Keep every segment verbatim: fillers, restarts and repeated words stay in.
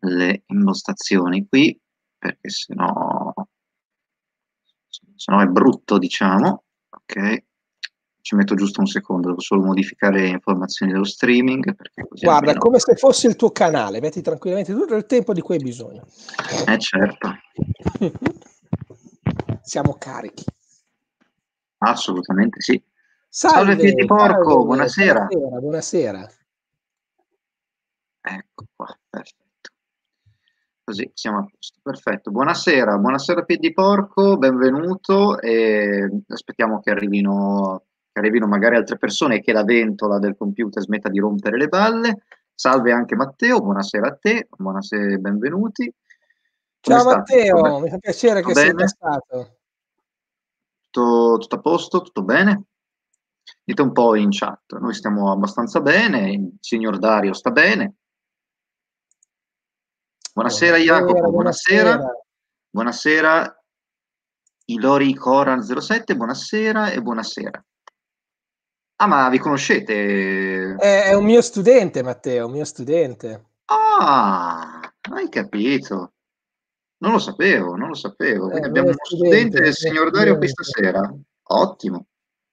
le impostazioni qui, perché sennò, sennò è brutto, diciamo. Ok, ci metto giusto un secondo, devo solo modificare le informazioni dello streaming, perché così Guarda, almeno... è come se fosse il tuo canale, metti tranquillamente tutto il tempo di cui hai bisogno. Eh certo. Siamo carichi. Assolutamente sì. Salve, Salve Piediporco, salve, buonasera. buonasera, buonasera. Ecco qua, perfetto. Così siamo a posto, perfetto. Buonasera, buonasera Piediporco, benvenuto e aspettiamo che arrivino, che arrivino magari altre persone e che la ventola del computer smetta di rompere le balle. Salve anche Matteo, buonasera a te, buonasera e benvenuti. Come Ciao state? Tutto, be- Matteo, mi fa piacere tutto che sei bene? passato. Tutto, tutto a posto? Tutto bene? Dite un po' in chat, noi stiamo abbastanza bene, il signor Dario sta bene. Buonasera Buonasera, Jacopo, buonasera. buonasera. Buonasera Ilori Coran zero sette, buonasera e buonasera. Ah, ma vi conoscete? È, è un mio studente, Matteo, un mio studente. Ah, hai capito. Non lo sapevo, non lo sapevo. È Quindi un abbiamo mio uno studente studente, del un mio signor Dario qui studente. stasera. Ottimo.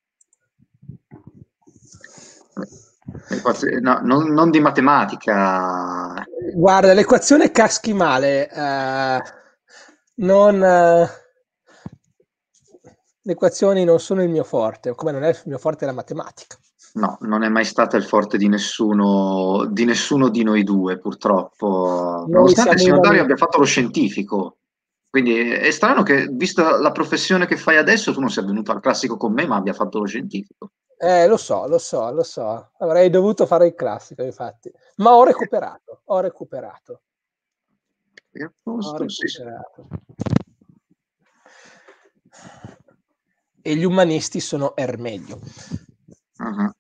L'equazio- No, non, non di matematica. Guarda, l'equazione caschi male. eh, non, eh, le equazioni non sono il mio forte, come non è il mio forte la matematica. No, non è mai stata il forte di nessuno, di nessuno di noi due, purtroppo. Noi Nonostante il siamo signor Dario umani. abbia fatto lo scientifico. Quindi è strano che, vista la professione che fai adesso, tu non sia venuto al classico con me, ma abbia fatto lo scientifico. Eh, lo so, lo so, lo so. Avrei dovuto fare il classico, infatti. Ma ho recuperato, ho recuperato, E a ho posto, sì, sì. recuperato. E gli umanisti sono er meglio. Ah.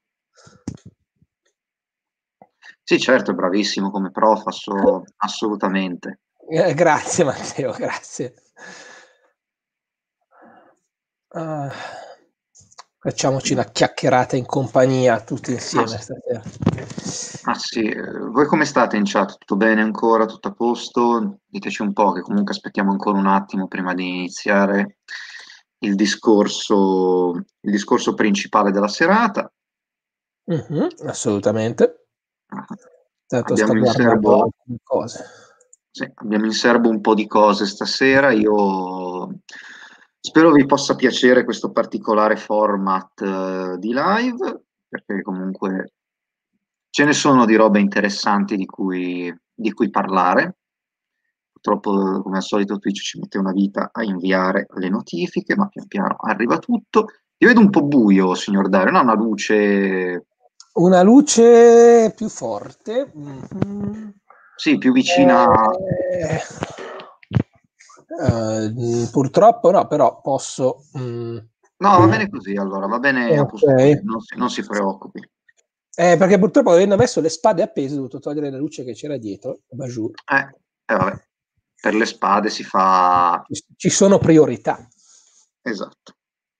Sì, certo, è bravissimo come prof, asso- assolutamente. Eh, grazie Matteo, grazie. Ah, facciamoci una chiacchierata in compagnia tutti Ma, insieme stasera. ma sì, eh, voi come state in chat? Tutto bene ancora? Tutto a posto? Diteci un po', che comunque aspettiamo ancora un attimo prima di iniziare il discorso, il discorso principale della serata. Mhm, assolutamente. Ah, Tanto sto abbiamo in guardando serbo, alcune cose. sì, abbiamo in serbo un po' di cose stasera. Io spero vi possa piacere questo particolare format eh, di live, perché comunque ce ne sono di robe interessanti di cui, di cui parlare. Purtroppo, come al solito, Twitch ci mette una vita a inviare le notifiche, ma pian piano arriva tutto. Io vedo un po' buio, signor Dario, non ha una luce, Una luce più forte. Mhm. sì, più vicina. Eh, eh, purtroppo no, però posso. mm, No, va bene così, allora, va bene a Ok. posto così, non si, non si preoccupi. Eh, perché purtroppo avendo messo le spade appese ho dovuto togliere la luce che c'era dietro. Bajur. Eh, eh, vabbè, per le spade si fa... Ci ci sono priorità. Esatto.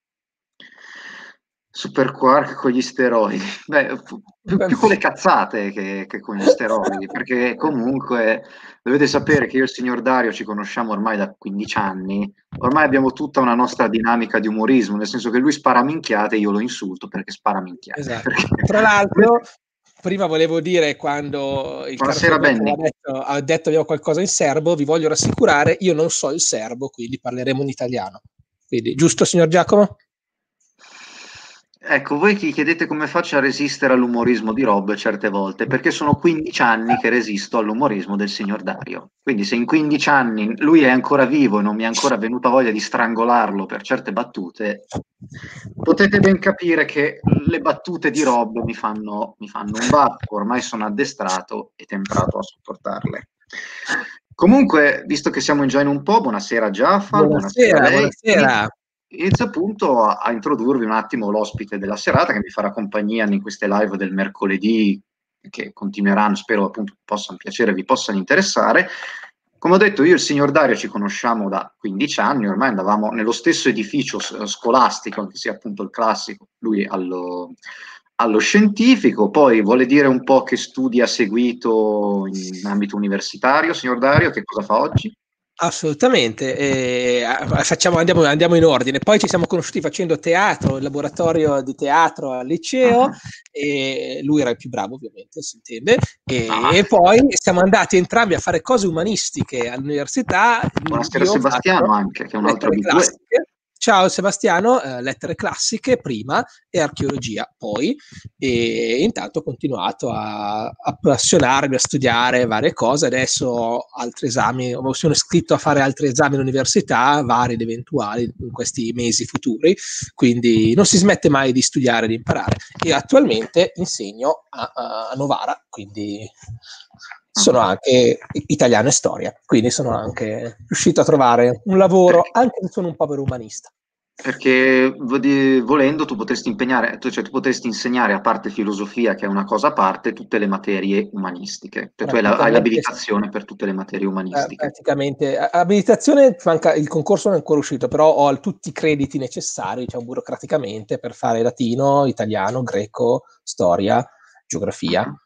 Super Quark con gli steroidi. Beh, più, più con le cazzate che, che con gli steroidi, perché comunque dovete sapere che io e il signor Dario ci conosciamo ormai da quindici anni, ormai abbiamo tutta una nostra dinamica di umorismo, nel senso che lui spara minchiate e io lo insulto perché spara minchiate. Esatto. Perché... Tra l'altro, prima volevo dire, quando il caro Buonasera Giacomo ha Benny. detto, ha detto abbiamo qualcosa in serbo, vi voglio rassicurare, io non so il serbo, quindi parleremo in italiano. Quindi, giusto, signor Giacomo? Ecco, voi chi chiedete come faccio a resistere all'umorismo di Rob certe volte, perché sono quindici anni che resisto all'umorismo del signor Dario. Quindi se in quindici anni lui è ancora vivo e non mi è ancora venuta voglia di strangolarlo per certe battute, potete ben capire che le battute di Rob mi fanno, mi fanno un baffo, ormai sono addestrato e temprato a sopportarle. Comunque, visto che siamo già in un po', buonasera Giaffa, buonasera a Buonasera, lei. buonasera. Inizio appunto a, a introdurvi un attimo l'ospite della serata che mi farà compagnia in queste live del mercoledì che continueranno, spero appunto possano piacere, vi possano interessare. Come ho detto, io e il signor Dario ci conosciamo da quindici anni, ormai andavamo nello stesso edificio scolastico, anche se appunto il classico, lui allo, allo scientifico, poi vuole dire un po' che studi ha seguito in ambito universitario, signor Dario, che cosa fa oggi? Assolutamente, eh, facciamo, andiamo, andiamo in ordine. Poi ci siamo conosciuti facendo teatro, il laboratorio di teatro al liceo, Ah, e lui era il più bravo, ovviamente, si intende, e, ah. e poi siamo andati entrambi a fare cose umanistiche all'università. Buonasera Io ho Sebastiano fatto anche, che è un altro lettere abitué. classiche. Ciao Sebastiano, eh, lettere classiche prima e archeologia poi, e intanto ho continuato a appassionarmi, a studiare varie cose. Adesso ho altri esami, mi sono iscritto a fare altri esami all'università, vari ed eventuali in questi mesi futuri, quindi non si smette mai di studiare e di imparare. E attualmente insegno a, a Novara, quindi sono anche italiano e storia, quindi sono anche riuscito a trovare un lavoro, Perché, anche se sono un povero umanista. perché vodi- volendo tu potresti impegnare, tu- cioè tu potresti insegnare a parte filosofia, che è una cosa a parte, tutte le materie umanistiche. Cioè tu hai la- hai Praticamente sì. l'abilitazione per tutte le materie Eh, umanistiche. praticamente a- abilitazione, manca, il concorso non è ancora uscito, però ho tutti i crediti necessari, diciamo, burocraticamente per fare latino, italiano, greco, storia, geografia. Ah.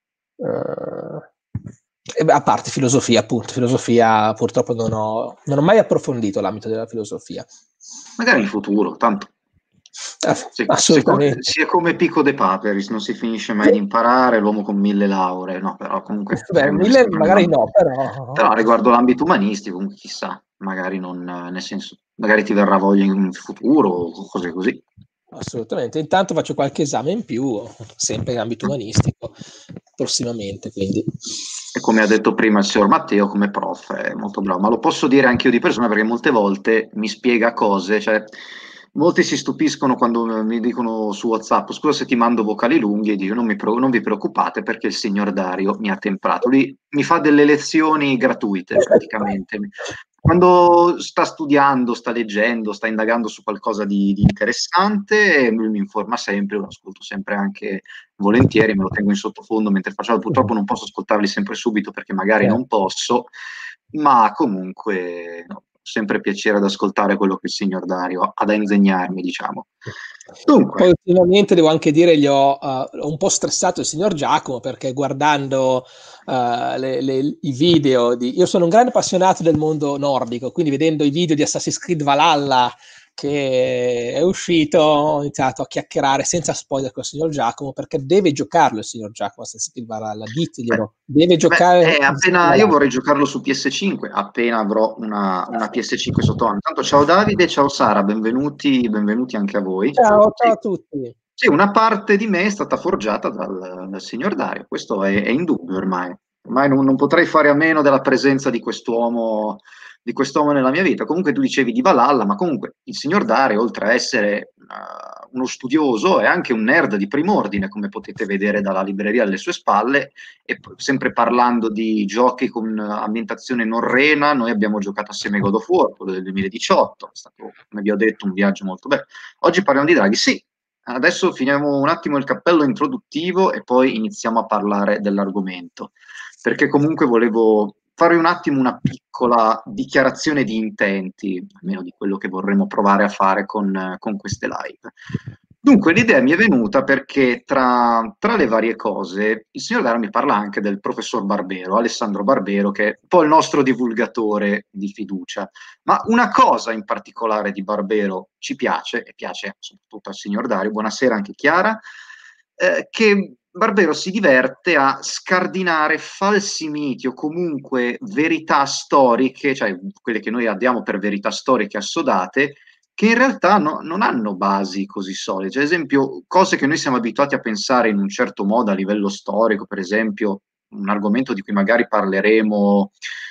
Eh, e beh, a parte filosofia, appunto. Filosofia purtroppo non ho, non ho mai approfondito l'ambito della filosofia. Magari in futuro, tanto. Eh, Se, se co- assolutamente. sia come Pico de Paperis, non si finisce mai di imparare, l'uomo con mille lauree, no, però comunque Beh, magari mille riguardo magari l'ambito, no, però però riguardo l'ambito umanistico, comunque chissà, magari non, eh, nel senso, magari ti verrà voglia in futuro o cose così. assolutamente. Intanto faccio qualche esame in più, sempre in ambito umanistico, prossimamente, quindi. E come ha detto prima il signor Matteo, come prof è molto bravo, ma lo posso dire anche io di persona perché molte volte mi spiega cose, cioè molti si stupiscono quando mi dicono su WhatsApp, scusa se ti mando vocali lunghi, e dico non, mi pre- non vi preoccupate perché il signor Dario mi ha temprato. Lui mi fa delle lezioni gratuite praticamente. Quando sta studiando, sta leggendo, sta indagando su qualcosa di, di interessante, lui mi informa sempre, lo ascolto sempre anche volentieri, me lo tengo in sottofondo mentre faccio, purtroppo non posso ascoltarli sempre subito perché magari Certo. non posso, ma comunque no, sempre piacere ad ascoltare quello che il signor Dario ha da insegnarmi, diciamo. Poi Dunque, ultimamente devo anche dire, gli ho, uh, ho un po' stressato il signor Giacomo perché guardando uh, le, le, i video di... Io sono un grande appassionato del mondo nordico, quindi vedendo i video di Assassin's Creed Valhalla che è uscito, ho iniziato a chiacchierare senza spoiler con il signor Giacomo perché deve giocarlo il signor Giacomo Assassin's Creed Valhalla, beh, diteglielo, deve beh, giocare eh, Assassin's Creed appena io Valhalla. vorrei giocarlo su P S cinque, appena avrò una, una P S cinque sotto mano. Intanto ciao Davide, ciao Sara, benvenuti, benvenuti anche a voi. Ciao, ciao Sì, a tutti. sì, una parte di me è stata forgiata dal, dal signor Dario, questo è, è indubbio ormai. Ormai non, non potrei fare a meno della presenza di quest'uomo, di quest'uomo nella mia vita. Comunque tu dicevi di Valhalla, ma comunque il signor Dario, oltre a essere uh, uno studioso, è anche un nerd di prim'ordine, come potete vedere dalla libreria alle sue spalle, e p- sempre parlando di giochi con ambientazione norrena, noi abbiamo giocato assieme a God of War, quello del duemiladiciotto, è stato, come vi ho detto, un viaggio molto bello. Oggi parliamo di draghi, sì. Adesso finiamo un attimo il cappello introduttivo e poi iniziamo a parlare dell'argomento, perché comunque volevo fare un attimo una piccola dichiarazione di intenti, almeno di quello che vorremmo provare a fare con, con queste live. Dunque, l'idea mi è venuta perché tra, tra le varie cose il signor Dara mi parla anche del professor Barbero, Alessandro Barbero, che è un po' il nostro divulgatore di fiducia. Ma una cosa in particolare di Barbero ci piace, e piace soprattutto al signor Dario, buonasera anche Chiara, eh, che Barbero si diverte a scardinare falsi miti o comunque verità storiche, cioè quelle che noi abbiamo per verità storiche assodate, che in realtà no, non hanno basi così solide. Cioè, ad esempio, cose che noi siamo abituati a pensare in un certo modo a livello storico, per esempio, un argomento di cui magari parleremo,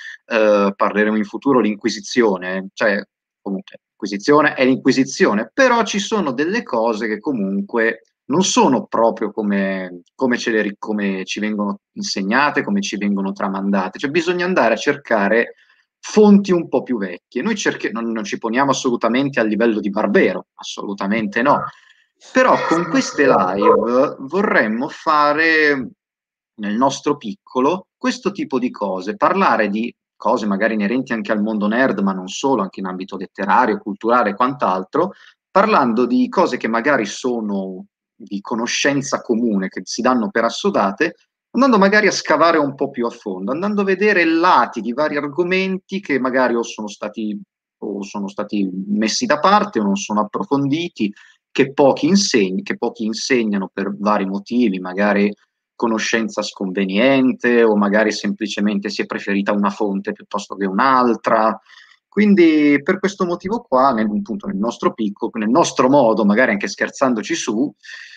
eh, parleremo in futuro, l'Inquisizione, cioè comunque l'Inquisizione è l'Inquisizione, però ci sono delle cose che comunque non sono proprio come, come, ce le, come ci vengono insegnate, come ci vengono tramandate, cioè bisogna andare a cercare fonti un po' più vecchie. Noi cerchi- non, non ci poniamo assolutamente al livello di Barbero, assolutamente no, però con queste live vorremmo fare nel nostro piccolo questo tipo di cose, parlare di cose magari inerenti anche al mondo nerd, ma non solo, anche in ambito letterario, culturale e quant'altro, parlando di cose che magari sono di conoscenza comune che si danno per assodate, andando magari a scavare un po' più a fondo, andando a vedere lati di vari argomenti che magari o sono stati, o sono stati messi da parte o non sono approfonditi, che pochi insegni, che pochi insegnano per vari motivi, magari conoscenza sconveniente o magari semplicemente si è preferita una fonte piuttosto che un'altra. Quindi per questo motivo qua, nel, appunto, nel nostro picco, nel nostro modo, magari anche scherzandoci su,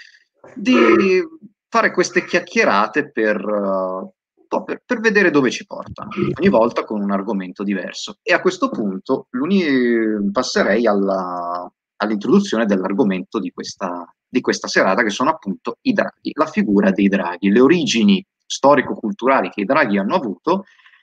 di fare queste chiacchierate per, uh, per, per vedere dove ci portano, ogni volta con un argomento diverso. E a questo punto passerei alla, all'introduzione dell'argomento di questa, di questa serata, che sono appunto i draghi, la figura dei draghi, le origini storico-culturali che i draghi hanno avuto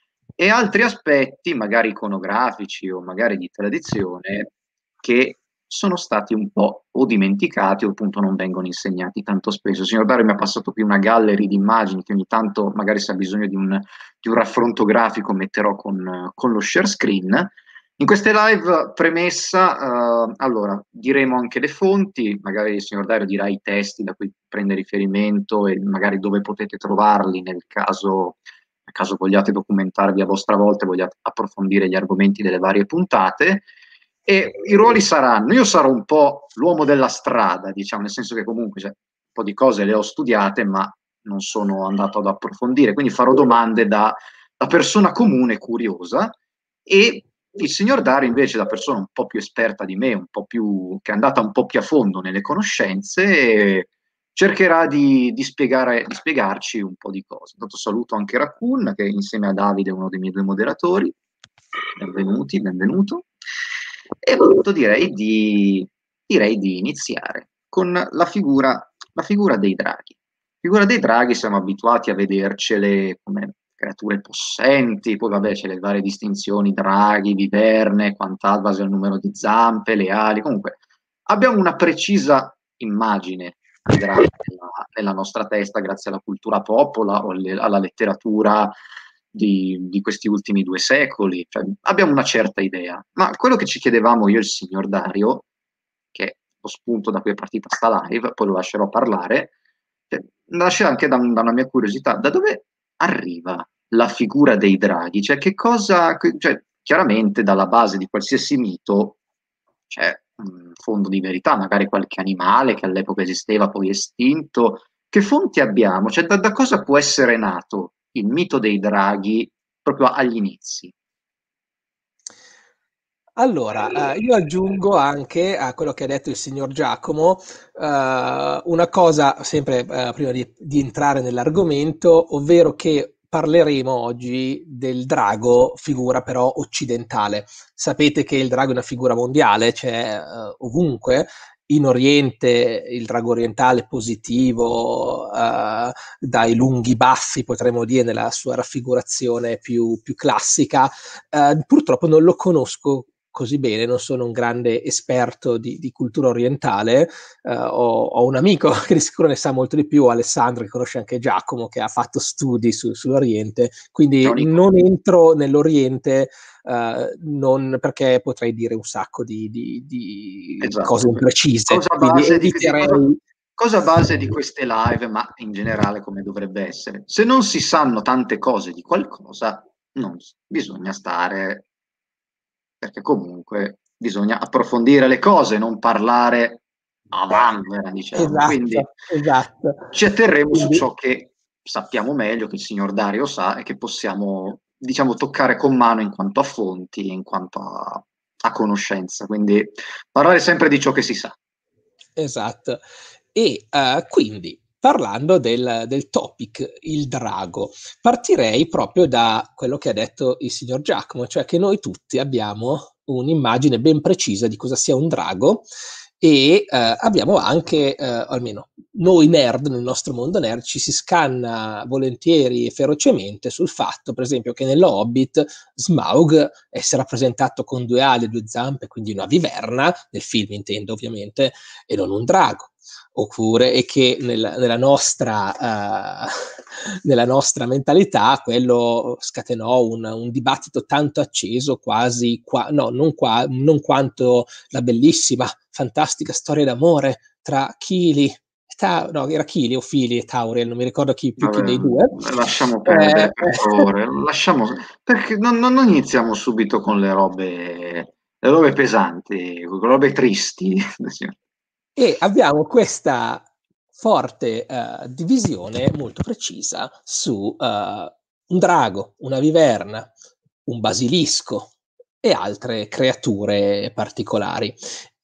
e altri aspetti, magari iconografici o magari di tradizione, che sono stati un po' o dimenticati o appunto non vengono insegnati tanto spesso. Il signor Dario mi ha passato qui una gallery di immagini che ogni tanto, magari se ha bisogno di un, di un raffronto grafico, metterò con, con lo share screen. In queste live premessa, uh, allora, diremo anche le fonti, magari il signor Dario dirà i testi da cui prende riferimento e magari dove potete trovarli nel caso, nel caso vogliate documentarvi a vostra volta e vogliate approfondire gli argomenti delle varie puntate. E i ruoli saranno, io sarò un po' l'uomo della strada, diciamo, nel senso che comunque cioè, un po' di cose le ho studiate, ma non sono andato ad approfondire, quindi farò domande da, da persona comune curiosa, e il signor Dario invece, da persona un po' più esperta di me, un po' più, che è andata un po' più a fondo nelle conoscenze, cercherà di, di, spiegare, di spiegarci un po' di cose. Intanto saluto anche Raccoon, che insieme a Davide è uno dei miei due moderatori. Benvenuti, benvenuto. E appunto direi di, direi di iniziare con la figura, la figura dei draghi. La figura dei draghi siamo abituati a vedercele come creature possenti, poi vabbè c'è le varie distinzioni, draghi, viverne, quant'altro, base al numero di zampe, le ali, comunque abbiamo una precisa immagine di draghi nella, nella nostra testa grazie alla cultura popola o le, alla letteratura di, di questi ultimi due secoli, cioè, abbiamo una certa idea, ma quello che ci chiedevamo io e il signor Dario, che è lo spunto da cui è partita sta live, poi lo lascerò parlare, cioè, nasce anche da, da una mia curiosità, da dove arriva la figura dei draghi? Cioè, che cosa, cioè, chiaramente dalla base di qualsiasi mito c'è un fondo di verità, magari qualche animale che all'epoca esisteva, poi estinto. Che fonti abbiamo? Cioè, da, da cosa può essere nato il mito dei draghi proprio agli inizi? Allora, eh, io aggiungo anche a quello che ha detto il signor Giacomo eh, una cosa, sempre eh, prima di, di entrare nell'argomento, ovvero che parleremo oggi del drago, figura però occidentale. Sapete che il drago è una figura mondiale, c'è eh, ovunque. In Oriente il drago orientale positivo, uh, dai lunghi baffi, potremmo dire, nella sua raffigurazione più, più classica. Uh, purtroppo non lo conosco così bene, non sono un grande esperto di, di cultura orientale, uh, ho, ho un amico che di sicuro ne sa molto di più, Alessandro, che conosce anche Giacomo, che ha fatto studi su, sull'Oriente, quindi non entro nell'Oriente. Uh, non perché potrei dire un sacco di, di, di esatto. cose imprecise, cosa base, di, di cosa, cosa base di queste live, ma in generale come dovrebbe essere. Se non si sanno tante cose di qualcosa, non bisogna stare, perché comunque bisogna approfondire le cose, non parlare a vanvera, diciamo. Esatto, quindi esatto. ci atterremo quindi... su ciò che sappiamo meglio, che il signor Dario sa e che possiamo, diciamo, toccare con mano in quanto a fonti, in quanto a, a conoscenza. Quindi parlare sempre di ciò che si sa. Esatto. E uh, quindi, parlando del, del topic, il drago, partirei proprio da quello che ha detto il signor Giacomo, cioè che noi tutti abbiamo un'immagine ben precisa di cosa sia un drago e uh, abbiamo anche, uh, almeno noi nerd, nel nostro mondo nerd, ci si scanna volentieri e ferocemente sul fatto, per esempio, che nello Hobbit Smaug essere rappresentato con due ali e due zampe, quindi una viverna, nel film intendo ovviamente, e non un drago. Oppure e che nella, nella, nostra, uh, nella nostra mentalità quello scatenò un, un dibattito tanto acceso quasi, qua, no, non, qua, non quanto la bellissima, fantastica storia d'amore tra Kili Ta- no, era Chili o Fili e Tauriel, non mi ricordo chi più chi dei due. Vabbè, lasciamo Eh, perdere, per favore, lasciamo, perché non, non- non iniziamo subito con le robe, le robe pesanti, con le robe tristi. e abbiamo questa forte eh, divisione molto precisa su eh, un drago, una viverna, un basilisco e altre creature particolari.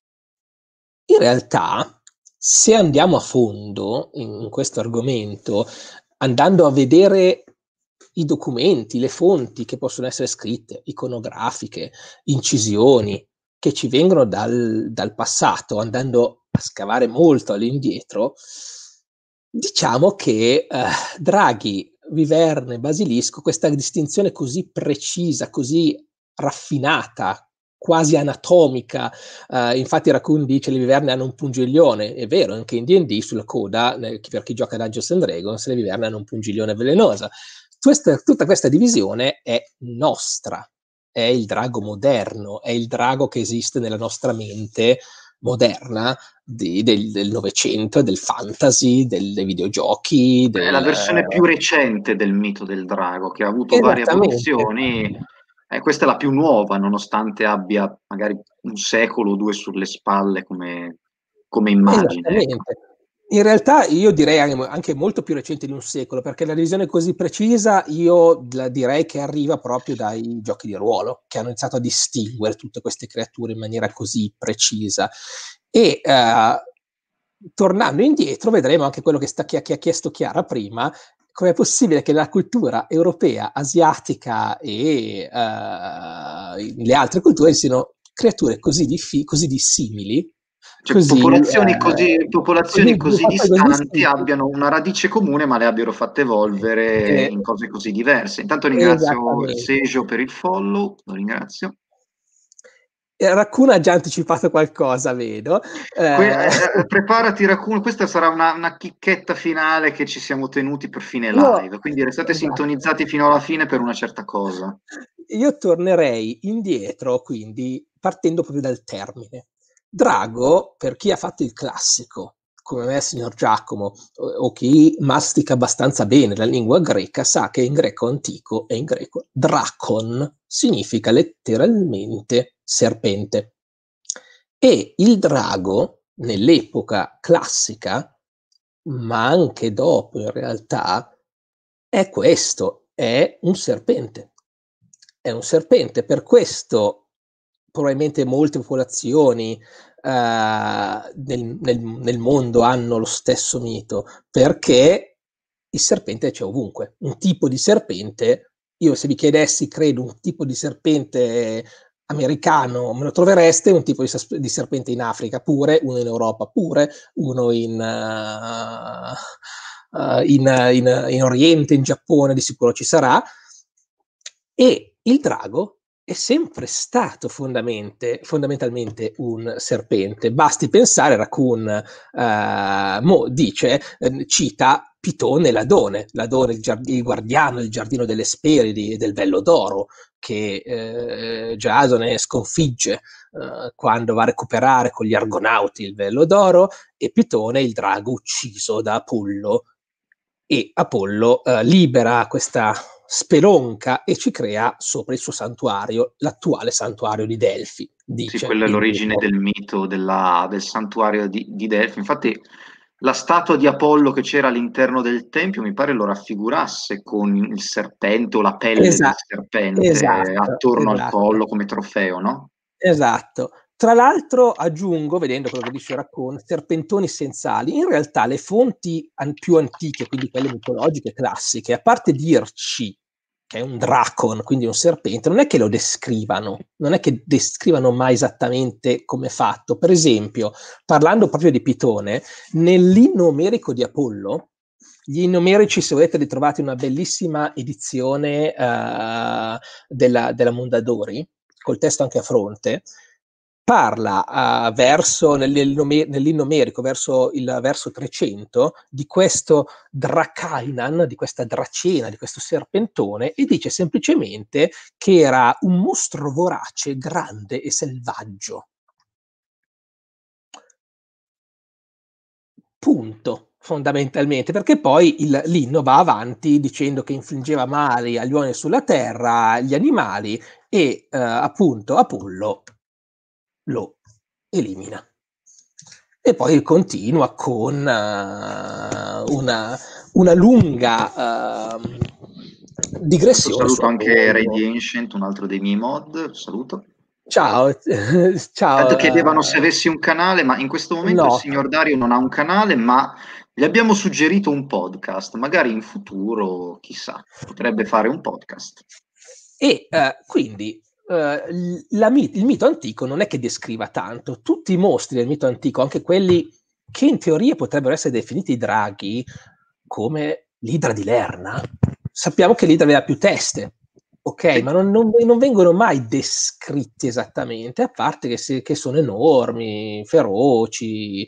In realtà, se andiamo a fondo in questo argomento, andando a vedere i documenti, le fonti che possono essere scritte, iconografiche, incisioni, che ci vengono dal, dal passato, andando a scavare molto all'indietro, diciamo che eh, Draghi, Viverne, Basilisco, questa distinzione così precisa, così raffinata, quasi anatomica. Uh, infatti Raccoon dice le viverne hanno un pungiglione, è vero, anche in D and D sulla coda, nel, per chi gioca Dungeons and Dragons, le viverne hanno un pungiglione velenosa. Questa, tutta questa divisione è nostra, è il drago moderno, è il drago che esiste nella nostra mente moderna di, del Novecento, del fantasy, del, dei videogiochi. È Del, la versione più recente del mito del drago, che ha avuto varie esattamente. evoluzioni. Eh, questa è la più nuova, nonostante abbia magari un secolo o due sulle spalle come, come immagine. Ecco. Esattamente. In realtà io direi anche molto più recente di un secolo, perché la divisione così precisa io la direi che arriva proprio dai giochi di ruolo, che hanno iniziato a distinguere tutte queste creature in maniera così precisa. E eh, tornando indietro vedremo anche quello che, sta, che, che ha chiesto Chiara prima, com'è possibile che la cultura europea, asiatica e eh, le altre culture siano creature così, diffi- così dissimili, Cioè, così, popolazioni così, eh, popolazioni così, così fatte così distanti distinti. abbiano una radice comune, ma le abbiano fatte evolvere Eh, in cose così diverse. Intanto ringrazio il esattamente. Sejo per il follow, lo ringrazio. E Raccoon ha già anticipato qualcosa, vedo. Que- Eh, eh, eh, preparati, Raccoon, questa sarà una, una chicchetta finale che ci siamo tenuti per fine io, live, quindi restate esatto. sintonizzati fino alla fine per una certa cosa. Io tornerei indietro, quindi partendo proprio dal termine. Drago, per chi ha fatto il classico, come me, signor Giacomo, o, o chi mastica abbastanza bene la lingua greca, sa che in greco antico e in greco dracon significa letteralmente serpente. E il drago, nell'epoca classica, ma anche dopo in realtà, è questo, è un serpente. È un serpente, per questo probabilmente molte popolazioni uh, nel, nel, nel mondo hanno lo stesso mito, perché il serpente c'è ovunque. Un tipo di serpente, io se vi chiedessi, credo, un tipo di serpente americano, me lo trovereste, un tipo di, di serpente in Africa pure, uno in Europa pure, uno in, uh, uh, in, in, in Oriente, in Giappone, di sicuro ci sarà. E il drago è sempre stato fondamentalmente un serpente. Basti pensare, Raccoon eh, Mo dice, eh, cita Pitone Ladone, Ladone il, giard- il guardiano del giardino delle Speridi e del Vello d'Oro, che eh, Giasone sconfigge eh, quando va a recuperare con gli Argonauti il Vello d'Oro, e Pitone il drago ucciso da Apollo, e Apollo eh, libera questa spelonca e ci crea sopra il suo santuario, l'attuale santuario di Delfi, Sì, dice quella è il l'origine mito. del mito della- del santuario di, di Delfi. Infatti, la statua di Apollo che c'era all'interno del tempio mi pare lo raffigurasse con il serpente o la pelle del Esa- serpente esatto, attorno al esatto. collo come trofeo, no? Esatto. Tra l'altro aggiungo, vedendo quello che dice Raccoon, serpentoni sensali, in realtà le fonti an- più antiche, quindi quelle mitologiche classiche, a parte dirci che è un dracon, quindi un serpente, non è che lo descrivano, non è che descrivano mai esattamente come è fatto. Per esempio, parlando proprio di Pitone, nell'inno omerico di Apollo, gli inni omerici, se volete, li trovate in una bellissima edizione uh, della, della Mondadori, col testo anche a fronte, parla uh, verso, nell'inno, nell'inno omerico, verso il verso trecento, di questo Dracainan, di questa dracena, di questo serpentone, e dice semplicemente che era un mostro vorace, grande e selvaggio. punto, fondamentalmente, perché poi il, l'inno va avanti dicendo che infliggeva mali agli uomini sulla terra, agli animali, e eh, appunto Apollo lo elimina. E poi continua con uh, una, una lunga uh, digressione su Saluto anche Ray Apollo. the Ancient, un altro dei miei mod, saluto. Ciao, Tanto chiedevano ciao. se avessi un canale, ma in questo Uh, momento il no, signor Dario non ha un canale, ma gli abbiamo suggerito un podcast. Magari in futuro, chissà, potrebbe fare un podcast. E uh, quindi uh, la, il mito antico non è che descriva tanto. Tutti i mostri del mito antico, anche quelli che in teoria potrebbero essere definiti draghi, come l'idra di Lerna, sappiamo che l'idra aveva più teste, ok, Sì. ma non, non, non vengono mai descritti esattamente, a parte che, si, che sono enormi, feroci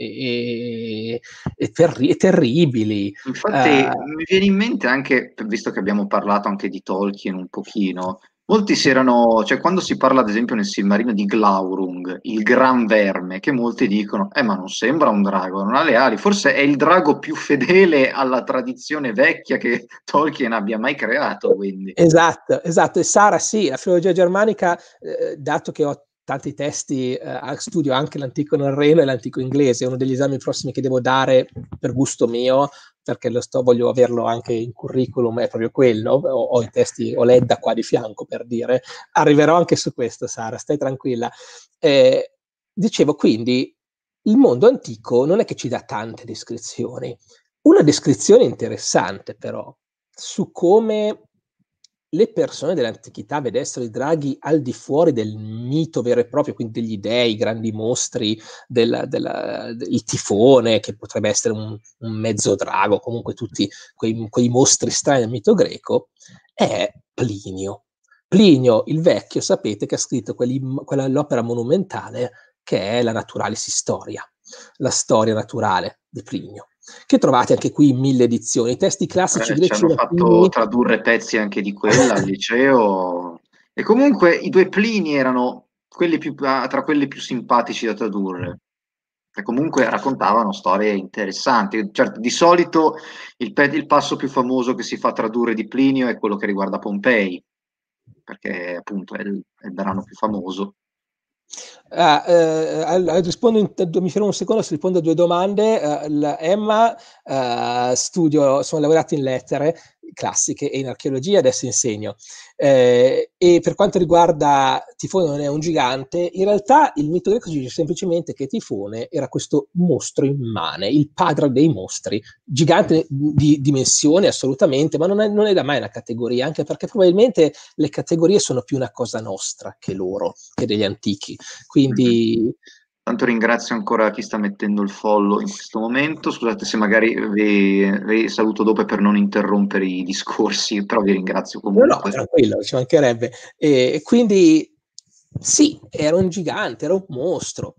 e, e, e, terri- e terribili. Infatti Uh, mi viene in mente anche, visto che abbiamo parlato anche di Tolkien un pochino, molti si erano, cioè quando si parla ad esempio nel Silmarino di Glaurung, il gran verme, che molti dicono, eh ma non sembra un drago, non ha le ali, forse è il drago più fedele alla tradizione vecchia che Tolkien abbia mai creato, quindi. Esatto, esatto. E Sara, sì, la filologia germanica, eh, dato che ho tanti testi, eh, studio anche l'antico norreno e l'antico inglese, è uno degli esami prossimi che devo dare per gusto mio, perché lo sto, voglio averlo anche in curriculum, è proprio quello, ho, ho i testi, ho l'Edda qua di fianco per dire, arriverò anche su questo, Sara, stai tranquilla. Eh, dicevo, quindi, il mondo antico non è che ci dà tante descrizioni. Una descrizione interessante, però, su come le persone dell'antichità vedessero i draghi al di fuori del mito vero e proprio, quindi degli dei, grandi mostri, del, del, del tifone, che potrebbe essere un, un mezzo drago, comunque tutti quei, quei mostri strani del mito greco, è Plinio. Plinio il Vecchio, sapete che ha scritto quelli, quella, l'opera monumentale che è la Naturalis Historia, la storia naturale di Plinio, che trovate anche qui in mille edizioni. I testi classici Eh, ci greci hanno fatto latini. tradurre pezzi anche di quella al liceo. E comunque i due Plini erano quelli più, ah, tra quelli più simpatici da tradurre, che comunque raccontavano storie interessanti. Certo, di solito il, pe- il passo più famoso che si fa tradurre di Plinio è quello che riguarda Pompei, perché appunto è il, è il brano più famoso. Ah, eh, rispondo in, mi fermo un secondo, si rispondo a due domande. Uh, la, Emma, uh, studio, sono laureato in lettere classiche e in archeologia, adesso insegno. Eh, e per quanto riguarda Tifone non è un gigante, in realtà il mito greco dice semplicemente che Tifone era questo mostro immane, il padre dei mostri, gigante di dimensioni assolutamente, ma non è, non è da mai una categoria, anche perché probabilmente le categorie sono più una cosa nostra che loro, che degli antichi. Quindi Tanto ringrazio ancora chi sta mettendo il follow in questo momento. Scusate se magari vi, vi saluto dopo per non interrompere i discorsi, però vi ringrazio no, no, comunque. tranquillo, ci mancherebbe. E quindi sì, era un gigante, era un mostro,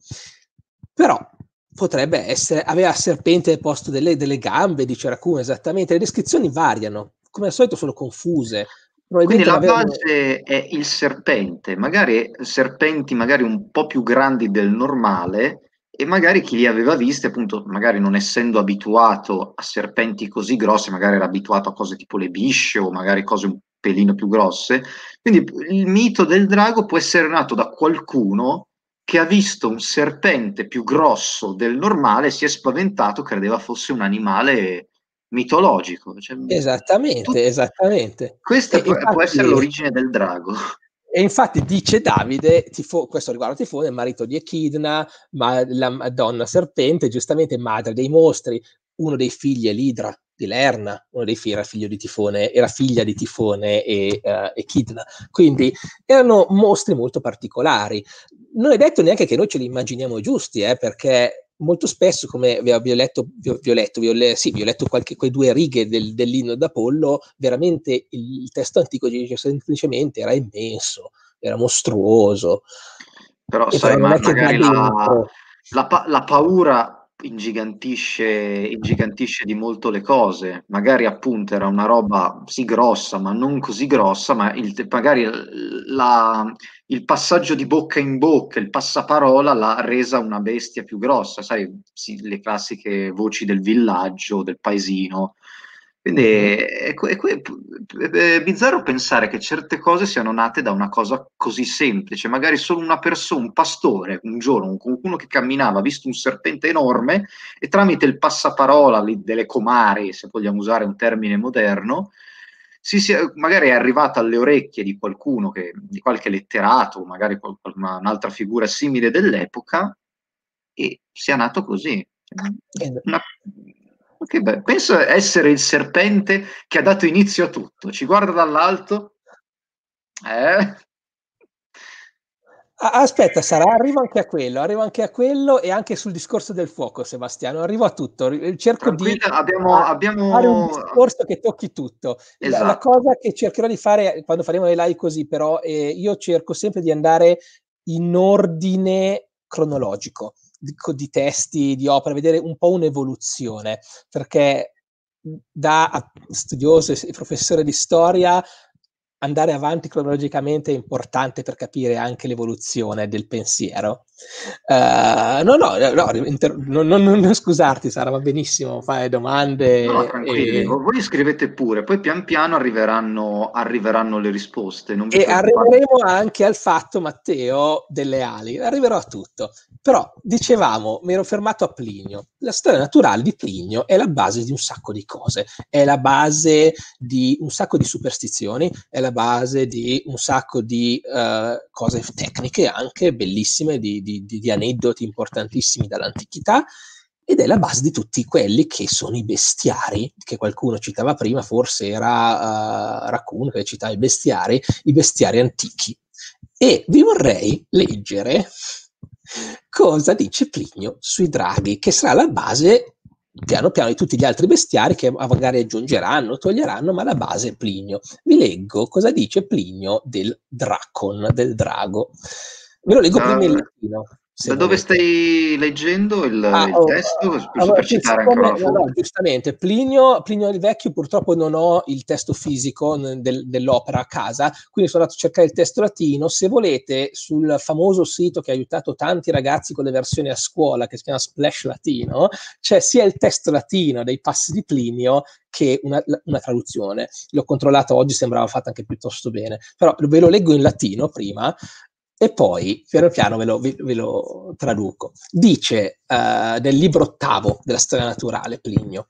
però potrebbe essere, aveva serpente al posto delle, delle gambe, dice Raccoon, esattamente. Le descrizioni variano, come al solito sono confuse. Quindi Probabilmente la l'avevano. base è il serpente, magari serpenti magari un po' più grandi del normale e magari chi li aveva visti, appunto, magari non essendo abituato a serpenti così grossi, magari era abituato a cose tipo le bisce o magari cose un pelino più grosse. Quindi il mito del drago può essere nato da qualcuno che ha visto un serpente più grosso del normale, si è spaventato, credeva fosse un animale mitologico. Cioè, Esattamente, tut- esattamente. questa E può, può essere infatti l'origine del drago. E infatti dice Davide, tifo, questo riguarda Tifone, il marito di Echidna, ma la donna serpente, giustamente madre dei mostri, uno dei figli è l'Idra di Lerna, uno dei figli era figlio di Tifone, era figlia di Tifone e uh, Echidna. Quindi erano mostri molto particolari. Non è detto neanche che noi ce li immaginiamo giusti, eh, perché molto spesso, come vi ho, vi ho letto, vi ho, vi ho letto, vi ho le, sì, vi ho letto qualche, quelle due righe del, dell'inno d'Apollo, veramente il, il testo antico dice semplicemente era immenso, era mostruoso, Però, e sai, però non ma è che va magari la, dentro. la pa- la paura ingigantisce, ingigantisce di molto le cose. Magari appunto era una roba sì grossa, ma non così grossa, ma il- magari la, il passaggio di bocca in bocca, il passaparola l'ha resa una bestia più grossa, sai, sì, le classiche voci del villaggio, del paesino. Quindi Mhm. è, è- è- è bizzarro pensare che certe cose siano nate da una cosa così semplice, magari solo una persona, un pastore, un giorno, qualcuno che camminava, ha visto un serpente enorme e tramite il passaparola lì delle comari, se vogliamo usare un termine moderno, si sia, magari è arrivata alle orecchie di qualcuno, che, di qualche letterato, magari qual- una- un'altra figura simile dell'epoca, e sia nato così. Eh, Una- che be- Penso essere il serpente che ha dato inizio a tutto. Ci guarda dall'alto. Eh? Ah, aspetta, Sara, arrivo anche a quello, arrivo anche a quello e anche sul discorso del fuoco, Sebastiano, arrivo a tutto, ri- cerco di Tranquilla, abbiamo, ah, fare un abbiamo... discorso che tocchi tutto. La, la Esatto. cosa che cercherò di fare quando faremo le live così, però, eh, io cerco sempre di andare in ordine cronologico di, di testi, di opere, vedere un po' un'evoluzione, perché da studioso e professore di storia andare avanti cronologicamente è importante per capire anche l'evoluzione del pensiero. Uh, no, no, no, inter- non, non, non scusarti, Sara, va benissimo, fai No, domande tranquilli, e, vo- voi scrivete pure, poi pian piano arriveranno, arriveranno le risposte, non vi E preoccupate. arriveremo anche al fatto, Matteo, delle ali. Arriverò a tutto. Però, dicevamo, mi ero fermato a Plinio. La storia naturale di Plinio è la base di un sacco di cose. È la base di un sacco di superstizioni, è la base di un sacco di uh, cose tecniche anche, bellissime, di, di, di, di aneddoti importantissimi dall'antichità. Ed è la base di tutti quelli che sono i bestiari, che qualcuno citava prima, forse era uh, Raccoon che citava i bestiari, i bestiari antichi. E vi vorrei leggere cosa dice Plinio sui draghi, che sarà la base piano piano di tutti gli altri bestiari che magari aggiungeranno, toglieranno, ma la base è Plinio. Vi leggo cosa dice Plinio del Dracon, del drago. Ve lo leggo prima in Da, latino, se da dove volete. stai leggendo il, Ah, il oh, testo? Giusto allora, per citare ancora siccome, la no, no, fonte. giustamente, Plinio, Plinio il Vecchio purtroppo non ho il testo fisico del, dell'opera a casa, quindi sono andato a cercare il testo latino. Se volete, sul famoso sito che ha aiutato tanti ragazzi con le versioni a scuola, che si chiama Splash Latino, c'è sia il testo latino dei passi di Plinio che una, una traduzione. L'ho controllato oggi, sembrava fatta anche piuttosto bene, però ve lo leggo in latino prima, e poi piano piano ve lo, ve, ve lo traduco. Dice uh, nel libro ottavo della storia naturale Plinio,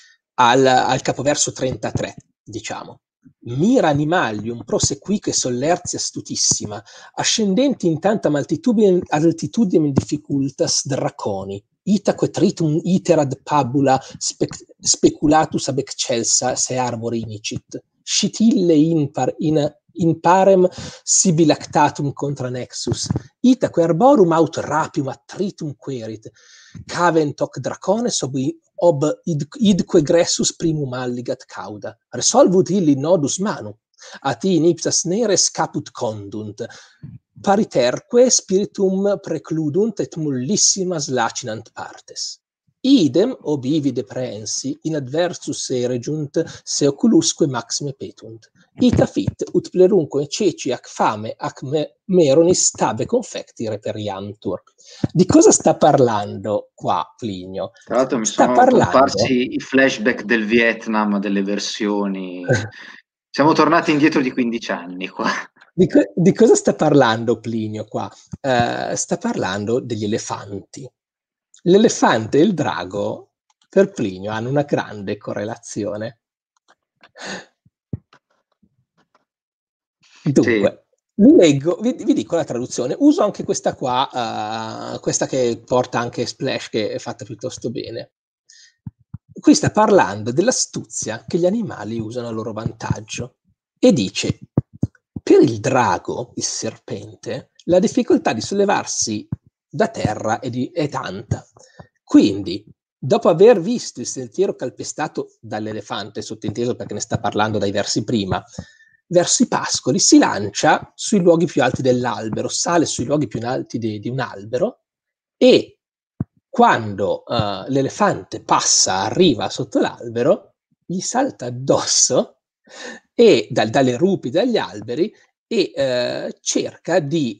al, al capoverso trentatré, diciamo: mira animalium prosequique sollerzia astutissima, ascendenti in tanta altitudine, altitudine difficultas draconi, itaque tritum iter ad pabula spec, speculatus ab excelsa se arbori inicit, scitille in, par, in in parem sibi lactatum contra nexus, itaque arborum aut rapium attritum querit, cavent hoc dracones ob, ob id, idque gressus primum alligat cauda, resolvut illi nodus manu, ati in ipsas neres caput condunt, pariterque spiritum precludunt et mullissimas lacinant partes. Idem ob ivi deprehensi in adversus se regiunt se oculusque maxime petunt. Ita fit ut plerunque ceci ac fame ac me, meronis tabe confecti reperiantur. Di cosa sta parlando qua Plinio? Tra l'altro mi Sta sono parlando comparsi i flashback del Vietnam, delle versioni. Siamo tornati indietro di quindici anni qua. Di, co- di cosa sta parlando Plinio qua? Uh, sta parlando degli elefanti. L'elefante e il drago per Plinio hanno una grande correlazione. Sì, Dunque, vi leggo, vi, vi dico la traduzione. Uso anche questa qua, uh, questa che porta anche Splash, che è fatta piuttosto bene. Qui sta parlando dell'astuzia che gli animali usano a loro vantaggio e dice: per il drago, il serpente, la difficoltà di sollevarsi da terra è, di, è tanta. Quindi, dopo aver visto il sentiero calpestato dall'elefante, sottinteso perché ne sta parlando dai versi prima, verso i pascoli, si lancia sui luoghi più alti dell'albero, sale sui luoghi più alti di, di un albero, e quando uh, l'elefante passa, arriva sotto l'albero, gli salta addosso e dal, dalle rupi, dagli alberi, e eh, cerca di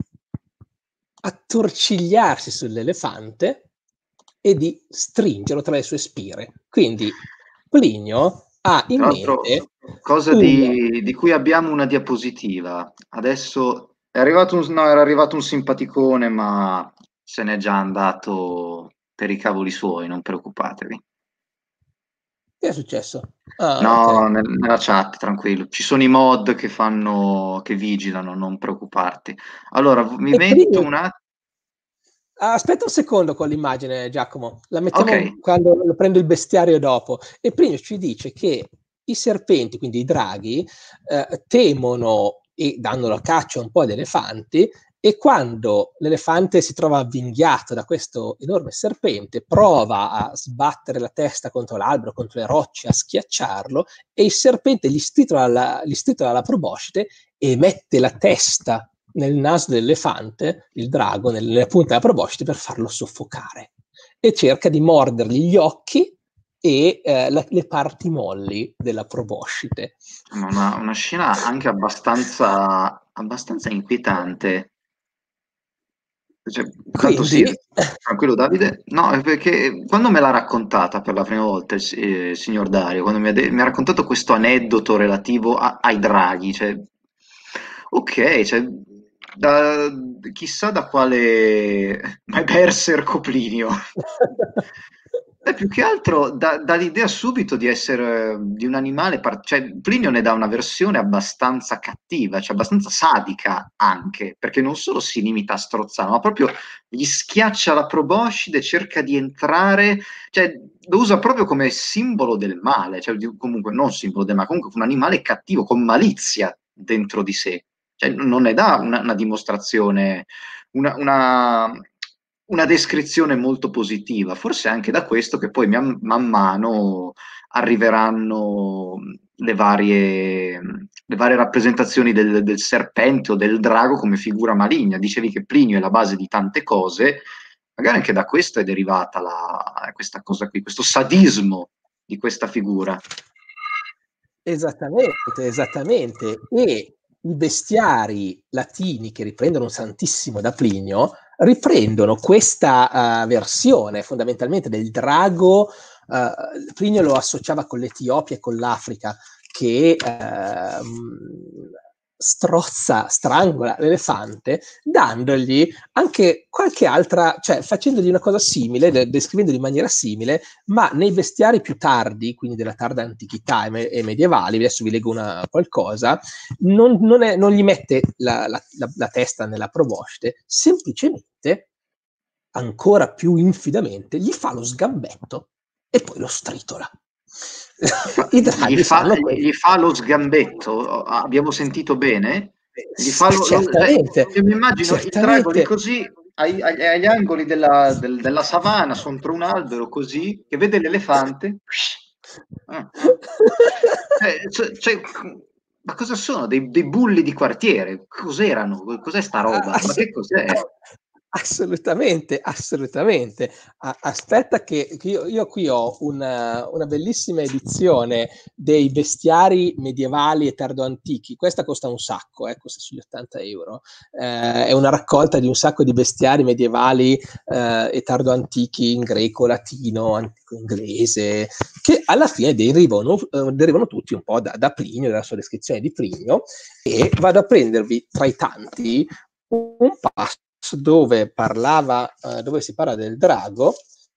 attorcigliarsi sull'elefante e di stringerlo tra le sue spire. Quindi Plinio ha in Tra l'altro, mente cosa un... di, di cui abbiamo una diapositiva. Adesso è arrivato un, no, era arrivato un simpaticone, ma se n'è già andato per i cavoli suoi, non preoccupatevi. Che è successo? Ah, No, ok. nel- nella chat, tranquillo. Ci sono i mod che fanno, che vigilano, non preoccuparti. Allora, mi E metto Plinio... un attimo. Aspetta un secondo con l'immagine, Giacomo. La Ok, mettiamo quando lo prendo il bestiario dopo. E Plinio ci dice che i serpenti, quindi i draghi, eh, temono e danno la caccia un po' ad elefanti, e quando l'elefante si trova avvinghiato da questo enorme serpente, prova a sbattere la testa contro l'albero, contro le rocce, a schiacciarlo, e il serpente gli stritola la, gli stritola la proboscide e mette la testa nel naso dell'elefante, il drago, nelle punte della proboscide, per farlo soffocare. E cerca di mordergli gli occhi e eh, la, le parti molli della proboscide. insomma, una, una scena anche abbastanza, abbastanza inquietante. Cioè, tanto sì, Quindi, tranquillo Davide. No, è perché quando me l'ha raccontata per la prima volta il, si- eh, il signor Dario, quando mi ha, de- mi ha raccontato questo aneddoto relativo a- ai draghi, cioè, ok, cioè, da- chissà da quale ma berserco Plinio. Beh, più che altro dà, dà l'idea subito di essere eh, di un animale, par- cioè Plinio ne dà una versione abbastanza cattiva, cioè abbastanza sadica anche, perché non solo si limita a strozzare, ma proprio gli schiaccia la proboscide, cerca di entrare, cioè lo usa proprio come simbolo del male, cioè di- comunque non simbolo del male, comunque un animale cattivo, con malizia dentro di sé, cioè non ne dà una, una dimostrazione, una, una una descrizione molto positiva, forse anche da questo che poi man, man mano arriveranno le varie, le varie rappresentazioni del, del serpente o del drago come figura maligna. Dicevi che Plinio è la base di tante cose, magari anche da questo è derivata la, questa cosa qui, questo sadismo di questa figura. esattamente, esattamente. E i bestiari latini che riprendono un Santissimo da Plinio riprendono questa uh, versione fondamentalmente del drago. Uh, Plinio lo associava con l'Etiopia e con l'Africa, che uh, strozza, strangola l'elefante, dandogli anche qualche altra, cioè facendogli una cosa simile, de- descrivendolo in maniera simile, ma nei bestiari più tardi, quindi della tarda antichità e, me- e medievali, adesso vi leggo una, qualcosa, non, non, è, non gli mette la, la, la, la testa nella proboscide, semplicemente, ancora più infidamente, gli fa lo sgambetto e poi lo stritola. Gli fa, I gli draghi fa- fanno gli questo. fa lo sgambetto, abbiamo sentito bene? Gli fa lo, lo- cioè, Certamente, io mi immagino il drago lì certamente. così ai- ai- agli angoli della, del- della savana, contro un albero così, che vede l'elefante. Ah, ah. Cioè, cioè- cioè, ma cosa sono? Dei, dei bulli di quartiere? Cos'erano? Cos'è sta roba? Ma Ass- che cos'è? Assolutamente, assolutamente. A- aspetta che, che io, io qui ho una, una bellissima edizione dei bestiari medievali e tardo-antichi. Questa costa un sacco, eh, costa sugli ottanta euro. Eh, è una raccolta di un sacco di bestiari medievali eh, e tardo-antichi in greco, latino, antico inglese, che alla fine derivano, eh, derivano tutti un po' da, da Plinio, dalla sua descrizione di Plinio, e vado a prendervi tra i tanti un passo dove parlava, eh, dove si parla del drago,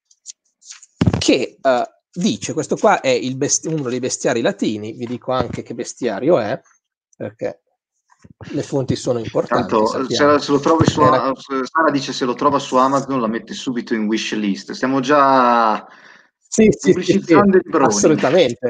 che eh, dice, questo qua è il besti- uno dei bestiari latini, vi dico anche che bestiario è, perché le fonti sono importanti, Tanto se, sappiamo. se lo trovi su Era... Sara dice se lo trova su Amazon la mette subito in wish list. Stiamo già Sì, sì, sì, sì, pubblicizzando il Brony. assolutamente.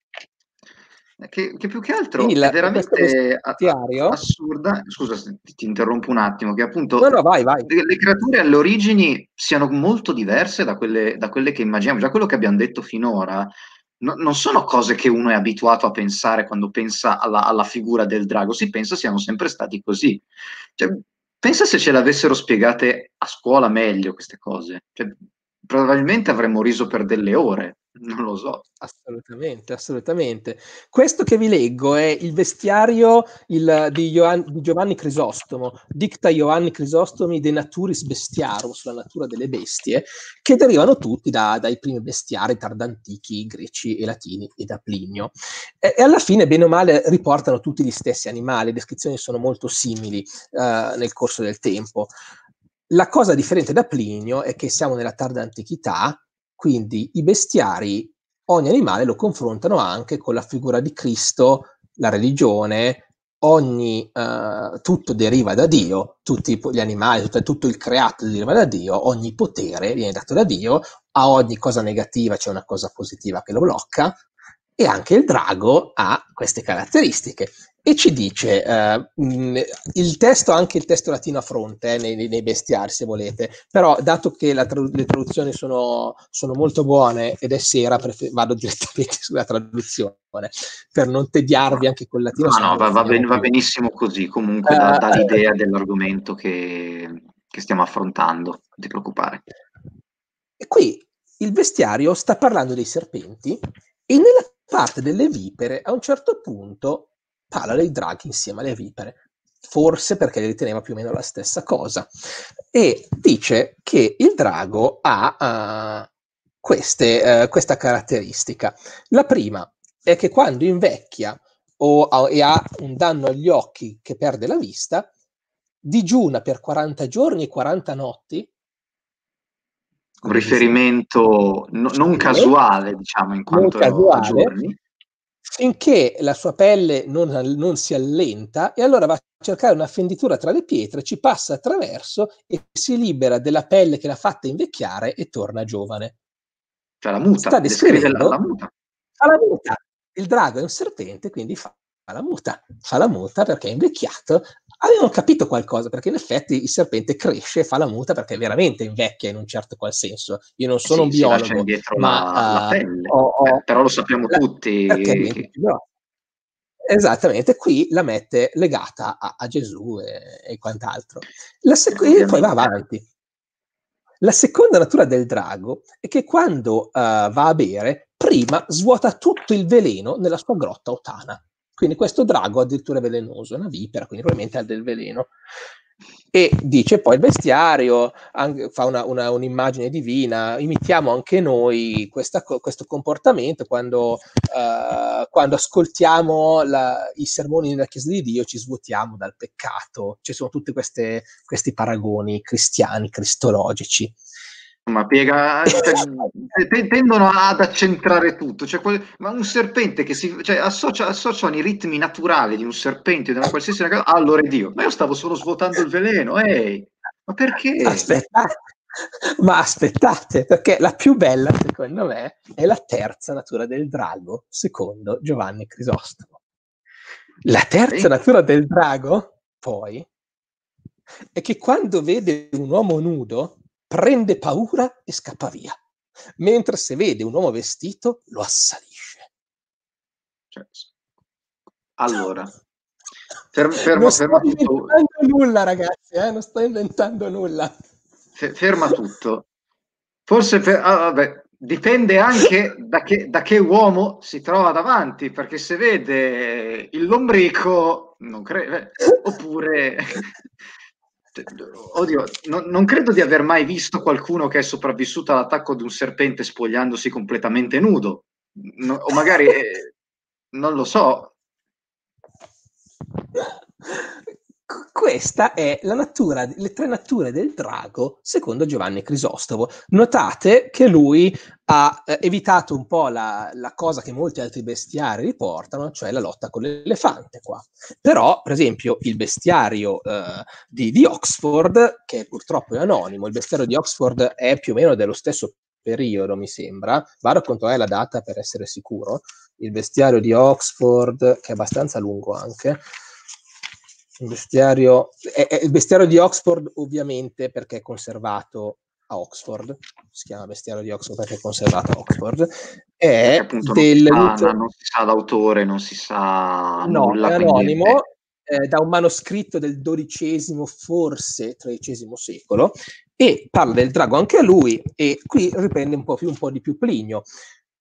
Che, che più che altro è Il, questo veramente a- a- bestiario... assurda. Scusa se ti, ti interrompo un attimo, che No, appunto no, vai, vai. le, le creature alle origini siano molto diverse da quelle, da quelle che immaginiamo. Già quello che abbiamo detto finora no- non sono cose che uno è abituato a pensare quando pensa alla, alla figura del drago, si pensa siano sempre stati così. Cioè, pensa se ce l'avessero spiegate a scuola meglio queste cose. Cioè, probabilmente avremmo riso per delle ore Non lo so. Assolutamente, assolutamente. Questo che vi leggo è il bestiario il, di, Ioan, di Giovanni Crisostomo, Dicta Ioanni Crisostomi de Naturis Bestiarum, sulla natura delle bestie, che derivano tutti da, dai primi bestiari tardantichi, greci e latini, e da Plinio. E, e alla fine, bene o male, riportano tutti gli stessi animali, le descrizioni sono molto simili uh, nel corso del tempo. La cosa differente da Plinio è che siamo nella tarda antichità, quindi i bestiari, ogni animale lo confrontano anche con la figura di Cristo, la religione, ogni, uh, tutto deriva da Dio, tutti gli animali, tutto, tutto il creato deriva da Dio, ogni potere viene dato da Dio, a ogni cosa negativa c'è una cosa positiva che lo blocca, e anche il drago ha queste caratteristiche. E ci dice, eh, mh, il testo, anche il testo latino a fronte, eh, nei, nei bestiari se volete, però dato che la tradu- le traduzioni sono, sono molto buone ed è sera, prefer- vado direttamente sulla traduzione, per non tediarvi anche col latino. No, no, va, va, ben, va più. benissimo così, comunque dà, dà l'idea dell'argomento che, che stiamo affrontando, non ti preoccupare. E qui il bestiario sta parlando dei serpenti e nella parte delle vipere a un certo punto parla dei draghi insieme alle vipere, forse perché li riteneva più o meno la stessa cosa, e dice che il drago ha uh, queste, uh, questa caratteristica. La prima è che quando invecchia o, e ha un danno agli occhi che perde la vista, digiuna per quaranta giorni e quaranta notti. Un riferimento no, non casuale, diciamo, in quanto a giorni. Finché la sua pelle non, non si allenta, e allora va a cercare una fenditura tra le pietre, ci passa attraverso e si libera della pelle che l'ha fatta invecchiare e torna giovane. Cioè la muta, sta descrivendo la, la muta. Fa la muta. Il drago è un serpente, quindi fa la muta. Fa la muta perché è invecchiato. Avevano capito qualcosa, perché in effetti il serpente cresce e fa la muta perché veramente invecchia in un certo qual senso. Io non sono sì, un biologo, si lascia indietro ma la, la uh, pelle. ho, ho, eh, però lo sappiamo la, tutti. Perché Che... Esattamente, qui la mette legata a, a Gesù e, e quant'altro. La sec- e poi va avanti. La seconda natura del drago è che quando uh, va a bere, prima svuota tutto il veleno nella sua grotta o tana. Quindi questo drago addirittura è velenoso, è una vipera, quindi probabilmente ha del veleno. E dice poi il bestiario, anche, fa una, una, un'immagine divina, imitiamo anche noi questa, questo comportamento quando, uh, quando ascoltiamo la, i sermoni della Chiesa di Dio, ci svuotiamo dal peccato. Ci sono tutti questi paragoni cristiani, cristologici. Ma piega, tendono ad accentrare tutto, cioè, ma un serpente che si cioè, associa, associano i ritmi naturali di un serpente di una qualsiasi cosa, ah, allora è Dio, ma io stavo solo svuotando il veleno, ehi, ma perché? Aspettate, ma aspettate, perché la più bella secondo me è la terza natura del drago, secondo Giovanni Crisostomo. La terza sì. natura del drago, poi, è che quando vede un uomo nudo prende paura e scappa via, mentre se vede un uomo vestito lo assalisce. Cioè, allora, fermo, fermo, non fermo sto tutto. inventando nulla, ragazzi, eh? non sto inventando nulla. Ferma tutto. Forse per, ah, vabbè, dipende anche da che, da che uomo si trova davanti, perché se vede il lombrico, non credo, oppure... Oddio, no, non credo di aver mai visto qualcuno che è sopravvissuto all'attacco di un serpente spogliandosi completamente nudo. No, o magari, eh, non lo so. Questa è la natura, le tre nature del drago secondo Giovanni Crisostomo. Notate che lui ha eh, evitato un po' la, la cosa che molti altri bestiari riportano, cioè la lotta con l'elefante qua. Però, per esempio, il bestiario eh, di, di Oxford, che purtroppo è anonimo, il bestiario di Oxford è più o meno dello stesso periodo, mi sembra. Vado a controllare la data per essere sicuro. Il bestiario di Oxford, che è abbastanza lungo anche, il bestiario, è, è il bestiario di Oxford ovviamente perché è conservato a Oxford, si chiama bestiario di Oxford perché è conservato a Oxford, è appunto del... non si sa, non si sa l'autore, non si sa no, nulla, è quindi... anonimo, eh, da un manoscritto del dodicesimo, forse tredicesimo secolo, e parla del drago anche a lui, e qui riprende un po' più, un po' di più Plinio.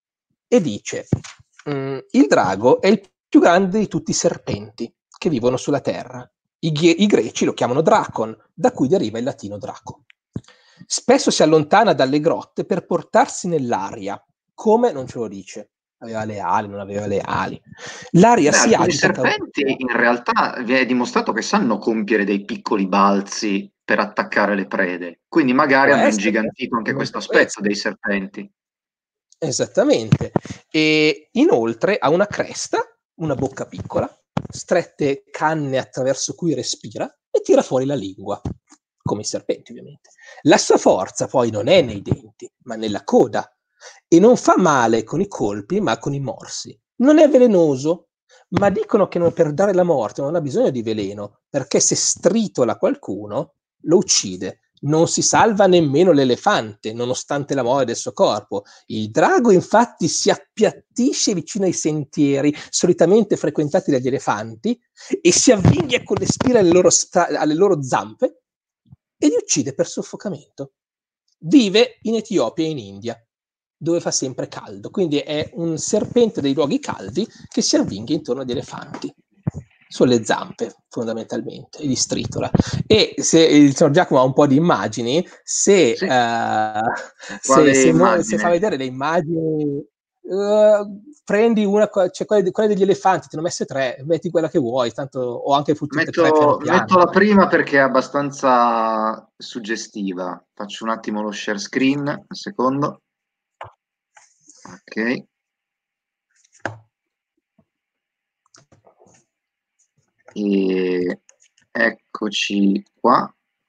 e dice mm, il drago è il più grande di tutti i serpenti che vivono sulla terra. I, I greci lo chiamano dracon, da cui deriva il latino draco. Spesso si allontana dalle grotte per portarsi nell'aria. Come? Non ce lo dice. Aveva le ali, non aveva le ali. L'aria Beh, si alcuni agita. serpenti in realtà vi è dimostrato che sanno compiere dei piccoli balzi per attaccare le prede, quindi magari Può hanno essere, ingigantito anche questo aspetto questo. dei serpenti. Esattamente. E inoltre ha una cresta, una bocca piccola, strette canne attraverso cui respira e tira fuori la lingua, come i serpenti ovviamente. La sua forza poi non è nei denti, ma nella coda, e non fa male con i colpi, ma con i morsi. Non è velenoso, ma dicono che non, per dare la morte non ha bisogno di veleno, perché se stritola qualcuno lo uccide. Non si salva nemmeno l'elefante, nonostante la mole del suo corpo. Il drago infatti si appiattisce vicino ai sentieri solitamente frequentati dagli elefanti e si avvinghia con le spine alle loro, sta- alle loro zampe e li uccide per soffocamento. Vive in Etiopia e in India, dove fa sempre caldo, quindi è un serpente dei luoghi caldi che si avvinghia intorno agli elefanti sulle zampe fondamentalmente e li stritola. E se il signor Giacomo ha un po' di immagini, se, Sì, uh, se, quale se, mo- se fa immagine? vedere le immagini, uh, prendi una, cioè quelle, quelle degli elefanti, te ne ho messe tre, metti quella che vuoi, tanto o anche tutte e tre piano Metto, metto piano. la prima perché è abbastanza suggestiva. Faccio un attimo lo share screen, un secondo. Ok. E eccoci qua.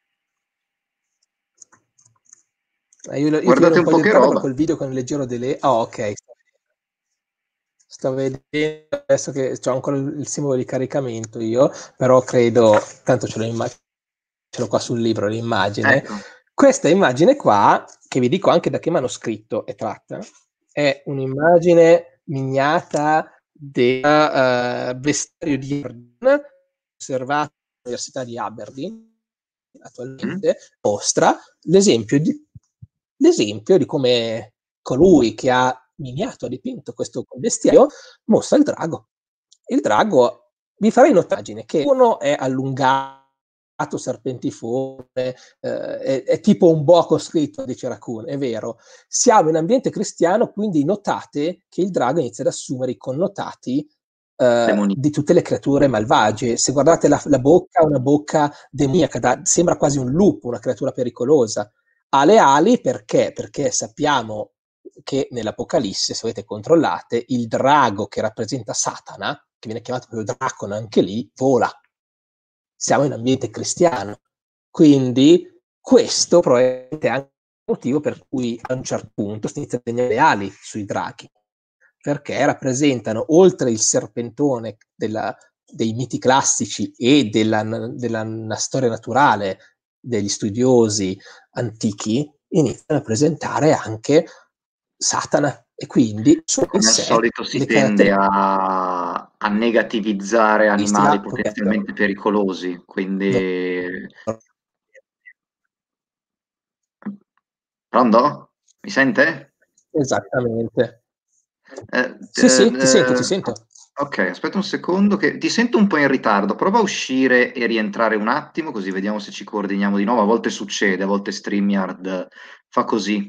Eh, io, io ti vedo Guardate un un po' in po' che ritardo roba. perché il video con il leggero delay. Oh, ok. Sto vedendo adesso che ho ancora il simbolo di caricamento io, però credo, tanto ce l'ho, imma- ce l'ho qua sul libro l'immagine. Ecco, Questa immagine qua, che vi dico anche da che manoscritto è tratta, è un'immagine miniata del uh, bestiario di Aberdeen, osservato all'Università di Aberdeen mm? attualmente, mostra l'esempio di, l'esempio di come colui che ha miniato, ha dipinto questo bestiario, mostra il drago. Il drago, vi farei notare che uno è allungato, serpentiforme, eh, è, è tipo un boa coscritto, dice Raccoon, è vero. Siamo in ambiente cristiano, quindi notate che il drago inizia ad assumere i connotati eh, Demoni- di tutte le creature malvagie. Se guardate la, la bocca, una bocca demoniaca, da, sembra quasi un lupo, una creatura pericolosa. Ha le ali perché? Perché sappiamo che nell'Apocalisse, se avete controllate, il drago che rappresenta Satana, che viene chiamato proprio Dracon anche lì, vola. Siamo in ambiente cristiano. Quindi questo probabilmente è anche il motivo per cui a un certo punto si inizia a disegnare le ali sui draghi, perché rappresentano, oltre il serpentone della, dei miti classici e della, della storia naturale degli studiosi antichi, iniziano a presentare anche Satana e quindi sono in Come al sé solito si le tende caratteristiche. a, a negativizzare animali potenzialmente pericolosi, quindi... Pronto? Mi sente? Esattamente. Eh, Sì, eh, sì, ti sento, ti eh, sento. ok, aspetta un secondo che ti sento un po' in ritardo. Prova a uscire e rientrare un attimo, così vediamo se ci coordiniamo di nuovo. A volte succede, a volte StreamYard fa così.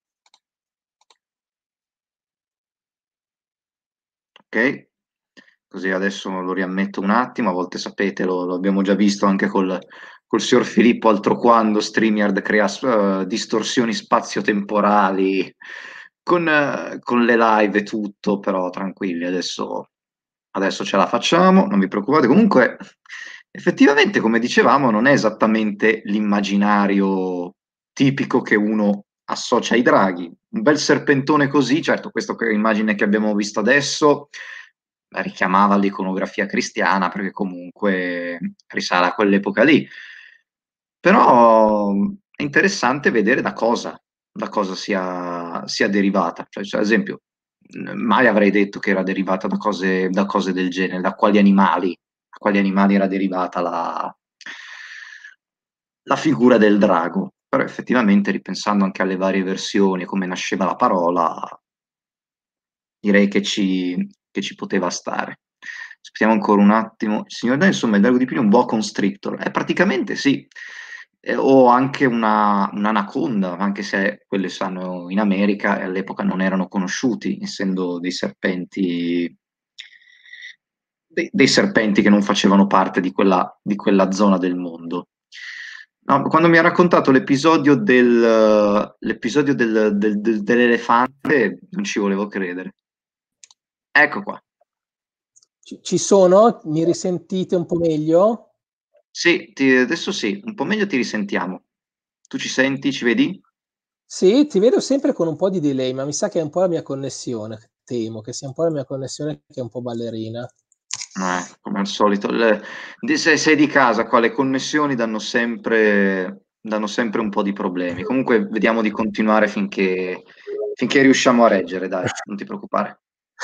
Ok? Così adesso lo riammetto un attimo. A volte sapete, lo, lo abbiamo già visto anche col, col signor Filippo, altro quando StreamYard crea eh, distorsioni spazio-temporali con, eh, con le live e tutto, però tranquilli, adesso Adesso ce la facciamo, non vi preoccupate. Comunque, effettivamente, come dicevamo, non è esattamente l'immaginario tipico che uno associa ai draghi. Un bel serpentone così, certo, questa immagine che abbiamo visto adesso la richiamava all'iconografia cristiana, perché comunque risale a quell'epoca lì. Però è interessante vedere da cosa, da cosa sia, sia derivata. Cioè, cioè, ad esempio, mai avrei detto che era derivata da cose, da cose del genere, da quali animali, da quali animali era derivata la, la figura del drago. Però effettivamente, ripensando anche alle varie versioni, come nasceva la parola, direi che ci, che ci poteva stare. Aspettiamo ancora un attimo. Il signor Dai, insomma, il drago di Pino è un boa constrictor. Eh, praticamente sì. Eh, o anche una, un'anaconda, anche se quelle stanno in America e all'epoca non erano conosciuti, essendo dei serpenti, dei, dei serpenti che non facevano parte di quella, di quella zona del mondo. No, quando mi ha raccontato l'episodio del, l'episodio del- del- del- dell'elefante, non ci volevo credere. Ecco qua. Ci, ci sono? Mi risentite un po' meglio? Sì, ti- adesso sì, un po' meglio ti risentiamo. Tu ci senti, ci vedi? Sì, ti vedo sempre con un po' di delay, ma mi sa che è un po' la mia connessione. Temo che sia un po' la mia connessione che è un po' ballerina. Eh, come al solito, le- di- se sei di casa, qua le connessioni danno sempre, danno sempre un po' di problemi. Comunque vediamo di continuare finché, finché riusciamo a reggere, dai, non ti preoccupare.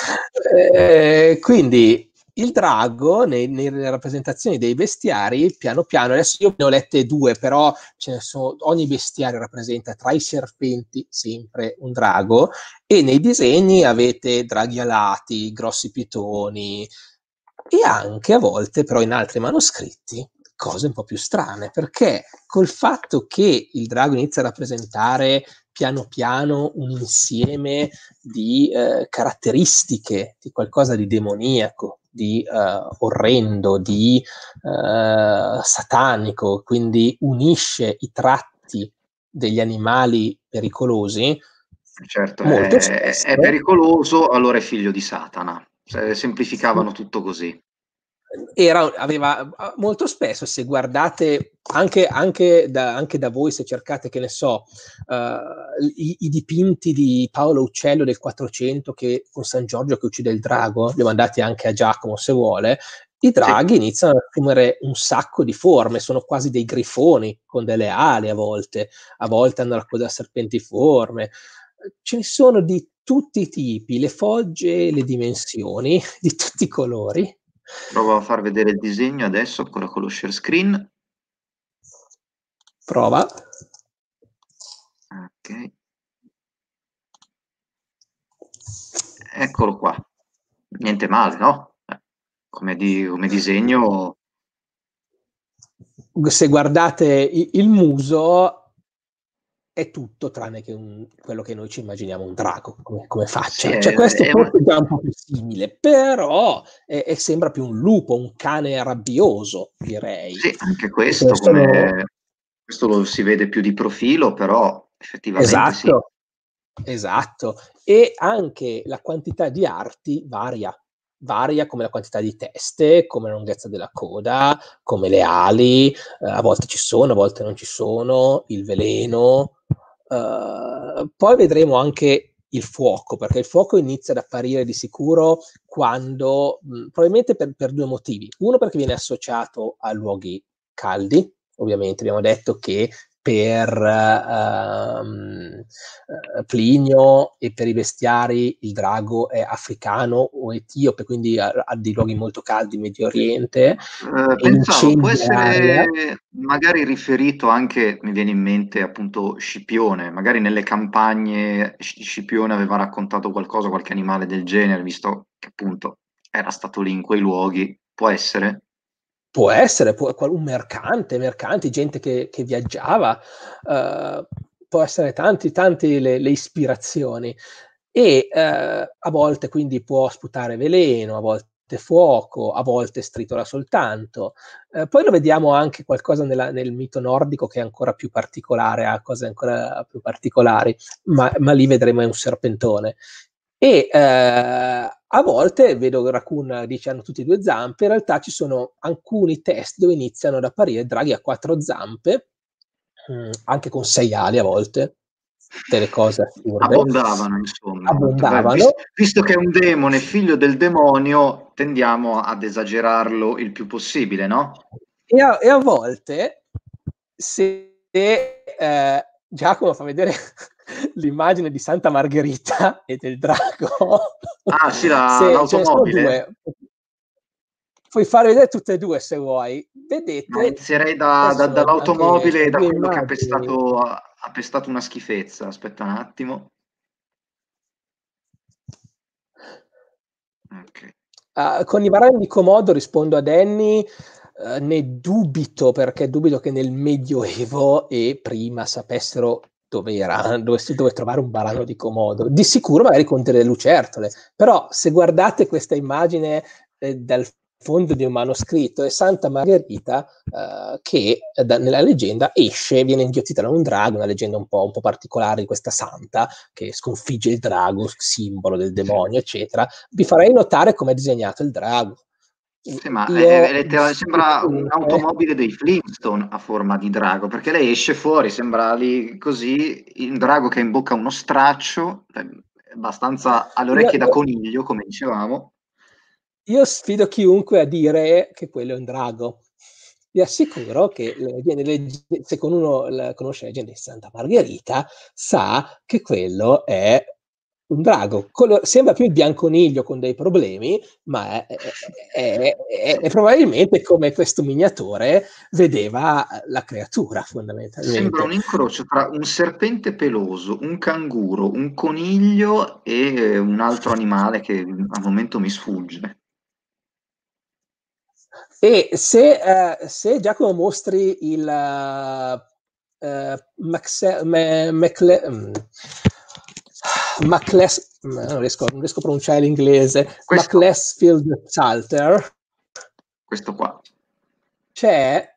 Eh, quindi il drago nei- nelle rappresentazioni dei bestiari, piano piano, adesso io ne ho lette due, però ce ne sono, ogni bestiario rappresenta tra i serpenti sempre un drago, e nei disegni avete draghi alati, grossi pitoni, e anche a volte, però in altri manoscritti, cose un po' più strane, perché col fatto che il drago inizia a rappresentare piano piano un insieme di eh, caratteristiche, di qualcosa di demoniaco, di eh, orrendo, di eh, satanico, quindi unisce i tratti degli animali pericolosi, Certo, molto è, è spesso pericoloso, allora è figlio di Satana. Se- Semplificavano tutto così. era, aveva molto spesso, se guardate anche, anche, da, anche da voi, se cercate, che ne so, uh, i, i dipinti di Paolo Uccello del quattrocento che, con San Giorgio che uccide il drago, li ho mandati anche a Giacomo se vuole, i Sì, draghi iniziano ad assumere un sacco di forme, sono quasi dei grifoni con delle ali a volte, a volte hanno la coda serpentiforme, ce ne sono di tutti i tipi, le fogge, le dimensioni, di tutti i colori. provo a far vedere il disegno adesso, ancora con lo share screen. Prova. Ok, eccolo qua. Niente male, no? Eh, Come, di- come disegno, Se guardate i- il muso è tutto tranne che un- quello che noi ci immaginiamo un drago come, come sì, faccia. è, Cioè, questo è un- forse è già un po' più simile, però è, è- sembra più un lupo, un cane rabbioso, direi. sì, anche E ce ne questo, sono. come, questo lo si vede più di profilo, però effettivamente sì. Esatto, esatto. E anche la quantità di arti varia. Varia come la quantità di teste, come la lunghezza della coda, come le ali, eh, a volte ci sono, a volte non ci sono, il veleno. Eh, poi vedremo anche il fuoco, perché il fuoco inizia ad apparire di sicuro quando, mh, probabilmente per, per due motivi. Uno, perché viene associato a luoghi caldi, ovviamente abbiamo detto che per ehm, eh, Plinio e per i bestiari il drago è africano o etiope, quindi ha, ha dei luoghi molto caldi in Medio Oriente, Eh, e pensavo, può incendia essere l'aria. magari riferito anche, mi viene in mente appunto Scipione, magari nelle campagne Sci- Scipione aveva raccontato qualcosa, qualche animale del genere, visto che appunto era stato lì in quei luoghi, può essere? Può essere, può, un mercante, mercanti, gente che, che viaggiava, uh, può essere tanti, tanti le, le ispirazioni. E uh, a volte quindi può sputare veleno, a volte fuoco, a volte stritola soltanto. Uh, poi lo vediamo anche qualcosa nella, nel mito nordico che è ancora più particolare, ha cose ancora più particolari, ma, ma lì vedremo è un serpentone. E eh, a volte vedo che Raccoon dice hanno tutti e due zampe, in realtà ci sono alcuni test dove iniziano ad apparire draghi a quattro zampe, mh, anche con sei ali a volte, delle cose assurde, Abbondavano, insomma. Beh, vis- abbondavano. visto che è un demone, figlio del demonio, tendiamo ad esagerarlo il più possibile, no? E a, e a volte, se eh, Giacomo fa vedere l'immagine di Santa Margherita e del drago, Ah, sì, la- se ce ne sono l'automobile? due, puoi fare vedere tutte e due se vuoi. Ma Vedete, inizierei da- queste da- sono anche dall'automobile e sono da due quello che ha immagini. pestato, ha pestato una schifezza. Aspetta un attimo. Okay. Uh, con i varani di Komodo rispondo a Danny, uh, ne dubito, perché dubito che nel Medioevo e prima sapessero dove era, dove, dove trovare un varano di Komodo. Di sicuro magari con delle lucertole, però se guardate questa immagine eh, dal fondo di un manoscritto è Santa Margherita uh, che da, nella leggenda esce, viene inghiottita da un drago, una leggenda un po', un po' particolare di questa santa che sconfigge il drago, simbolo del demonio, eccetera. Vi farei notare come è disegnato il drago. Sì, ma è, Io è lettera- sembra un'automobile dei Flintstone a forma di drago, perché lei esce fuori, sembra lì così, il drago che ha in bocca uno straccio, eh, abbastanza alle io, orecchie da io, coniglio, come dicevamo. io sfido chiunque a dire che quello è un drago. Vi assicuro che le, le, se con uno la, conosce la leggenda di Santa Margherita, sa che quello è un drago. Color, sembra più il bianconiglio con dei problemi, ma è, è, è, è, è probabilmente come questo miniatore vedeva la creatura, fondamentalmente. Sembra un incrocio tra un serpente peloso, un canguro, un coniglio e un altro animale che al momento mi sfugge. E se, uh, se Giacomo mostri il uh, uh, Maxe, me, Mecle, um, Macles, non riesco, non riesco a pronunciare l'inglese, Questo, Macclesfield Psalter, questo qua. c'è,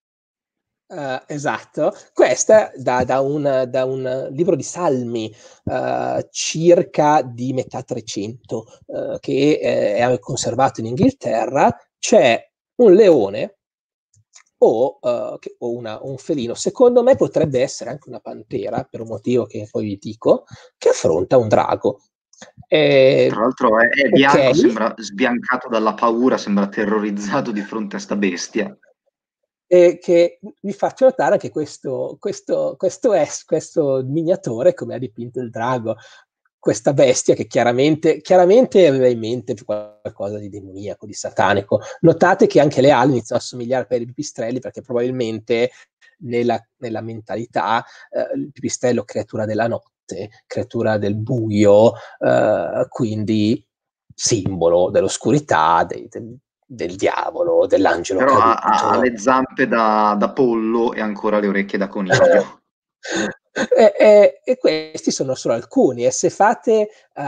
uh, esatto, questa da, da, un, da un libro di salmi uh, circa di metà trecento, uh, che eh, è conservato in Inghilterra. C'è un leone o, uh, che, o una, un felino, secondo me potrebbe essere anche una pantera, per un motivo che poi vi dico, che affronta un drago. Eh, Tra l'altro è, è bianco, ok, sembra sbiancato dalla paura, sembra terrorizzato di fronte a sta bestia. e che vi faccio notare che questo, questo, questo, è, questo miniatore, come ha dipinto il drago, questa bestia che chiaramente, chiaramente aveva in mente qualcosa di demoniaco, di satanico. Notate che anche le ali iniziano a somigliare per i pipistrelli, perché probabilmente nella, nella mentalità eh, il pipistrello creatura della notte, creatura del buio, eh, quindi simbolo dell'oscurità, dei, del, del diavolo, dell'angelo Però ha, ha- ha caduto. le zampe da, da pollo e ancora le orecchie da coniglio. E, e, e questi sono solo alcuni, e se fate,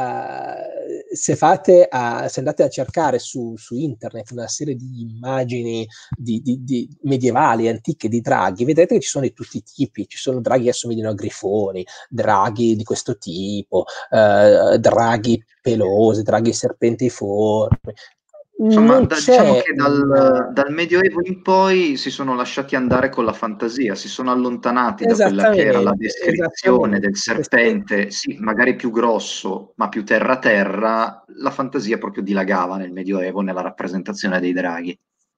uh, se, fate uh, se andate a cercare su, su internet una serie di immagini di, di, di medievali, antiche di draghi, vedrete che ci sono di tutti i tipi, ci sono draghi che assomigliano a grifoni, draghi di questo tipo, uh, draghi pelosi, draghi serpentiformi. Insomma, Non da- diciamo c'è che un... dal, dal Medioevo in poi si sono lasciati andare con la fantasia, si sono allontanati da quella che era la Esattamente, descrizione esattamente. del serpente, sì, magari più grosso, ma più terra-terra. La fantasia proprio dilagava nel Medioevo nella rappresentazione dei draghi.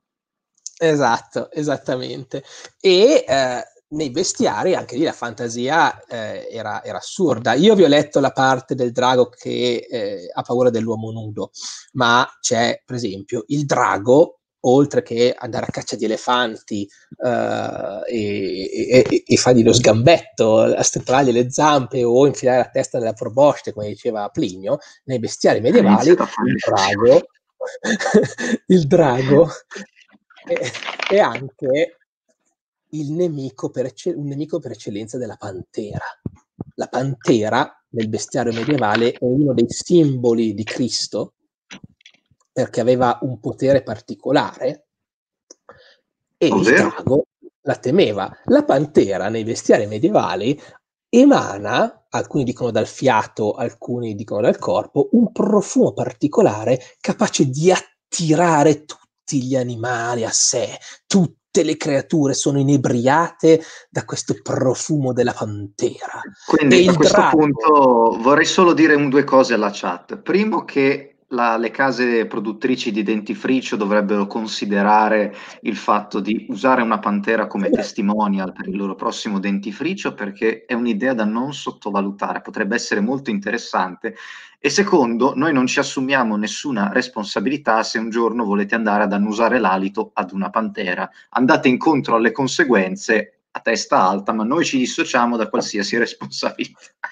Esatto, esattamente. E eh, nei bestiari anche lì la fantasia eh, era, era assurda. Io vi ho letto la parte del drago che eh, ha paura dell'uomo nudo, ma c'è per esempio il drago, oltre che andare a caccia di elefanti eh, e, e, e fargli lo sgambetto, a strappargli le zampe o infilare la testa nella proboscide, come diceva Plinio, nei bestiari Ha medievali iniziato a fare il le fusioni. drago, il drago è, è anche il nemico per ecce- un nemico per eccellenza della pantera. La pantera nel bestiario medievale è uno dei simboli di Cristo perché aveva un potere particolare e il Ovvero? drago la temeva. La pantera nei bestiari medievali emana, alcuni dicono dal fiato, alcuni dicono dal corpo, un profumo particolare capace di attirare tutti gli animali a sé. Tutte le creature sono inebriate da questo profumo della pantera. E Quindi a il questo drago, punto vorrei solo dire un, due cose alla chat. Primo, che la- le case produttrici di dentifricio dovrebbero considerare il fatto di usare una pantera come testimonial per il loro prossimo dentifricio, perché è un'idea da non sottovalutare, potrebbe essere molto interessante. E secondo, noi non ci assumiamo nessuna responsabilità se un giorno volete andare ad annusare l'alito ad una pantera. Andate incontro alle conseguenze a testa alta, ma noi ci dissociamo da qualsiasi responsabilità.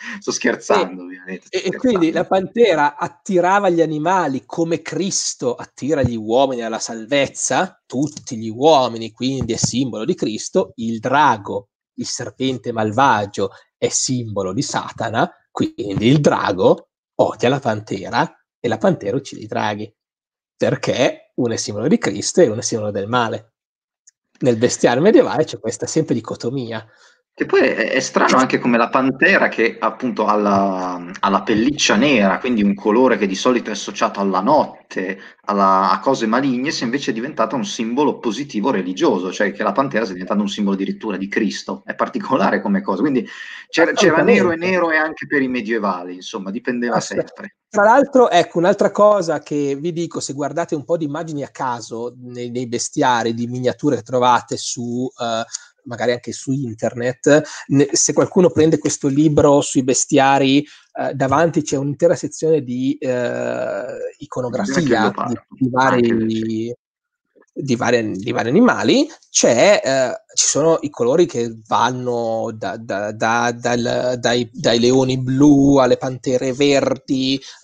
Sto scherzando, ovviamente. Sto E, e scherzando. quindi la pantera attirava gli animali come Cristo attira gli uomini alla salvezza, tutti gli uomini, quindi è simbolo di Cristo. Il drago, il serpente malvagio, è simbolo di Satana, quindi il drago odia la pantera e la pantera uccide i draghi, perché uno è simbolo di Cristo e uno è simbolo del male. Nel bestiario medievale c'è questa sempre dicotomia. Che poi è, è strano anche come la pantera, che appunto ha la, ha la pelliccia nera, quindi un colore che di solito è associato alla notte, alla- a cose maligne, sia invece diventata un simbolo positivo religioso, cioè che la pantera sia diventata un simbolo addirittura di Cristo. È particolare come cosa. Quindi c'era, c'era nero e Assolutamente. nero e anche per i medievali, insomma, dipendeva Ass- sempre. Tra l'altro, ecco, un'altra cosa che vi dico, se guardate un po' di immagini a caso nei, nei bestiari di miniature che trovate su, eh, magari anche su internet, ne- se qualcuno prende questo libro sui bestiari, eh, davanti c'è un'intera sezione di eh, Anche il iconografia di, leopardo, di anche il... sì. vari, di vari, di vari animali. C'è, eh, ci sono i colori che vanno da, da, da, dal, dai, dai leoni blu alle pantere verdi, eh,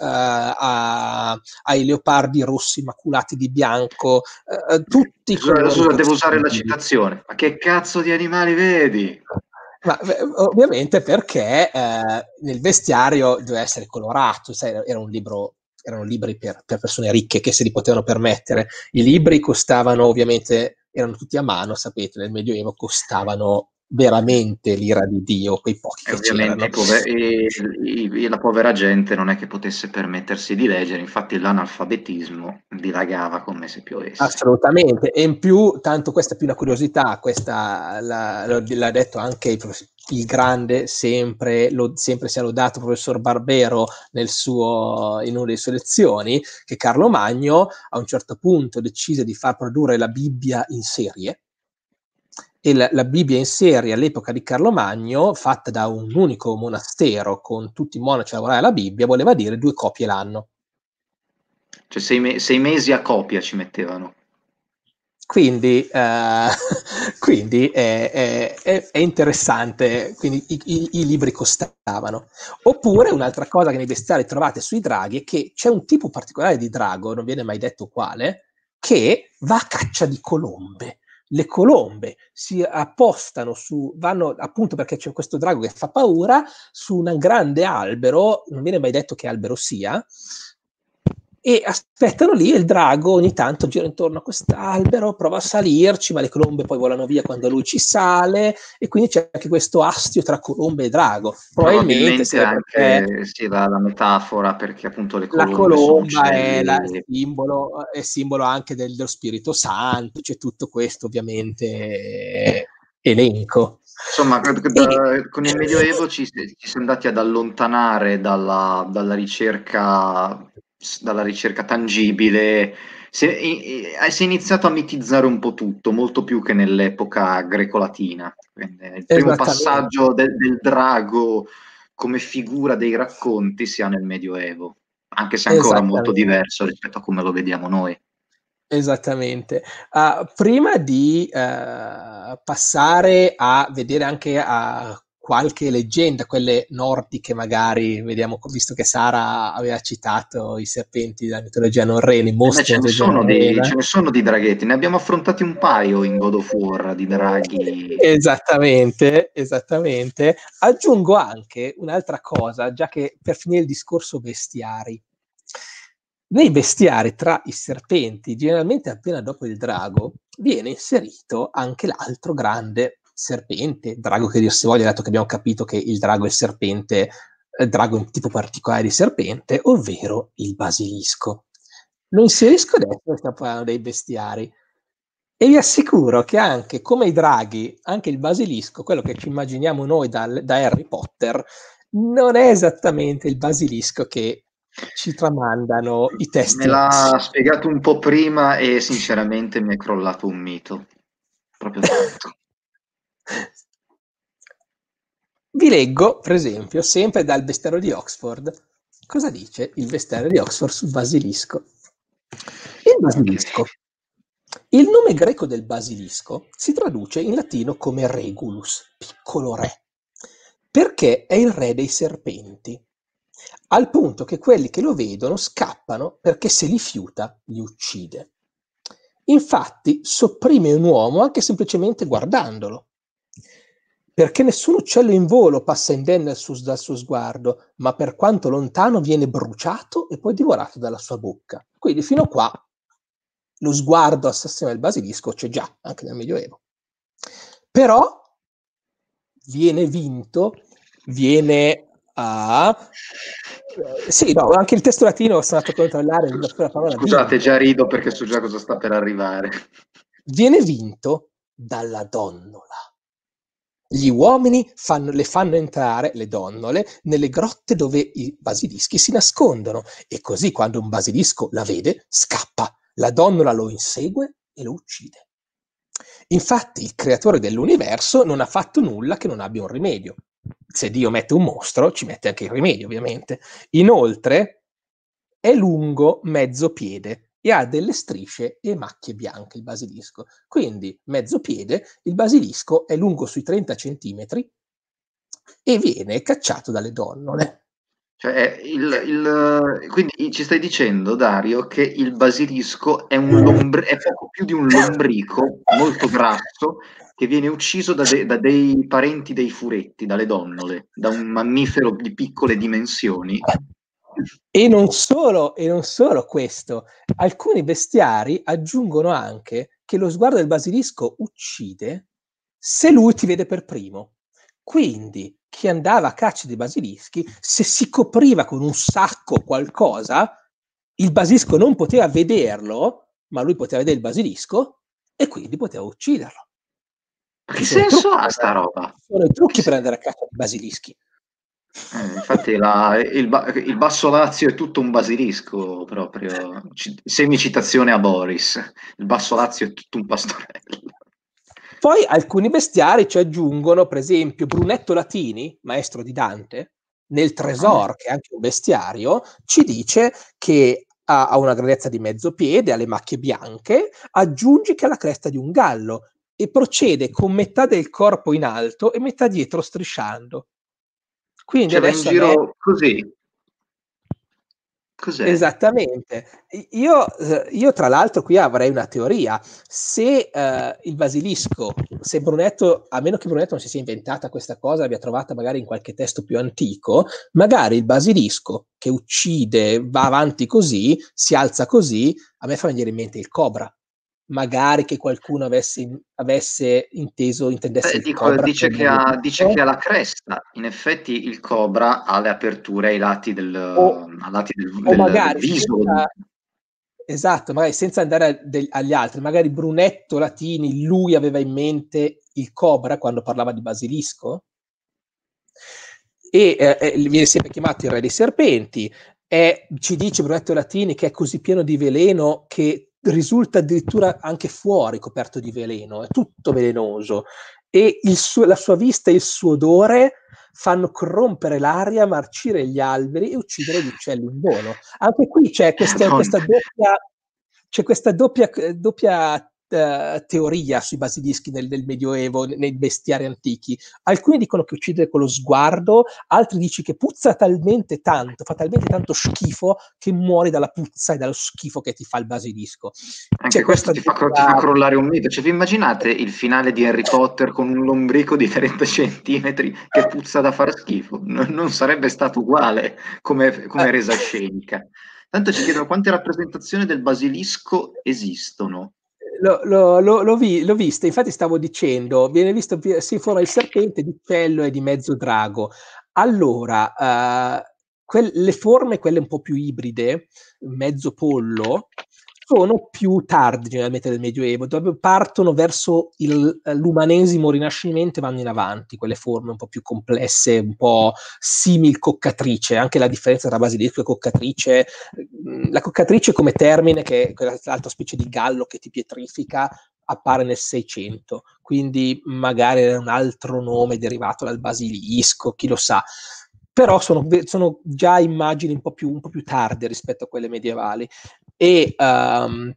a, ai leopardi rossi maculati di bianco, eh, tutti i Scusa, colori scusa, devo usare la possibili. citazione. Ma che cazzo di animali vedi? Ma eh, ovviamente perché eh, nel vestiario doveva essere colorato, sai, era un libro, erano libri per, per persone ricche che se li potevano permettere. I libri costavano, ovviamente, erano tutti a mano, sapete, nel Medioevo costavano veramente l'ira di Dio, quei pochi E che ovviamente c'erano. i pover- i- i- la povera gente non è che potesse permettersi di leggere, infatti l'analfabetismo dilagava come se piovesse. Assolutamente, e in più, tanto questa è più una curiosità, questa la- lo- l'ha detto anche il, prof- il grande, sempre, lo, sempre sia lodato professor Barbero nel suo, in una delle sue lezioni, che Carlo Magno a un certo punto decise di far produrre la Bibbia in serie, e la, la Bibbia in serie all'epoca di Carlo Magno, fatta da un unico monastero con tutti i monaci a lavorare alla Bibbia, voleva dire due copie l'anno. Cioè sei, me- sei mesi a copia ci mettevano. Quindi, eh, quindi è, è- è- è interessante, quindi i, i- i libri costavano. Oppure un'altra cosa che nei bestiari trovate sui draghi è che c'è un tipo particolare di drago, non viene mai detto quale, che va a caccia di colombe. Le colombe si appostano su, vanno appunto perché c'è questo drago che fa paura, su un grande albero, non viene mai detto che albero sia, e aspettano lì e il drago ogni tanto gira intorno a quest'albero, prova a salirci, ma le colombe poi volano via quando lui ci sale, e quindi c'è anche questo astio tra colombe e drago. Probabilmente Probabilmente se perché anche sì, la, la metafora, perché appunto le la colombe sono colomba è, la uccelli. simbolo, è simbolo anche del, dello Spirito Santo, c'è tutto questo ovviamente eh, elenco. Insomma, E, da- con il Medioevo ci, ci si è andati ad allontanare dalla, dalla ricerca, dalla ricerca tangibile. Si è, i- i- si è iniziato a mitizzare un po' tutto, molto più che nell'epoca greco-latina. Quindi, il primo esattamente, passaggio del, del drago come figura dei racconti si ha nel Medioevo, anche se è ancora molto esattamente. diverso rispetto a come lo vediamo noi. Esattamente. Uh, prima di uh, passare a vedere anche a qualche leggenda, quelle nordiche magari, vediamo, visto che Sara aveva citato i serpenti della mitologia norrena, i Eh beh, mostri ce della ne mitologia sono di, norrena. ce ne sono di draghetti, ne abbiamo affrontati un paio in God of War di draghi. Esattamente, esattamente. Aggiungo anche un'altra cosa, già che per finire il discorso bestiari. Nei bestiari tra i serpenti, generalmente appena dopo il drago, viene inserito anche l'altro grande serpente, drago che dir si voglia, dato che abbiamo capito che il drago è il serpente, il drago è un tipo particolare di serpente, ovvero il basilisco. Lo inserisco adesso, stiamo parlando dei bestiari. E vi assicuro che anche come i draghi, anche il basilisco, quello che ci immaginiamo noi da, da Harry Potter, non è esattamente il basilisco che ci tramandano i Me testi l'ha antichi. spiegato un po' prima e sinceramente mi è crollato un mito, proprio tanto. Vi leggo, per esempio, sempre dal bestiario di Oxford, cosa dice il bestiario di Oxford sul basilisco. Il Ok. basilisco. Il nome greco del basilisco si traduce in latino come Regulus, piccolo re. perché è il re dei serpenti, al punto che quelli che lo vedono scappano perché se li fiuta li uccide. Infatti sopprime un uomo anche semplicemente guardandolo, perché nessun uccello in volo passa indenne dal suo, dal suo sguardo, ma per quanto lontano viene bruciato e poi divorato dalla sua bocca. Quindi fino a qua lo sguardo assassino del basilisco c'è già, anche nel Medioevo. Però viene vinto, viene a... Sì, no, anche il testo latino sono andato a controllare la parola Scusate, vinto. già rido perché so già cosa sta per arrivare. Viene vinto dalla donnola. Gli uomini fanno, le fanno entrare, le donnole, nelle grotte dove i basilischi si nascondono e così quando un basilisco la vede, scappa. La donnola lo insegue e lo uccide. Infatti il creatore dell'universo non ha fatto nulla che non abbia un rimedio. Se Dio mette un mostro, ci mette anche il rimedio, ovviamente. Inoltre, è lungo mezzo piede e ha delle strisce e macchie bianche il basilisco. Quindi, mezzo piede, il basilisco è lungo sui trenta centimetri e viene cacciato dalle donnole. Cioè, il, il, quindi ci stai dicendo, Dario, che il basilisco è, un lombri- è poco più di un lombrico molto grasso che viene ucciso da, de- da dei parenti dei furetti, dalle donnole, da un mammifero di piccole dimensioni. E non solo, e non solo questo, alcuni bestiari aggiungono anche che lo sguardo del basilisco uccide se lui ti vede per primo. Quindi chi andava a caccia dei basilischi, se si copriva con un sacco o qualcosa, il basilisco non poteva vederlo, ma lui poteva vedere il basilisco e quindi poteva ucciderlo. Ma che senso ha sta roba? Sono i trucchi Che per se- andare a caccia dei basilischi. Eh, infatti la- il, ba- il Basso Lazio è tutto un basilisco proprio, C- semicitazione a Boris, il Basso Lazio è tutto un pastorello. Poi alcuni bestiari ci aggiungono, per esempio, Brunetto Latini, maestro di Dante, nel Uh-huh. Tresor, che è anche un bestiario, ci dice che ha, ha una grandezza di mezzo piede, ha le macchie bianche, aggiunge che ha la cresta di un gallo e procede con metà del corpo in alto e metà dietro strisciando. Quindi Cioè va in adesso a me giro così, cos'è? esattamente. Io, eh, io tra l'altro qui avrei una teoria. Se eh, il basilisco, se Brunetto, a meno che Brunetto non si sia inventata questa cosa, l'abbia trovata magari in qualche testo più antico, magari il basilisco che uccide, va avanti così, si alza così, a me fa venire in mente il cobra. Magari che qualcuno avesse, avesse inteso, intendesse Beh, il dico- cobra dice, come che ha, dice che basilisco. ha la cresta, in effetti il cobra ha le aperture ai lati del, O, ai lati del, o del- del magari viso. senza, esatto, magari senza andare a del- agli altri, magari Brunetto Latini, lui aveva in mente il cobra quando parlava di basilisco e eh, eh, viene sempre chiamato il re dei serpenti. E ci dice Brunetto Latini che è così pieno di veleno che risulta addirittura anche fuori coperto di veleno, è tutto velenoso e il suo, la sua vista e il suo odore fanno corrompere l'aria, marcire gli alberi e uccidere gli uccelli in volo. Anche qui c'è questa, Madonna. questa doppia, c'è questa doppia, doppia uh, teoria sui basilischi nel, nel Medioevo, nei bestiari antichi. Alcuni dicono che uccide con lo sguardo, altri dicono che puzza talmente tanto, fa talmente tanto schifo che muori dalla puzza e dallo schifo che ti fa il basilisco. Anche C'è questo questa ti fa, cro- ti fa doppia... crollare un mito. Cioè, vi immaginate il finale di Harry Potter con un lombrico di trenta centimetri che puzza da far schifo? Non, non sarebbe stato uguale come, come resa scenica. Tanto ci chiedono quante rappresentazioni del basilisco esistono. L'ho, l'ho, l'ho, l'ho, vi, l'ho vista, infatti stavo dicendo, viene visto si forma il serpente di uccello e di mezzo drago. Allora, uh, quel, le forme, quelle un po' più ibride, mezzo pollo, sono più tardi generalmente del Medioevo, dove partono verso il, l'umanesimo rinascimento e vanno in avanti, quelle forme un po' più complesse, un po' simil coccatrice, anche la differenza tra basilisco e coccatrice. La coccatrice come termine, che è quell'altra specie di gallo che ti pietrifica, appare nel Seicento, quindi magari è un altro nome derivato dal basilisco, chi lo sa. Però sono, sono già immagini un po' più, un po' più tarde rispetto a quelle medievali. E, um,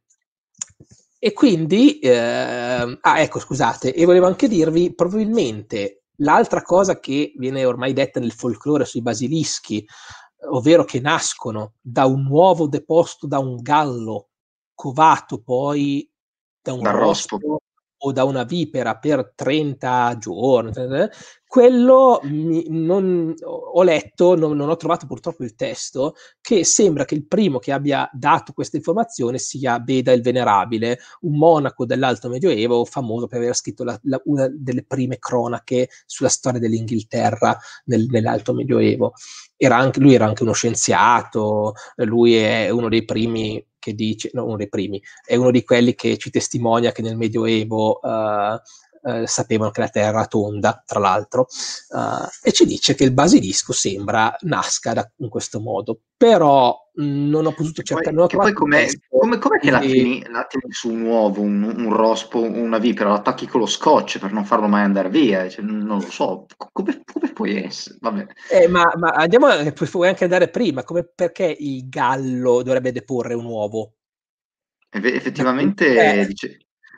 e quindi, eh, ah ecco scusate, e volevo anche dirvi, probabilmente L'altra cosa che viene ormai detta nel folklore sui basilischi, ovvero che nascono da un uovo deposto da un gallo, covato poi da un Dal rospo. rospo o da una vipera per trenta giorni, quello mi, non, ho letto, non, non ho trovato purtroppo il testo, che sembra che il primo che abbia dato questa informazione sia Beda il Venerabile, un monaco dell'Alto Medioevo famoso per aver scritto la, la, una delle prime cronache sulla storia dell'Inghilterra nel, nell'Alto Medioevo. Era anche, lui era anche uno scienziato, lui è uno dei primi che dice, no, uno dei primi, è uno di quelli che ci testimonia che nel Medioevo uh, uh, sapevano che la Terra era tonda, tra l'altro, uh, e ci dice che il basilisco sembra nasca da, in questo modo, però mh, non ho potuto cercare, non ho Che poi trovato il com'è, testo. come, com'è che la Quindi, tieni, la tieni su un uovo, un, un rospo, una vipera, la attacchi con lo scotch per non farlo mai andare via? Cioè, non lo so, come, come puoi essere? Vabbè. eh, ma, ma andiamo, a, puoi anche andare prima, come perché il gallo dovrebbe deporre un uovo? Eff- Da qui, effettivamente, eh. dice,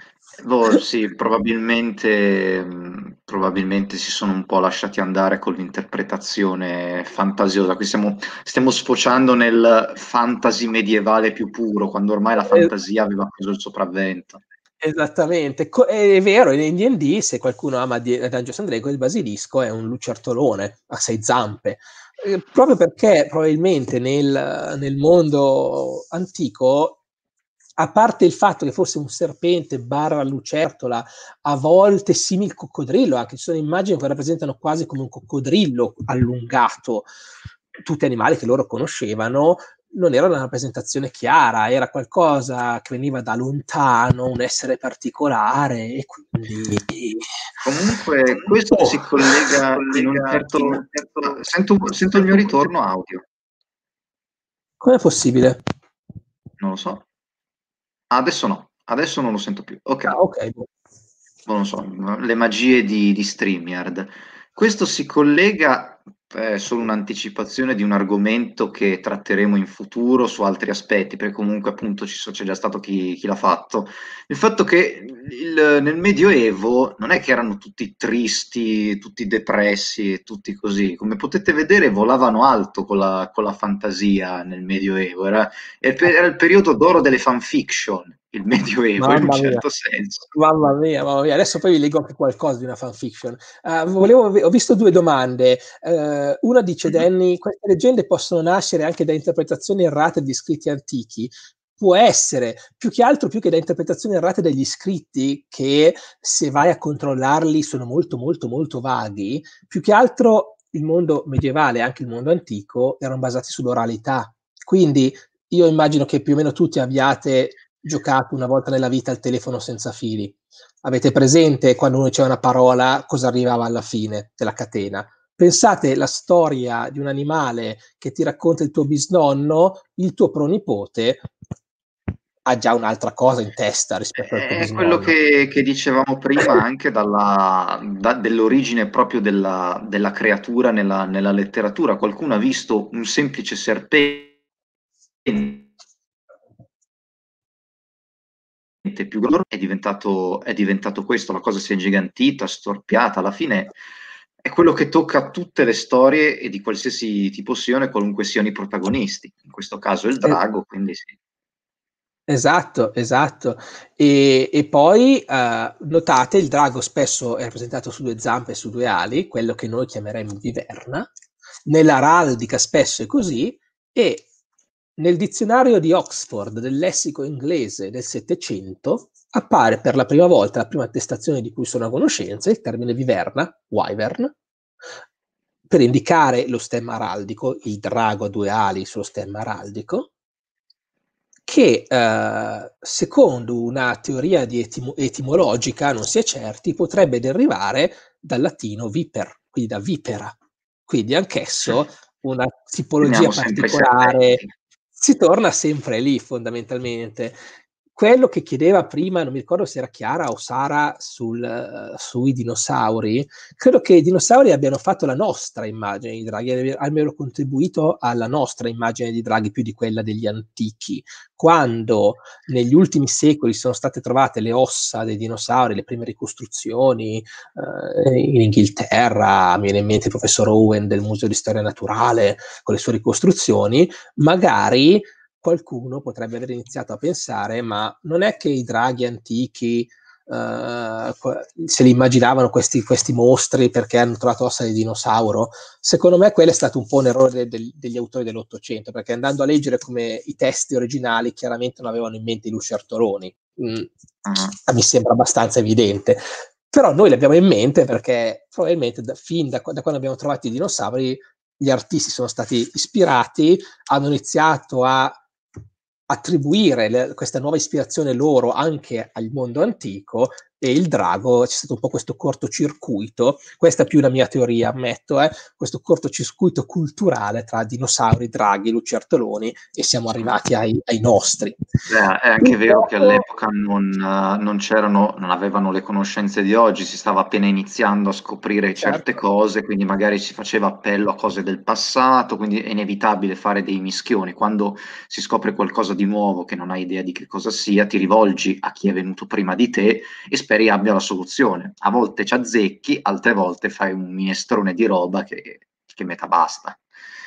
boh, sì, probabilmente, mh, probabilmente si sono un po' lasciati andare con l'interpretazione fantasiosa. Qui stiamo, stiamo sfociando nel fantasy medievale più puro, quando ormai la Eh, fantasia aveva preso il sopravvento. Esattamente, Co- è vero, in D and D, se qualcuno ama D- Dungeons and Dragons, il basilisco è un lucertolone a sei zampe, eh, proprio perché probabilmente nel, nel mondo antico, a parte il fatto che fosse un serpente barra lucertola, a volte simil coccodrillo, anche ci sono immagini che rappresentano quasi come un coccodrillo allungato, tutti animali che loro conoscevano, non era una rappresentazione chiara, era qualcosa che veniva da lontano, un essere particolare, e quindi... Comunque, questo Oh, si collega in un collega certo... in un ah, certo... Sento, sento il mio sento- ritorno audio, Com'è possibile? non lo so. Ah, adesso no, adesso non lo sento più. Ah, Ok. ok. Boh. Non lo so, le magie di, di StreamYard. Questo si collega, è solo un'anticipazione di un argomento che tratteremo in futuro su altri aspetti, perché comunque appunto ci so- c'è già stato chi, chi l'ha fatto. Il fatto che il- nel Medioevo non è che erano tutti tristi, tutti depressi e tutti così. Come potete vedere, volavano alto con la, con la fantasia nel Medioevo. Era, era il periodo d'oro delle fanfiction, il Medioevo, in un Mamma mia. certo senso. Mamma mia, mamma mia, adesso poi vi leggo anche qualcosa di una fanfiction. Uh, volevo, ho visto due domande. Uh, una dice: Mhm. Danny, queste leggende possono nascere anche da interpretazioni errate di scritti antichi. Può essere, più che altro, più che da interpretazioni errate degli scritti, che se vai a controllarli sono molto, molto, molto vaghi. Più che altro il mondo medievale, anche il mondo antico, erano basati sull'oralità. Quindi io immagino che più o meno tutti abbiate giocato una volta nella vita al telefono senza fili. Avete presente quando uno diceva una parola, cosa arrivava alla fine della catena? Pensate la storia di un animale che ti racconta il tuo bisnonno, il tuo pronipote ha già un'altra cosa in testa rispetto al tuo È quello bisnonno. che, che dicevamo prima anche dalla, da- dell'origine proprio della, della creatura nella, nella letteratura. Qualcuno ha visto un semplice serpente più grosso, è diventato, è diventato questo, la cosa si è ingigantita, storpiata, alla fine è quello che tocca tutte le storie e di qualsiasi tipo siano e qualunque siano i protagonisti. In questo caso il Eh, drago, quindi sì. Esatto, esatto. E, e poi eh, notate il drago spesso è rappresentato su due zampe e su due ali, quello che noi chiameremmo viverna. Nell'araldica spesso è così, e nel dizionario di Oxford del lessico inglese del Settecento appare per la prima volta, la prima attestazione di cui sono a conoscenza, il termine viverna, wyvern, per indicare lo stemma araldico, il drago a due ali sullo stemma araldico, che eh, secondo una teoria di etimo- etimologica, non si è certi, potrebbe derivare dal latino viper, quindi da vipera. Quindi anch'esso una Torniamo tipologia sempre ai particolare, serpenti. si torna sempre lì fondamentalmente. quello che chiedeva prima, non mi ricordo se era Chiara o Sara sul, uh, sui dinosauri, credo che i dinosauri abbiano fatto la nostra immagine di draghi, abbiano contribuito alla nostra immagine di draghi più di quella degli antichi. Quando negli ultimi secoli sono state trovate le ossa dei dinosauri, le prime ricostruzioni uh, in Inghilterra, mi viene in mente il professor Owen del Museo di Storia Naturale con le sue ricostruzioni, magari qualcuno potrebbe aver iniziato a pensare, ma non è che i draghi antichi uh, se li immaginavano questi, questi mostri perché hanno trovato ossa di dinosauro? Secondo me quello è stato un po' un errore de, de, degli autori dell'Ottocento, perché andando a leggere come i testi originali chiaramente non avevano in mente i lucertoloni. Mm, uh-huh. Mi sembra abbastanza evidente. Però noi li abbiamo in mente perché probabilmente da, fin da, da quando abbiamo trovato i dinosauri gli artisti sono stati ispirati, hanno iniziato a attribuire le, questa nuova ispirazione loro anche al mondo antico, e il drago, c'è stato un po' questo cortocircuito, questa è più una mia teoria, ammetto, eh, questo cortocircuito culturale tra dinosauri, draghi, lucertoloni, e siamo arrivati ai, ai nostri. Beh, è anche vero che all'epoca non, non c'erano, non avevano le conoscenze di oggi, si stava appena iniziando a scoprire certe certo. cose, quindi magari si faceva appello a cose del passato, quindi è inevitabile fare dei mischioni. Quando si scopre qualcosa di nuovo che non hai idea di che cosa sia, ti rivolgi a chi è venuto prima di te e speri abbia la soluzione. A volte ci azzecchi, altre volte fai un minestrone di roba che, che metà basta.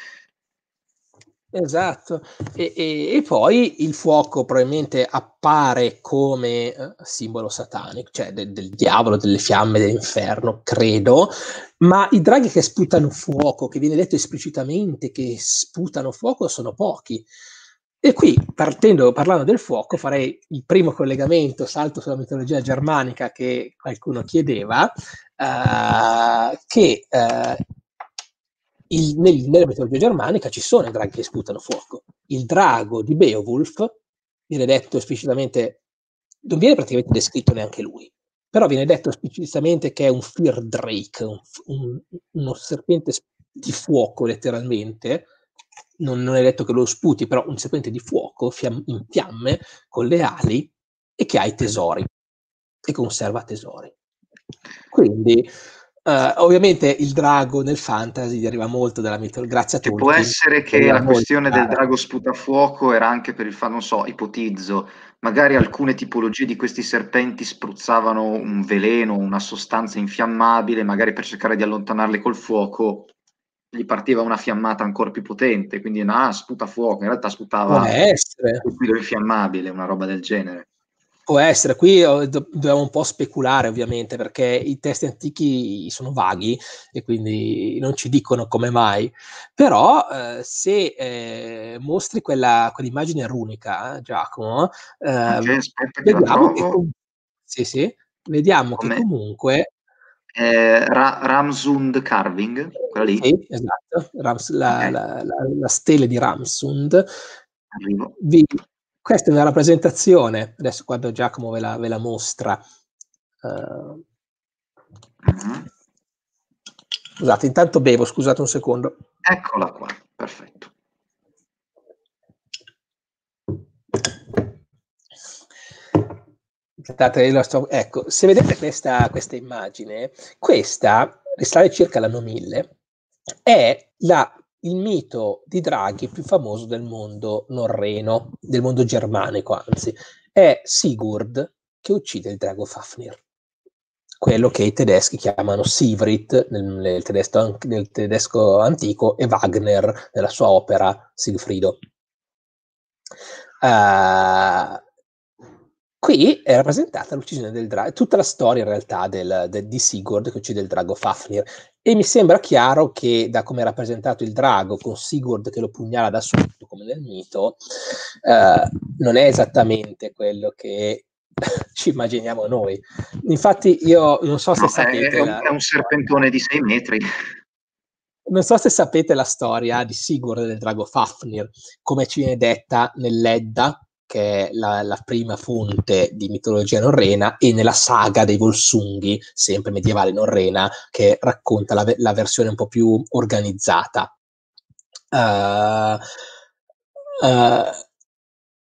Esatto, e, e, e poi il fuoco probabilmente appare come eh, simbolo satanico, cioè de, del diavolo, delle fiamme dell'inferno, credo, ma i draghi che sputano fuoco, che viene detto esplicitamente che sputano fuoco, sono pochi. E qui, partendo, parlando del fuoco, farei il primo collegamento, salto sulla mitologia germanica che qualcuno chiedeva, uh, che uh, il, nel, nella mitologia germanica ci sono i draghi che sputano fuoco. Il drago di Beowulf viene detto esplicitamente, non viene praticamente descritto neanche lui, però viene detto esplicitamente che è un Firdrake, un, un, uno serpente di fuoco letteralmente. Non, non è detto che lo sputi, però un serpente di fuoco fiam- in fiamme con le ali e che ha i tesori e conserva tesori. Quindi Uh, ovviamente il drago nel fantasy deriva molto dalla mitologia, grazie a Che può Tolkien. essere che la questione del drago sputafuoco era anche per il fatto, non so, ipotizzo, magari alcune tipologie di questi serpenti spruzzavano un veleno, una sostanza infiammabile, magari per cercare di allontanarli col fuoco gli partiva una fiammata ancora più potente, quindi ah, sputa fuoco, in realtà sputava liquido infiammabile, una roba del genere. Può essere, qui do- dobbiamo un po' speculare ovviamente, perché i testi antichi sono vaghi e quindi non ci dicono come mai, però eh, se eh, mostri quella, quell'immagine runica, eh, Giacomo, eh, Ok, aspetta che la vediamo che, trovo. com- sì, sì, vediamo Come che comunque... eh, Ra- Ramsund Carving, quella lì? Sì, esatto, Rams, la, Okay. la, la, la stele di Ramsund. Arrivo. Vi, questa è una rappresentazione, adesso quando Giacomo ve la, ve la mostra. Uh, Mh-mh. Scusate, intanto bevo, scusate un secondo. Eccola qua, perfetto. Aspettate, sto, ecco, se vedete questa, questa immagine, questa risale circa l'anno mille, è la, il mito di draghi più famoso del mondo norreno, del mondo germanico, anzi, è Sigurd che uccide il drago Fafnir, quello che i tedeschi chiamano Sivrit nel, nel, tedesco, nel tedesco antico, e Wagner nella sua opera Sigfrido. Uh, Qui è rappresentata l'uccisione del drago, tutta la storia in realtà del, del, di Sigurd che uccide il drago Fafnir, e mi sembra chiaro che da come è rappresentato il drago con Sigurd che lo pugnala da sotto come nel mito, eh, non è esattamente quello che ci immaginiamo noi. Infatti io non so se No, è, sapete è, un, la, è un serpentone di sei metri. non so se sapete la storia di Sigurd del drago Fafnir, come ci viene detta nell'Edda, che è la, la prima fonte di mitologia norrena, e nella saga dei Volsunghi, sempre medievale norrena, che racconta la, la versione un po' più organizzata. Uh, uh,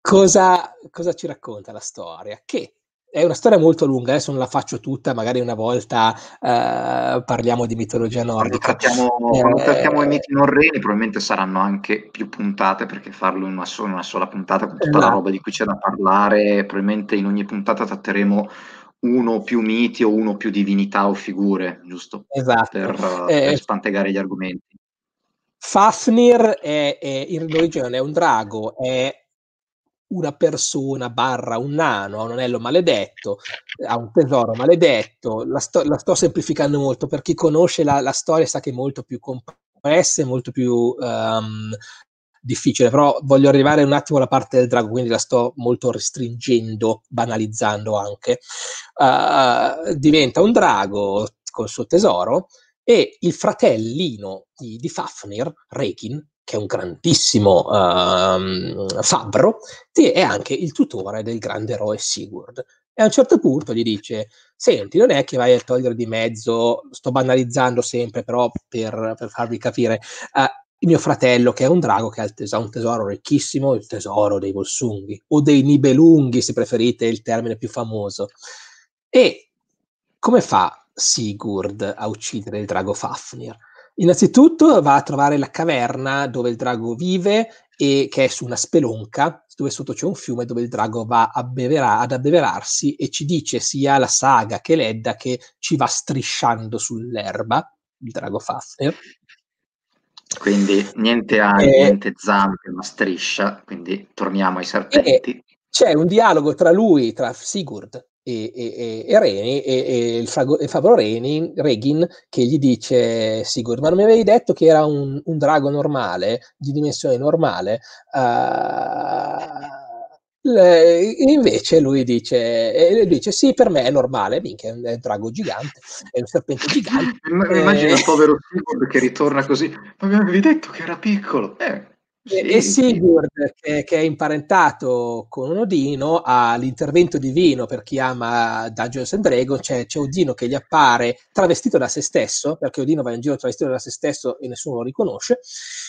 cosa, cosa ci racconta la storia? Che è una storia molto lunga, adesso non la faccio tutta, magari una volta eh, parliamo di mitologia Quando nordica. trattiamo, quando trattiamo i Eh, miti norreni probabilmente saranno anche più puntate, perché farlo in una sola, una sola puntata con tutta la roba esatto, di cui c'è da parlare, probabilmente in ogni puntata tratteremo uno o più miti o uno o più divinità o figure, giusto per, esatto. eh, per Eh, spantegare gli argomenti. Fafnir è, è, in origine non è un drago, è una persona barra un nano, ha un anello maledetto, ha un tesoro maledetto. La sto, la sto semplificando molto, per chi conosce la, la storia sa che è molto più complessa e molto più um, difficile, però voglio arrivare un attimo alla parte del drago, quindi la sto molto restringendo, banalizzando anche. Uh, diventa un drago col suo tesoro e il fratellino di, di Fafnir, Regin, che è un grandissimo uh, fabbro, è anche il tutore del grande eroe Sigurd. E a un certo punto gli dice: senti, non è che vai a togliere di mezzo, sto banalizzando sempre, però per, per farvi capire, uh, il mio fratello che è un drago che ha, tes- ha un tesoro ricchissimo, il tesoro dei Volsunghi, o dei Nibelunghi se preferite il termine più famoso. E come fa Sigurd a uccidere il drago Fafnir? Innanzitutto va a trovare la caverna dove il drago vive, e che è su una spelonca dove sotto c'è un fiume dove il drago va a bevera- ad abbeverarsi, e ci dice sia la saga che l'Edda che ci va strisciando sull'erba il drago Fafnir. Quindi niente ali, E, niente zampe, ma striscia, quindi torniamo ai e serpenti. c'è un dialogo tra lui, tra Sigurd e, e, e Reni, e, e il, frago, il fabbro Reni, Regin, che gli dice: Sigurd, ma non mi avevi detto che era un, un drago normale, di dimensione normale? Uh, le, invece lui dice, e lui dice: sì, per me è normale, minchia, è un, è un drago gigante, è un serpente gigante. Mi immagino Eh, il povero Sigurd che ritorna così, ma mi avevi detto che era piccolo? Eh, E, e sì, sì. Sigurd, che, che è imparentato con Odino, ha l'intervento divino. Per chi ama Dungeons and Dragons, c'è, c'è Odino che gli appare travestito da se stesso, perché Odino va in giro travestito da se stesso e nessuno lo riconosce,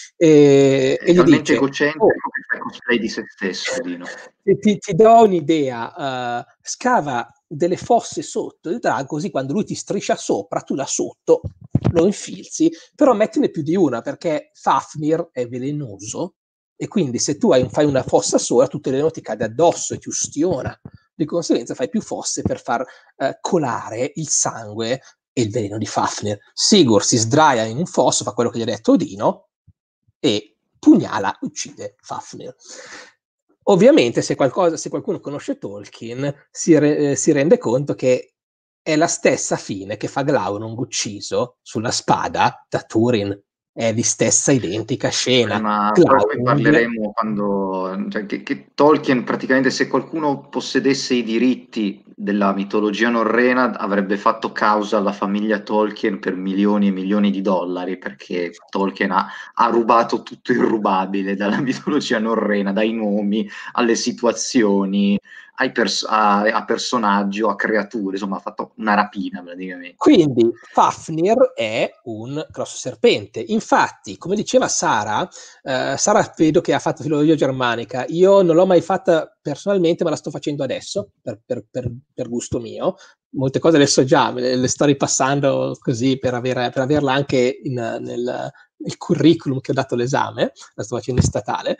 e, È e gli talmente dice: oh, egocentrico che fa cosplay di se stesso, Dino. ti, ti, ti do un'idea, uh, scava delle fosse sotto il drago, così quando lui ti striscia sopra, tu da sotto lo infilzi, però mettine più di una, perché Fafnir è velenoso, e quindi se tu hai, fai una fossa sola, tutto il veleno ti cade addosso e ti ustiona. Di conseguenza fai più fosse per far uh, colare il sangue e il veleno di Fafnir. Sigurd si sdraia in un fosso, fa quello che gli ha detto Odino, e pugnala, uccide Fafnir. Ovviamente, se, qualcosa, se qualcuno conosce Tolkien, si, re, eh, si rende conto che è la stessa fine che fa Glaurung ucciso sulla spada da Turin. È di stessa identica Eh, scena. ma poi, poi Glaurung, parleremo quando, cioè, che, che Tolkien praticamente, se qualcuno possedesse i diritti della mitologia norrena, avrebbe fatto causa alla famiglia Tolkien per milioni e milioni di dollari, perché Tolkien ha, ha rubato tutto il rubabile dalla mitologia norrena, dai nomi alle situazioni, ai pers- a, a personaggi o a creature, insomma ha fatto una rapina praticamente. quindi Fafnir è un grosso serpente. Infatti, come diceva Sara, eh, Sara vedo che ha fatto filologia germanica. Io non l'ho mai fatta personalmente, ma la sto facendo adesso per, per, per, per gusto mio. Molte cose le so già, le, le sto ripassando così per, avere, per averla anche in, nel, nel curriculum che ho dato l'esame. La sto facendo in statale.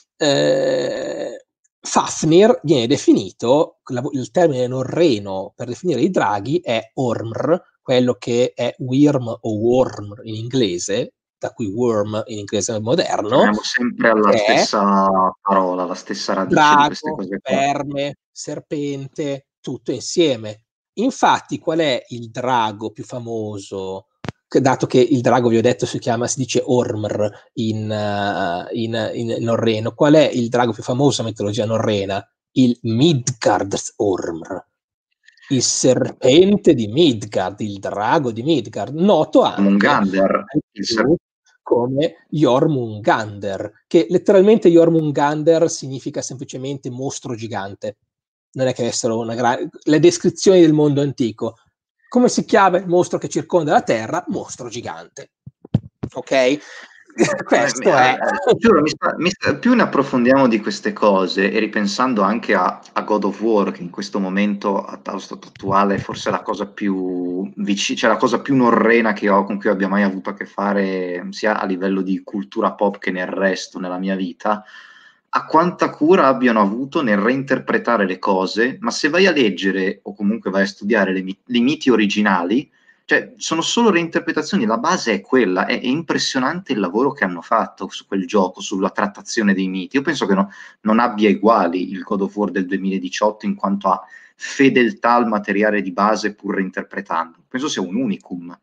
Eh, Fafnir viene definito, il termine norreno per definire i draghi è Ormr, quello che è Wyrm o Worm in inglese, da cui worm in inglese moderno, Torniamo sempre alla che è stessa parola, alla stessa radice di queste drago, cose qua. verme, serpente, tutto insieme. Infatti, qual è il drago più famoso? Dato che il drago, vi ho detto, si chiama, si dice Ormr in, uh, in, in norreno, qual è il drago più famoso nella mitologia norrena? Il Midgard Ormr, il serpente di Midgard, il drago di Midgard, noto anche Mungander, il ser- come Jormungandr, che letteralmente Jormungandr significa semplicemente mostro gigante. Non è che avessero una grande... Le descrizioni del mondo antico. Come si chiama il mostro che circonda la Terra? Mostro gigante. Ok? Questo è. Eh, giuro, mi sta, mi sta, più ne approfondiamo di queste cose e ripensando anche a, a God of War, che in questo momento, allo stato attuale, forse è la cosa più vicina, cioè la cosa più norrena che ho, con cui abbia mai avuto a che fare, sia a livello di cultura pop che nel resto, nella mia vita, a quanta cura abbiano avuto nel reinterpretare le cose, ma se vai a leggere o comunque vai a studiare le, le miti originali, cioè, sono solo reinterpretazioni, la base è quella, è, è impressionante il lavoro che hanno fatto su quel gioco, sulla trattazione dei miti. Io penso che no, non abbia uguali il God of War del duemiladiciotto in quanto a fedeltà al materiale di base pur reinterpretando. Penso sia un unicum.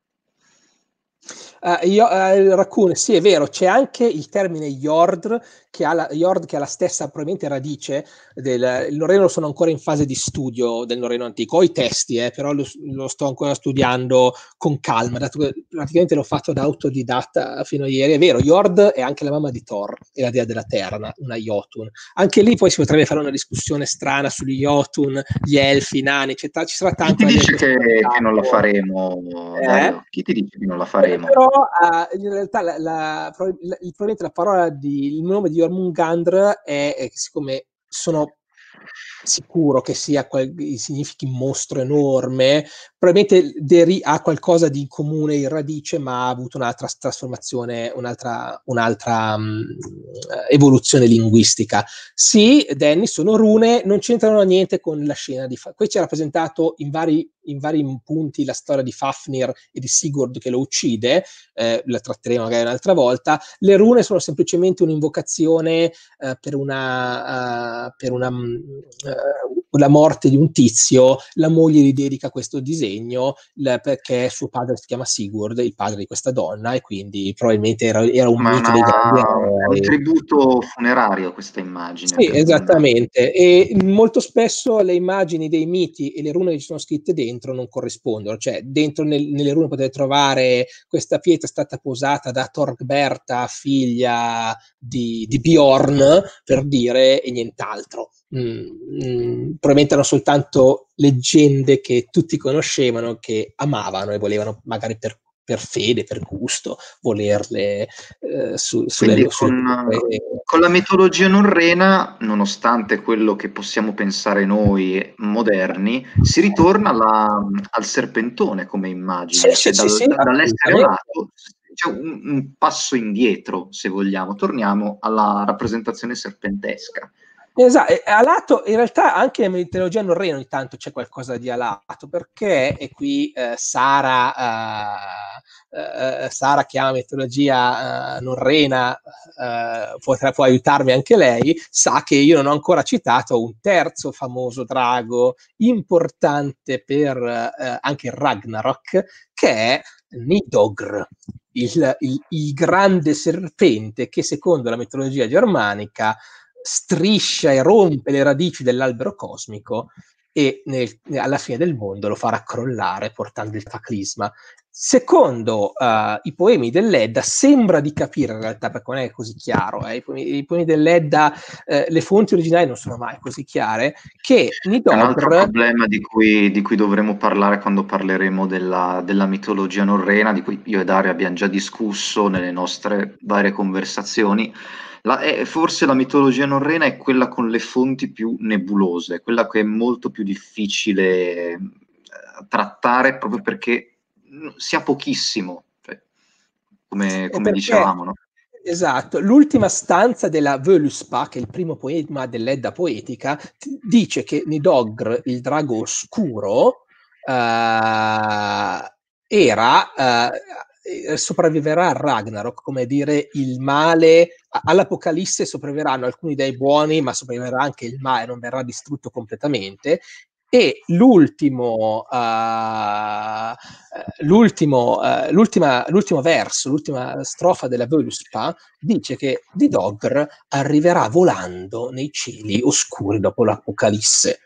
Uh, io, uh, Raccoon, sì, è vero, c'è anche il termine Yord che ha la, Yord, che ha la stessa probabilmente radice del il norreno. Sono ancora in fase di studio del norreno antico, ho i testi, eh, però lo, lo sto ancora studiando con calma, dato che praticamente l'ho fatto da autodidatta fino a ieri. È vero, Yord è anche la mamma di Thor, è la dea della terra, una, una Jotun. Anche lì poi si potrebbe fare una discussione strana sugli Jotun, gli elfi, i nani, eccetera. Ci sarà Chi tanto ti da dire dice questo che, che non la mercato. faremo, Eh? Dario? Chi ti dice che non la Eh, faremo? però uh, in realtà la, la, probabilmente la parola di il nome di Jormungandr è, è siccome sono sicuro che sia qual- significhi mostro enorme, probabilmente deri- ha qualcosa di in comune in radice, ma ha avuto un'altra trasformazione, un'altra, un'altra um, evoluzione linguistica. Sì, Danny, sono rune, non c'entrano niente con la scena di Fa- qui c'è rappresentato in vari, in vari punti la storia di Fafnir e di Sigurd che lo uccide, eh, la tratteremo magari un'altra volta. Le rune sono semplicemente un'invocazione uh, per una uh, per una uh, la morte di un tizio. La moglie gli dedica questo disegno la, perché suo padre si chiama Sigurd, il padre di questa donna, e quindi probabilmente era, era un Ma è, mito una, dei grandi è un eroi. tributo funerario questa immagine Sì, per un... esattamente. E molto spesso le immagini dei miti e le rune che ci sono scritte dentro non corrispondono. Cioè, dentro nel, nelle rune potete trovare questa pietra è stata posata da Thorgberta, figlia di, di Bjorn, per dire, e nient'altro. Mm, mm, probabilmente erano soltanto leggende che tutti conoscevano, che amavano e volevano magari per per fede, per gusto, volerle eh, su, sulle, Quindi sulle con, eh, con la mitologia norrena, nonostante quello che possiamo pensare noi moderni, si ritorna alla- al serpentone come Sì, immagine, sì, cioè sì, dal- sì, da- dall'essere assolutamente. alato c'è un, un passo indietro, se vogliamo, torniamo alla rappresentazione serpentesca. Esatto, e Alato in realtà anche nella mitologia norrena ogni tanto c'è qualcosa di Alato, perché, e qui eh, Sara, eh, eh, Sara che ama mitologia eh, norrena, eh, potrà, può aiutarmi anche lei, sa che io non ho ancora citato un terzo famoso drago importante per eh, anche il Ragnarok, che è Nidogr, il, il, il grande serpente che secondo la mitologia germanica striscia e rompe le radici dell'albero cosmico e nel, alla fine del mondo lo farà crollare portando il cataclisma. Secondo uh, i poemi dell'Edda, sembra di capire in realtà, perché non è così chiaro, eh, i, poemi, i poemi dell'Edda, eh, le fonti originali non sono mai così chiare, che È un altro Nidogr... problema di cui, di cui dovremo parlare quando parleremo della, della mitologia norrena, di cui io e Dario abbiamo già discusso nelle nostre varie conversazioni. La, è, forse la mitologia norrena è quella con le fonti più nebulose, quella che è molto più difficile eh, trattare proprio perché si ha pochissimo, cioè, come, E come perché, dicevamo, no? esatto, l'ultima stanza della Völuspa, che è il primo poema dell'Edda poetica, t- dice che Nidogr, il drago oscuro, eh, era, eh, sopravviverà al Ragnarok, come dire il male, all'Apocalisse sopravviveranno alcuni dei buoni, ma sopravviverà anche il male, non verrà distrutto completamente, e l'ultimo, uh, l'ultimo, uh, l'ultima, l'ultimo verso, l'ultima strofa della Völuspa dice che Didogr arriverà volando nei cieli oscuri dopo l'Apocalisse.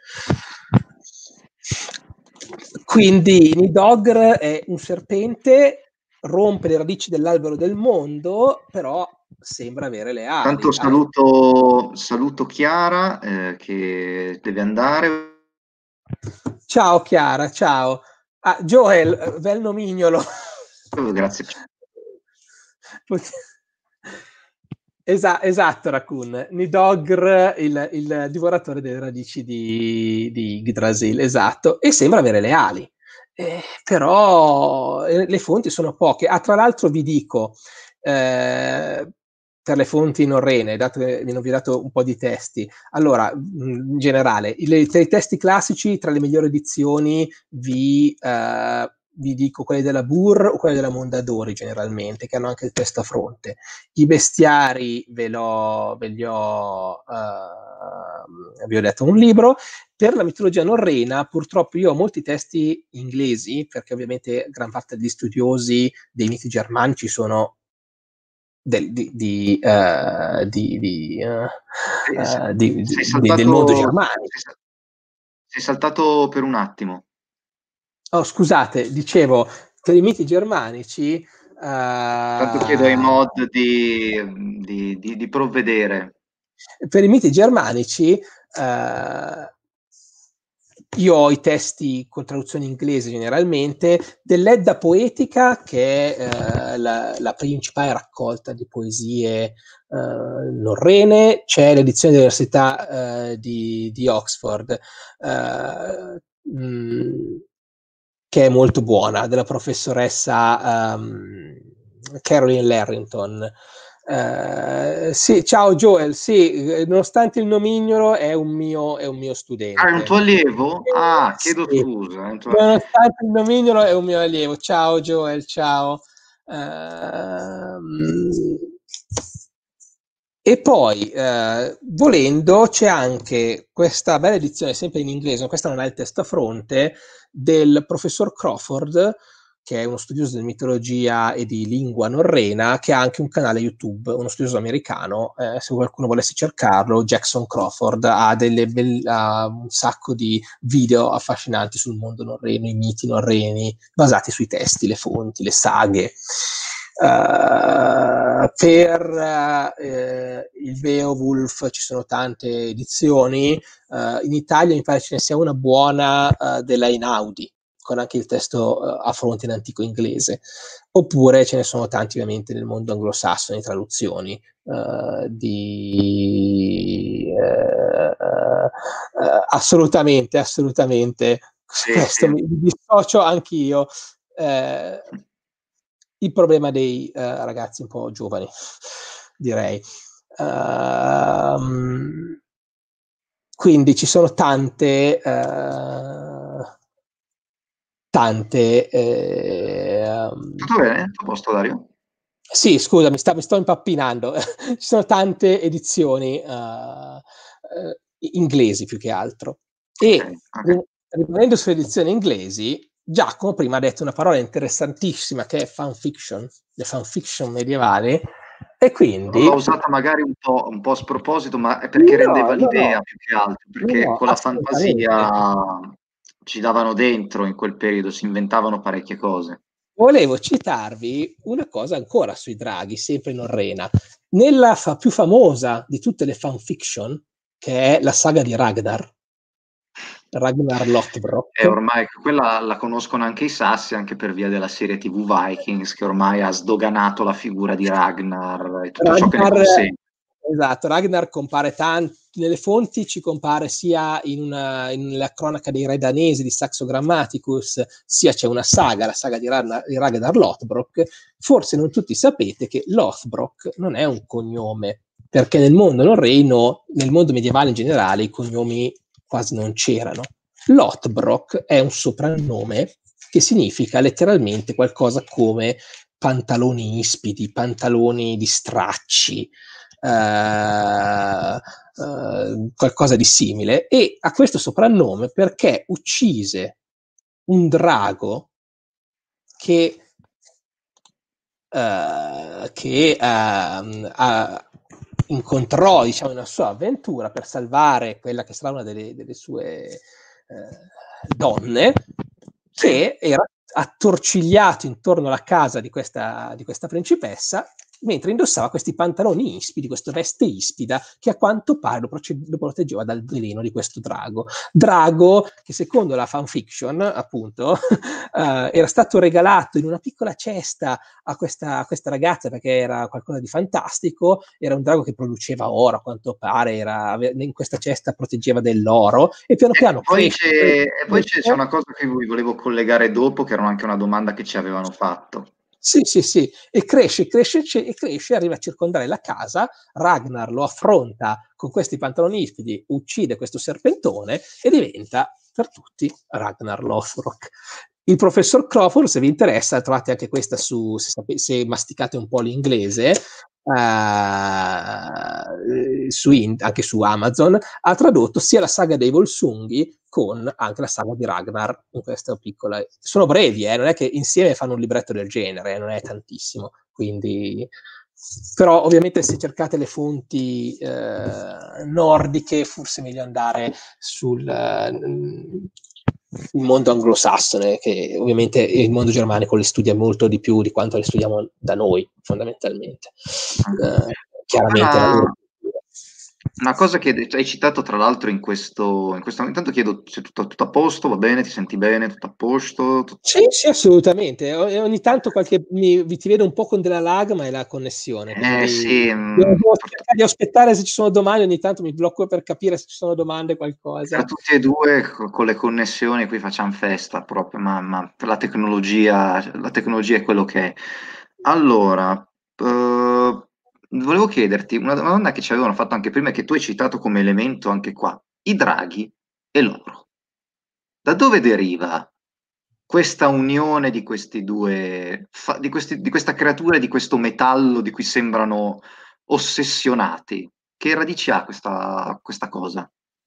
Quindi Nidogr è un serpente, rompe le radici dell'albero del mondo, però sembra avere le ali. Tanto saluto, saluto Chiara eh, che deve andare. Ciao Chiara, ciao. Ah, Joel, bel nomignolo. Grazie. Esa- esatto, Raccoon. Nidogr, il, il divoratore delle radici di, di Yggdrasil, esatto, e sembra avere le ali. Eh, però eh, le fonti sono poche. Ah, tra l'altro vi dico, eh, per le fonti norrene, dato che vi ho dato un po' di testi, allora, in generale, i, tra i testi classici, tra le migliori edizioni, vi, eh, vi dico quelle della Bur o quelle della Mondadori, generalmente, che hanno anche il testo a fronte. I bestiari ve, l'ho, ve li ho, uh, vi ho detto un libro. Per la mitologia norrena, purtroppo io ho molti testi inglesi, perché ovviamente gran parte degli studiosi dei miti germanici sono del, di, di, uh, di, di, uh, Eh, se- uh, di, sei di, del mondo saltato, germanico. sei, sa- sei saltato per un attimo. Oh, scusate, dicevo, per i miti germanici, Tanto chiedo ai uh, mod di, di- di- di provvedere. per i miti germanici, eh, io ho i testi con traduzione inglese generalmente, dell'Edda Poetica, che è eh, la, la principale raccolta di poesie eh, norrene, c'è l'edizione dell'Università eh, di, di Oxford, eh, mh, che è molto buona, della professoressa um, Caroline Larrington. Uh, sì, ciao Joel, sì, nonostante il nomignolo è un mio, è un mio Ah, è un studente. tuo allievo? Eh, Ah, chiedo sì, scusa. È un tuo- nonostante il nomignolo è un mio allievo. Ciao Joel, ciao. Ehm, e poi, eh, volendo, c'è anche questa bella edizione, sempre in inglese, ma questa non ha il testo a fronte, del professor Crawford, che è uno studioso di mitologia e di lingua norrena, che ha anche un canale YouTube, uno studioso americano, eh, se qualcuno volesse cercarlo, Jackson Crawford, ha, delle belle, ha un sacco di video affascinanti sul mondo norreno, i miti norreni, basati sui testi, le fonti, le saghe. Uh, per uh, il Beowulf ci sono tante edizioni, uh, in Italia mi pare ce ne sia una buona uh, della Einaudi, con anche il testo uh, a fronte in antico inglese, oppure ce ne sono tanti ovviamente nel mondo anglosassone, traduzioni uh, di uh, assolutamente, assolutamente, Sì, questo sì. mi, mi dissocio anch'io. Eh, il problema dei eh, ragazzi un po' giovani, direi. Uh, quindi ci sono tante, uh, tante. Eh, Tutto bene? Tutto a posto, Dario? sì, scusa, mi, sta, mi sto impappinando. Ci sono tante edizioni uh, uh, inglesi più che altro. Ok, E ok. rimanendo sulle edizioni inglesi, Giacomo prima ha detto una parola interessantissima che è fanfiction, le fanfiction medievali, e quindi L'ho usata magari un po', un po' a sproposito, ma è perché no, rendeva no, l'idea no, più che altro, no, perché no, con la assolutamente. fantasia ci davano dentro in quel periodo, si inventavano parecchie cose. Volevo citarvi una cosa ancora sui draghi, sempre in Norrena. Nella fa- più famosa di tutte le fanfiction, che è la saga di Ragnar, Ragnar E Lothbrok. ormai quella la conoscono anche i sassi, anche per via della serie T V Vikings, che ormai ha sdoganato la figura di Ragnar e tutto ciò che ne Ragnar, consegue. esatto, Ragnar compare tanto, nelle fonti ci compare sia in una, in nella cronaca dei re danesi di Saxo Grammaticus, sia c'è una saga, la saga di Ragnar, di Ragnar Lothbrok. Forse non tutti sapete che Lothbrok non è un cognome, perché nel mondo norreno, nel mondo medievale in generale, i cognomi quasi non c'erano. Lothbrok è un soprannome che significa letteralmente qualcosa come pantaloni ispidi, pantaloni di stracci, eh, eh, qualcosa di simile, e ha questo soprannome perché uccise un drago che, eh, che eh, ha, incontrò, diciamo, in una sua avventura per salvare quella che sarà una delle, delle sue eh, donne, Sì. che era attorcigliato intorno alla casa di questa, di questa principessa mentre indossava questi pantaloni ispidi, questa veste ispida che a quanto pare lo, proce- lo proteggeva dal veleno di questo drago. Drago che secondo la fanfiction, appunto, uh, era stato regalato in una piccola cesta a questa, a questa ragazza perché era qualcosa di fantastico, era un drago che produceva oro, a quanto pare, era, in questa cesta proteggeva dell'oro e piano piano Ecco, poi cresce. c'è, e poi c'è, c'è una cosa che vi volevo collegare dopo, che era anche una domanda che ci avevano fatto. Sì, sì, sì, e cresce, cresce, e cresce, arriva a circondare la casa, Ragnar lo affronta con questi pantaloni ispidi, uccide questo serpentone e diventa per tutti Ragnar Lothbrok. Il professor Crawford, se vi interessa, trovate anche questa su, se, sape, se masticate un po' l'inglese, uh, su in, anche su Amazon, ha tradotto sia la saga dei Volsunghi con anche la saga di Ragnar in questa piccola. Sono brevi, eh, non è che insieme fanno un libretto del genere, eh, non è tantissimo, quindi. Però ovviamente se cercate le fonti eh, nordiche forse è meglio andare sul uh, mondo anglosassone, che ovviamente il mondo germanico le studia molto di più di quanto le studiamo da noi fondamentalmente. Uh, chiaramente una, la loro una cosa che hai citato tra l'altro in questo, in questo intanto chiedo se tutto, tutto a posto, va bene, ti senti bene, tutto a posto? Tutto... Sì, sì, assolutamente. O- ogni tanto qualche, mi, vi ti vedo un po' con della lag, ma è la connessione, Eh quindi sì, devo, mh, devo per, cercare di aspettare se ci sono domande, ogni tanto mi blocco per capire se ci sono domande, per qualcosa. tutti e due co- con le connessioni qui facciamo festa proprio, ma, ma la tecnologia, la tecnologia è quello che è. Allora, eh, volevo chiederti una domanda che ci avevano fatto anche prima e che tu hai citato come elemento anche qua, i draghi e l'oro. Da dove deriva questa unione di questi due, fa- di questi- di questa creatura, e di questo metallo di cui sembrano ossessionati? Che radici ha questa, questa cosa?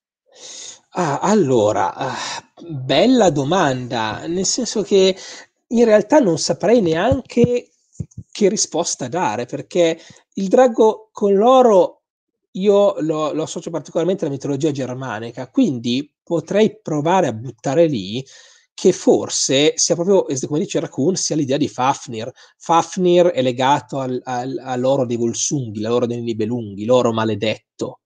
Ah, allora, ah, bella domanda, nel senso che in realtà non saprei neanche che risposta dare, perché il drago con l'oro io lo, lo associo particolarmente alla mitologia germanica, quindi potrei provare a buttare lì che forse sia proprio, come dice Raccoon, sia l'idea di Fafnir. Fafnir è legato al, al, all'oro dei Volsunghi, all'oro dei Nibelunghi, l'oro maledetto.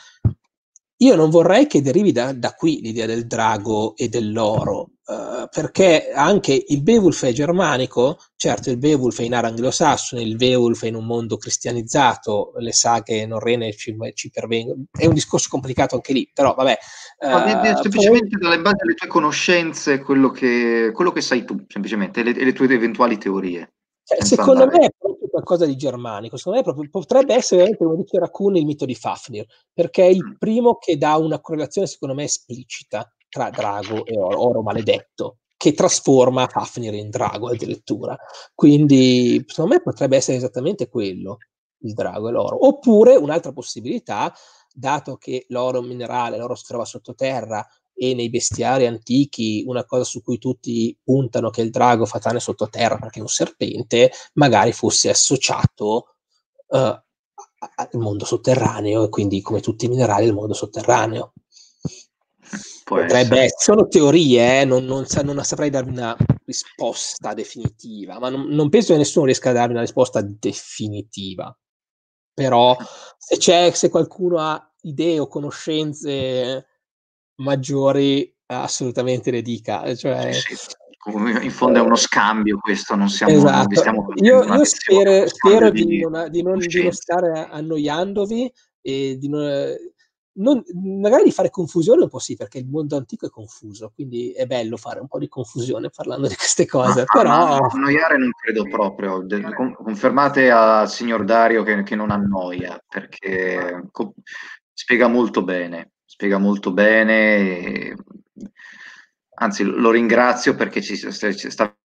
Io non vorrei che derivi da, da qui l'idea del drago e dell'oro, uh, perché anche il Beowulf è germanico, certo il Beowulf è in area anglosassone, il Beowulf è in un mondo cristianizzato, le saghe norrene ci, ci pervengono, è un discorso complicato anche lì, però vabbè. No, di- di- Uh, poi, semplicemente dalle basi delle tue conoscenze, quello che, quello che sai tu, semplicemente, e le, e le tue eventuali teorie, cioè, senza secondo me andare... è proprio qualcosa di germanico, secondo me proprio, potrebbe essere veramente, come dice Raccoon, il mito di Fafnir, perché è il Mm. primo che dà una correlazione secondo me esplicita tra drago e oro, oro maledetto, che trasforma Fafnir in drago addirittura. Quindi secondo me potrebbe essere esattamente quello, il drago e l'oro. Oppure un'altra possibilità, dato che l'oro minerale, l'oro si trova sottoterra, e nei bestiari antichi una cosa su cui tutti puntano, che il drago fa tranne sottoterra perché è un serpente, magari fosse associato uh, al mondo sotterraneo e quindi come tutti i minerali del mondo sotterraneo. Può Potrebbe essere. essere, sono teorie, eh? non, non, sa, non saprei darvi una risposta definitiva, ma non, non penso che nessuno riesca a darvi una risposta definitiva. Però se c'è, se qualcuno ha idee o conoscenze maggiori, assolutamente le dica. Sì, Cioè, sì. Come in fondo è uno eh, scambio questo, non siamo, non vi esatto. stiamo Io, facendo una io lezione, è spero, uno scambio spero di di non, di non, di non conoscenze. stare annoiandovi e di non, non, magari di fare confusione un po' sì, perché il mondo antico è confuso, quindi è bello fare un po' di confusione parlando di queste Ma, cose, ah, ma però annoiare non credo proprio. De- con- confermate al signor Dario che, che non annoia, perché co- spiega molto bene, spiega molto bene. e- Anzi, lo ringrazio perché ci, ci sta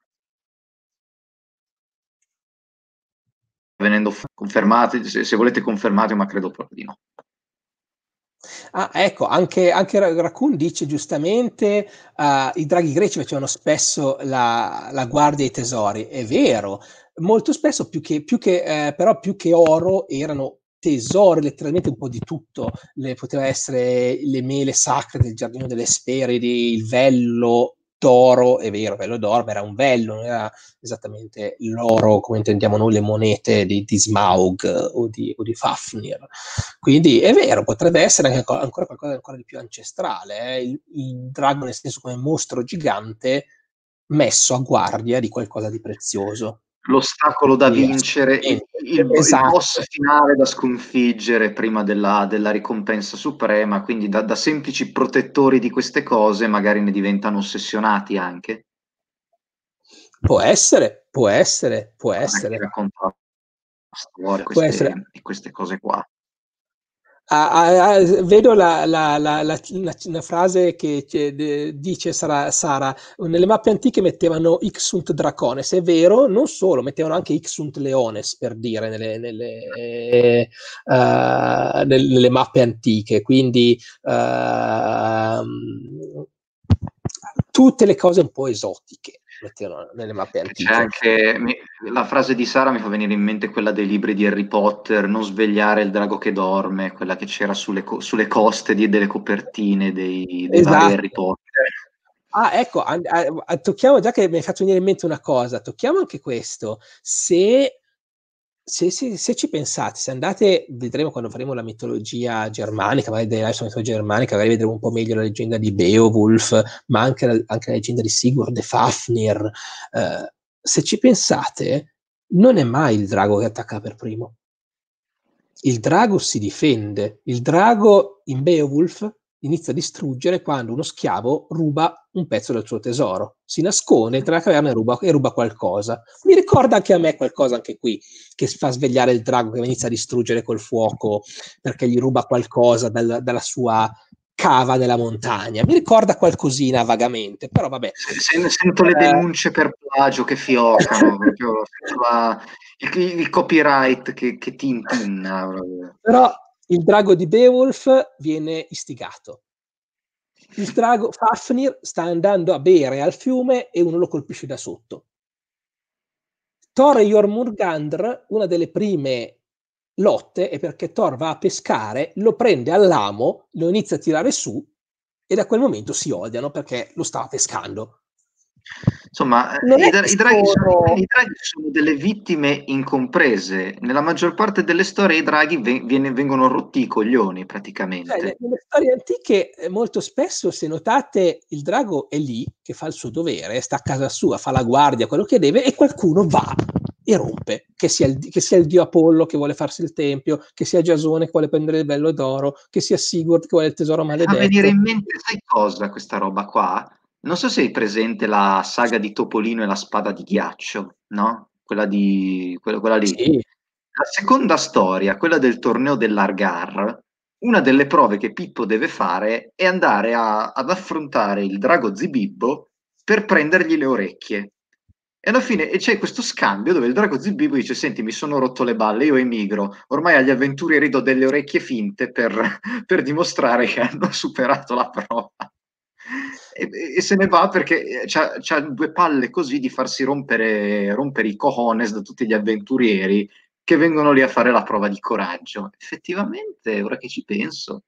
venendo fu- confermate, se, se volete confermate, ma credo proprio di no. ah, ecco, anche, anche Raccoon dice giustamente uh, i draghi greci facevano spesso la, la guardia ai tesori, è vero, molto spesso più che, più che eh, però più che oro erano tesori, letteralmente un po' di tutto, le, poteva essere le mele sacre del giardino delle Esperidi, il vello d'oro, è vero, vello d'oro, ma era un vello, non era esattamente l'oro come intendiamo noi le monete di, di Smaug o di, o di Fafnir. Quindi è vero, potrebbe essere anche ancora qualcosa ancora di più ancestrale, eh? il, il drago nel senso come mostro gigante messo a guardia di qualcosa di prezioso. L'ostacolo da Sì, vincere, il, il, il esatto. boss finale da sconfiggere prima della, della ricompensa suprema, quindi da, da semplici protettori di queste cose magari ne diventano ossessionati anche. Può essere, può essere, può essere. Anche raccontare storie, Può essere. queste, di queste cose qua. Ah, ah, ah, vedo la, la, la, la, la, la frase che, che de, dice Sara, Sara, nelle mappe antiche mettevano Ixunt Dracones, è vero, non solo, mettevano anche Ixunt Leones, per dire, nelle, nelle, eh, uh, nelle, nelle mappe antiche, quindi uh, tutte le cose un po' esotiche mettevano nelle mappe antiche. C'è anche mi, la frase di Sara mi fa venire in mente quella dei libri di Harry Potter, non svegliare il drago che dorme, quella che c'era sulle, co- sulle coste di, delle copertine dei, dei vari Esatto. Harry Potter. Ah, ecco, a, a, a, tocchiamo, già che mi hai fatto venire in mente una cosa, tocchiamo anche questo. Se, se, se, se ci pensate, se andate, vedremo quando faremo la mitologia germanica, magari della mitologia germanica, magari vedremo un po' meglio la leggenda di Beowulf, ma anche la, anche la leggenda di Sigurd e Fafnir. Eh, se ci pensate, non è mai il drago che attacca per primo. Il drago si difende. Il drago in Beowulf inizia a distruggere quando uno schiavo ruba un pezzo del suo tesoro, si nasconde tra la caverna e ruba, e ruba qualcosa. Mi ricorda anche a me qualcosa anche qui, che fa svegliare il drago che inizia a distruggere col fuoco perché gli ruba qualcosa dal, dalla sua cava nella montagna. Mi ricorda qualcosina vagamente, però vabbè. Se, sento le denunce per plagio che fioccano, proprio la, il, il copyright che, che ti intinna. Però il drago di Beowulf viene istigato. Il drago Fafnir sta andando a bere al fiume e uno lo colpisce da sotto. Thor e Jormungandr, una delle prime lotte è perché Thor va a pescare, lo prende all'amo, lo inizia a tirare su e da quel momento si odiano perché lo stava pescando. Insomma, i, dra- i, draghi sono, i draghi sono delle vittime incomprese. Nella maggior parte delle storie i draghi ve- viene, vengono rotti i coglioni praticamente. Cioè, nelle storie antiche molto spesso, se notate, il drago è lì che fa il suo dovere, sta a casa sua, fa la guardia, quello che deve, e qualcuno va e rompe, che sia, il, che sia il dio Apollo che vuole farsi il tempio, che sia Giasone che vuole prendere il bello d'oro, che sia Sigurd che vuole il tesoro maledetto. Fa venire in mente, sai cosa, questa roba qua? Non so se hai presente la saga di Topolino e la spada di ghiaccio, no? Quella di quella, quella lì. Sì. La seconda storia, quella del torneo dell'Argar, una delle prove che Pippo deve fare è andare a, ad affrontare il drago Zibibbo per prendergli le orecchie. E alla fine e c'è questo scambio dove il drago Zibibbo dice: Senti, mi sono rotto le balle, io emigro. Ormai agli avventurieri do delle orecchie finte per, per dimostrare che hanno superato la prova. E, e se ne va perché c'ha, c'ha due palle così di farsi rompere, rompere i cojones da tutti gli avventurieri che vengono lì a fare la prova di coraggio. Effettivamente, ora che ci penso.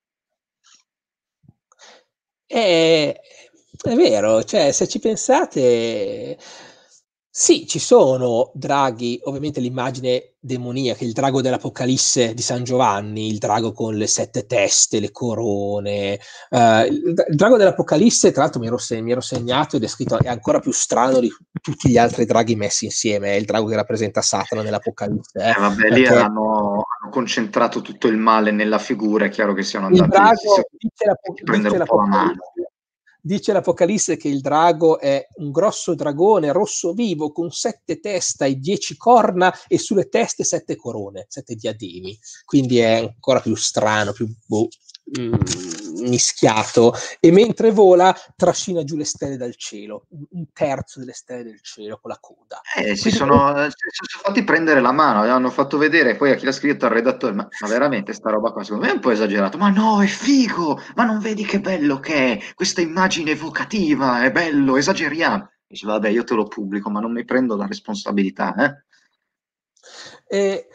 È, è vero, cioè se ci pensate, sì, ci sono draghi, ovviamente l'immagine demoniaca, il drago dell'Apocalisse di San Giovanni, il drago con le sette teste, le corone. Uh, il, il drago dell'Apocalisse, tra l'altro mi ero, mi ero segnato ed è scritto, è ancora più strano di tutti gli altri draghi messi insieme, è il drago che rappresenta Satana nell'Apocalisse. Eh, eh vabbè, lì hanno, hanno concentrato tutto il male nella figura, è chiaro che siano andati il drago, si, dice, la, si prendere dice un po' la mano. Dice l'Apocalisse che il drago è un grosso dragone rosso vivo con sette testa e dieci corna e sulle teste sette corone, sette diademi. Quindi è ancora più strano, più boh, mm, mischiato. E mentre vola trascina giù le stelle dal cielo, un terzo delle stelle del cielo con la coda. Eh, si, sono, si sono fatti prendere la mano, hanno fatto vedere poi a chi l'ha scritto al redattore, ma, ma veramente sta roba qua secondo me è un po' esagerato, ma no, è figo, ma non vedi che bello che è, questa immagine evocativa, è bello, esageriamo. Dice, vabbè, io te lo pubblico, ma non mi prendo la responsabilità, eh? Eh,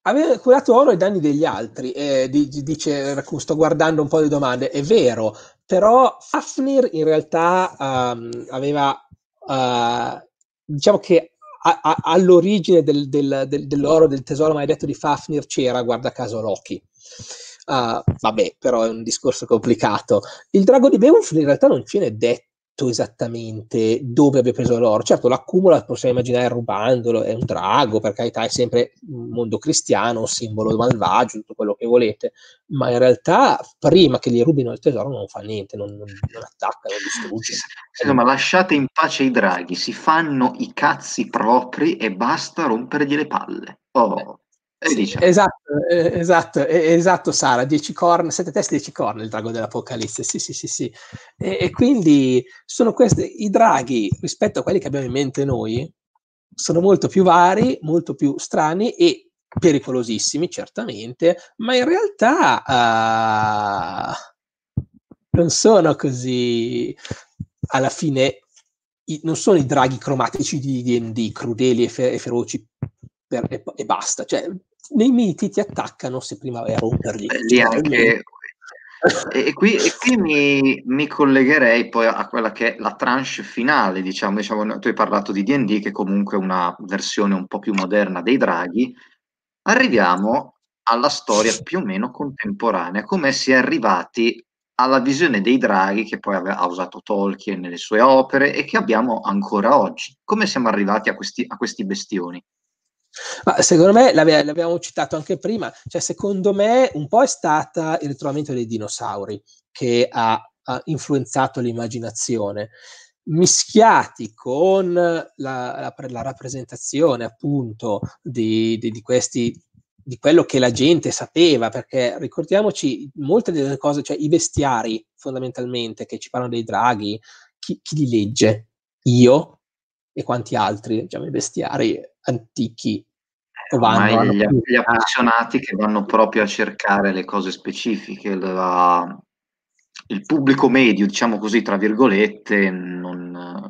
aveva curato oro ai danni degli altri, eh, di- di- dice Raccoon, sto guardando un po' di domande, è vero, però Fafnir in realtà ehm, aveva, eh, diciamo che a- a- all'origine del- del- del- dell'oro, del tesoro maledetto di Fafnir c'era, guarda caso, Loki. Ah, vabbè, però è un discorso complicato. Il drago di Beowulf in realtà non ce n'è detto esattamente dove abbia preso l'oro. Certo, l'accumula, possiamo immaginare rubandolo, è un drago, per carità, è sempre un mondo cristiano, un simbolo malvagio, tutto quello che volete, ma in realtà prima che gli rubino il tesoro non fa niente, non, non, non attacca, non Sì, distrugge. sì, insomma, lasciate in pace i draghi, si fanno i cazzi propri e basta rompergli le palle. Oh, e Sì, diciamo. esatto, eh, esatto, eh, esatto, Sara, dieci corna, sette teste, dieci corna, il drago dell'Apocalisse, sì, sì, sì, sì. E, e quindi sono questi, i draghi, rispetto a quelli che abbiamo in mente noi, sono molto più vari, molto più strani e pericolosissimi, certamente, ma in realtà uh, non sono così, alla fine, i, non sono i draghi cromatici di D and D, crudeli e, fe- e feroci per, e, e basta, cioè nei miti ti attaccano se prima vai a rompergli, Beh, lì generalmente. anche e, e qui, e qui mi, mi collegherei poi a quella che è la tranche finale, diciamo, diciamo, tu hai parlato di D and D, che comunque è una versione un po' più moderna dei draghi. Arriviamo alla storia più o meno contemporanea, come si è arrivati alla visione dei draghi che poi ave- ha usato Tolkien nelle sue opere e che abbiamo ancora oggi. Come siamo arrivati a questi, a questi bestioni? Ma secondo me, l'ave- l'abbiamo citato anche prima, cioè secondo me un po' è stata il ritrovamento dei dinosauri che ha, ha influenzato l'immaginazione, mischiati con la, la- la rappresentazione appunto di, di- di questi, di quello che la gente sapeva, perché ricordiamoci molte delle cose, cioè i bestiari fondamentalmente che ci parlano dei draghi, chi, chi li legge? Io e quanti altri, diciamo, i bestiari antichi o vanno, Ormai hanno gli, gli pubblicato. appassionati che vanno proprio a cercare le cose specifiche, la- il pubblico medio, diciamo così, tra virgolette, non...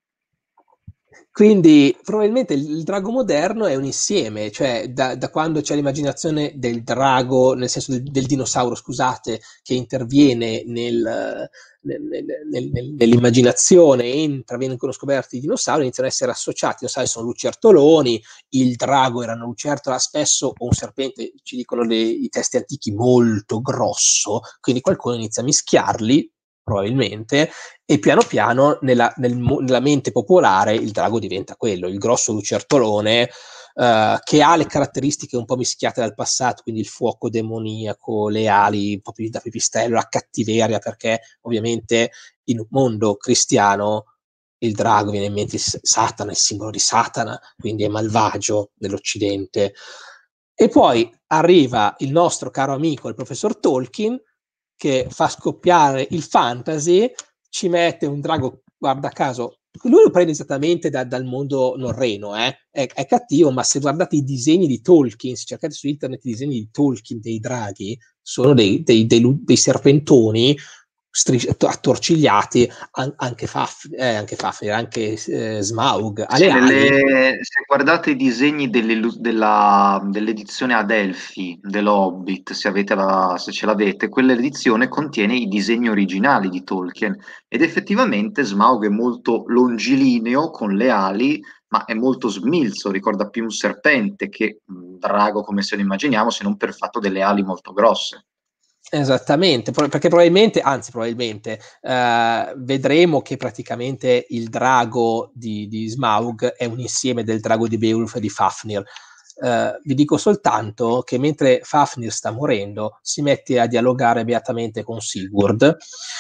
Quindi probabilmente il, il drago moderno è un insieme, cioè da, da quando c'è l'immaginazione del drago, nel senso del, del dinosauro, scusate, che interviene nel, nel- nel- nel- nel- nell'immaginazione, entra, vengono scoperti i dinosauri, iniziano ad essere associati. I dinosauri sono lucertoloni, il drago era una lucertola spesso, o un serpente, ci dicono le, i testi antichi, molto grosso, quindi qualcuno inizia a mischiarli, probabilmente, e piano piano nella, nel, nella mente popolare il drago diventa quello, il grosso lucertolone eh, che ha le caratteristiche un po' mischiate dal passato, quindi il fuoco demoniaco, le ali un po' più da pipistrello, la cattiveria, perché ovviamente in un mondo cristiano il drago viene in mente Satana, il simbolo di Satana, quindi è malvagio nell'Occidente. E poi arriva il nostro caro amico, il professor Tolkien, che fa scoppiare il fantasy, ci mette un drago, guarda caso, lui lo prende esattamente da, dal mondo norreno, eh? è, è cattivo, ma se guardate i disegni di Tolkien, se cercate su internet i disegni di Tolkien dei draghi, sono dei, dei, dei, dei serpentoni stris- attorcigliati, an- anche Fafnir, eh, anche, Fafnir, anche eh, Smaug, alle Sì, ali. nelle- se guardate i disegni delle- della- dell'edizione Adelphi dell'Hobbit, se avete la- se ce l'avete, quell'edizione contiene i disegni originali di Tolkien ed effettivamente Smaug è molto longilineo con le ali, ma è molto smilzo, ricorda più un serpente che un drago come se lo immaginiamo, se non per fatto delle ali molto grosse. Esattamente, pro- perché probabilmente, anzi probabilmente, eh, vedremo che praticamente il drago di, di Smaug è un insieme del drago di Beowulf e di Fafnir. Eh, vi dico soltanto che mentre Fafnir sta morendo, si mette a dialogare beatamente con Sigurd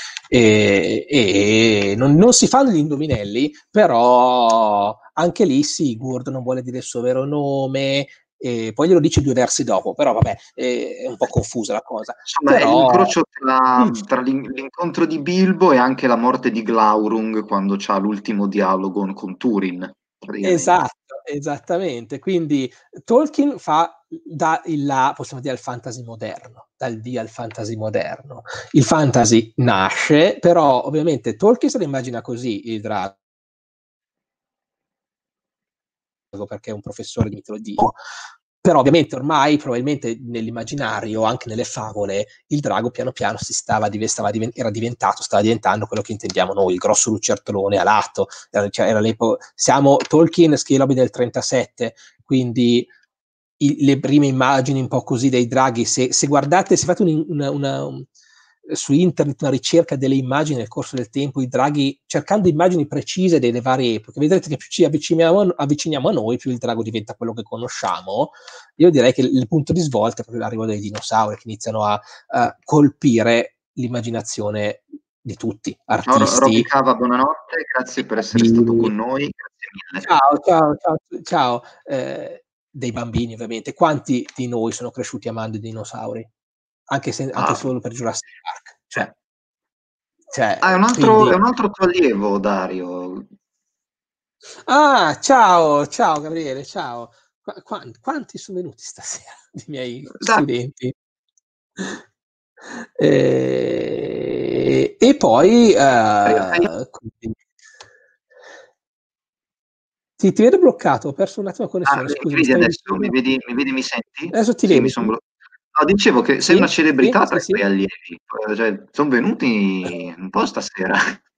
e, e non, non si fanno gli indovinelli, però anche lì Sigurd non vuole dire il suo vero nome, e poi glielo dice due versi dopo, però vabbè, è un po' confusa la cosa. Insomma, è Però l'incrocio tra, tra l'in- l'incontro di Bilbo e anche la morte di Glaurung quando c'ha l'ultimo dialogo con Turin, praticamente. esatto, esattamente. Quindi Tolkien fa dà il là, possiamo dire, al fantasy moderno, dal via al fantasy moderno. Il fantasy nasce, però ovviamente Tolkien se lo immagina così il drago, perché è un professore di mitologia, però ovviamente ormai probabilmente nell'immaginario, anche nelle favole, il drago piano piano si stava, stava era diventato, stava diventando quello che intendiamo noi, il grosso lucertolone alato. Era, cioè, era siamo Tolkien, Schilobi del trentasette, quindi i, le prime immagini un po' così dei draghi, se, se guardate, se fate un, una, una, un, su internet una ricerca delle immagini nel corso del tempo, i draghi, cercando immagini precise delle varie epoche, vedrete che più ci avviciniamo, avviciniamo a noi, più il drago diventa quello che conosciamo. Io direi che il punto di svolta è proprio l'arrivo dei dinosauri, che iniziano a, a colpire l'immaginazione di tutti, artisti. Roby Cava, buonanotte, grazie per essere di... stato con noi, grazie mille. Ciao, ciao, ciao, ciao. Eh, dei bambini ovviamente, quanti di noi sono cresciuti amando i dinosauri? Anche, se, anche ah, solo per Jurassic Park. Cioè, cioè, ah, è, un altro, quindi... è un altro tuo allievo, Dario. Ah, ciao, ciao Gabriele, ciao. Qu- quanti, quanti sono venuti stasera i miei da. studenti? E, e poi... Uh, ti, ti vedo bloccato, ho perso un attimo la connessione. Ah, scusa, mi vedi adesso? Mi vedi, mi vedi, mi senti? Adesso ti sì, vedo. Mi son blo- no, dicevo che sei sì? una celebrità sì, tra sì, i tuoi sì. allievi, cioè, sono venuti un po' stasera.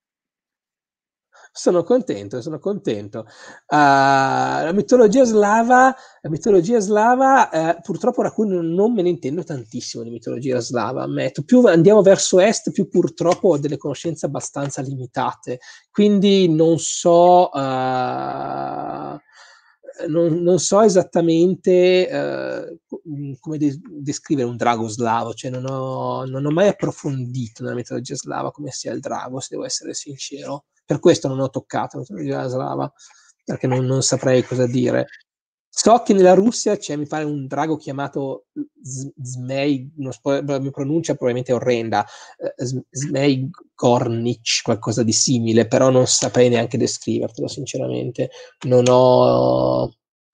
Sono contento, sono contento. Uh, la mitologia slava, la mitologia slava uh, purtroppo ora non, non me ne intendo tantissimo di mitologia slava, ammetto. Più andiamo verso est, più purtroppo ho delle conoscenze abbastanza limitate, quindi non so, uh, non, non so esattamente uh, come de- descrivere un drago slavo, cioè non ho, non ho mai approfondito nella mitologia slava come sia il drago, se devo essere sincero. Per questo non ho toccato la mitologia slava, perché non, non saprei cosa dire. So che nella Russia c'è, mi pare, un drago chiamato Zmei, la mia pronuncia probabilmente è orrenda, Zmei Gornich, qualcosa di simile, però non saprei neanche descrivertelo, sinceramente. Non ho...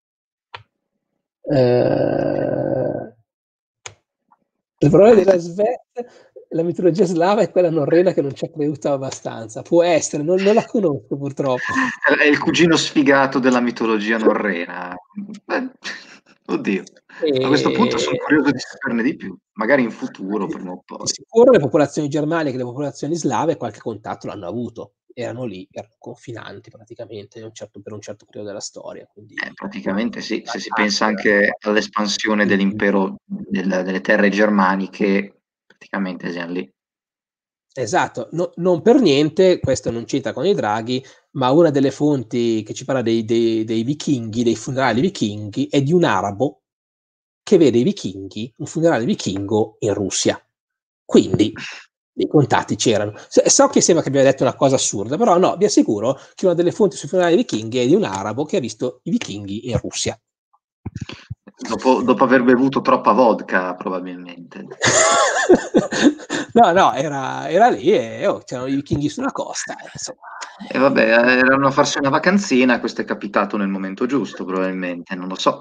Eh, le parole della Svet, la mitologia slava è quella norrena che non ci ha creduto abbastanza. Può essere, non, non la conosco purtroppo. È il cugino sfigato della mitologia norrena. Beh, oddio, e... a questo punto sono curioso di saperne di più, magari in futuro, prima o poi. Di sicuro le popolazioni germaniche e le popolazioni slave qualche contatto l'hanno avuto. Erano lì, erano confinanti praticamente un certo, per un certo periodo della storia. Quindi... Eh, praticamente sì, se si pensa anche all'espansione dell'impero del, delle terre germaniche, praticamente siamo lì. Esatto, no, non per niente, questo non c'entra con i draghi, ma una delle fonti che ci parla dei, dei, dei vichinghi, dei funerali vichinghi, è di un arabo che vede i vichinghi, un funerale vichingo in Russia. Quindi i contatti c'erano. So che sembra che abbia detto una cosa assurda, però no, vi assicuro che una delle fonti sui funerali vichinghi è di un arabo che ha visto i vichinghi in Russia. Dopo, dopo aver bevuto troppa vodka, probabilmente. no, no, era, era lì e oh, c'erano i vichinghi sulla costa. Insomma. E vabbè, erano a farsi una vacanzina, questo è capitato nel momento giusto, probabilmente, non lo so.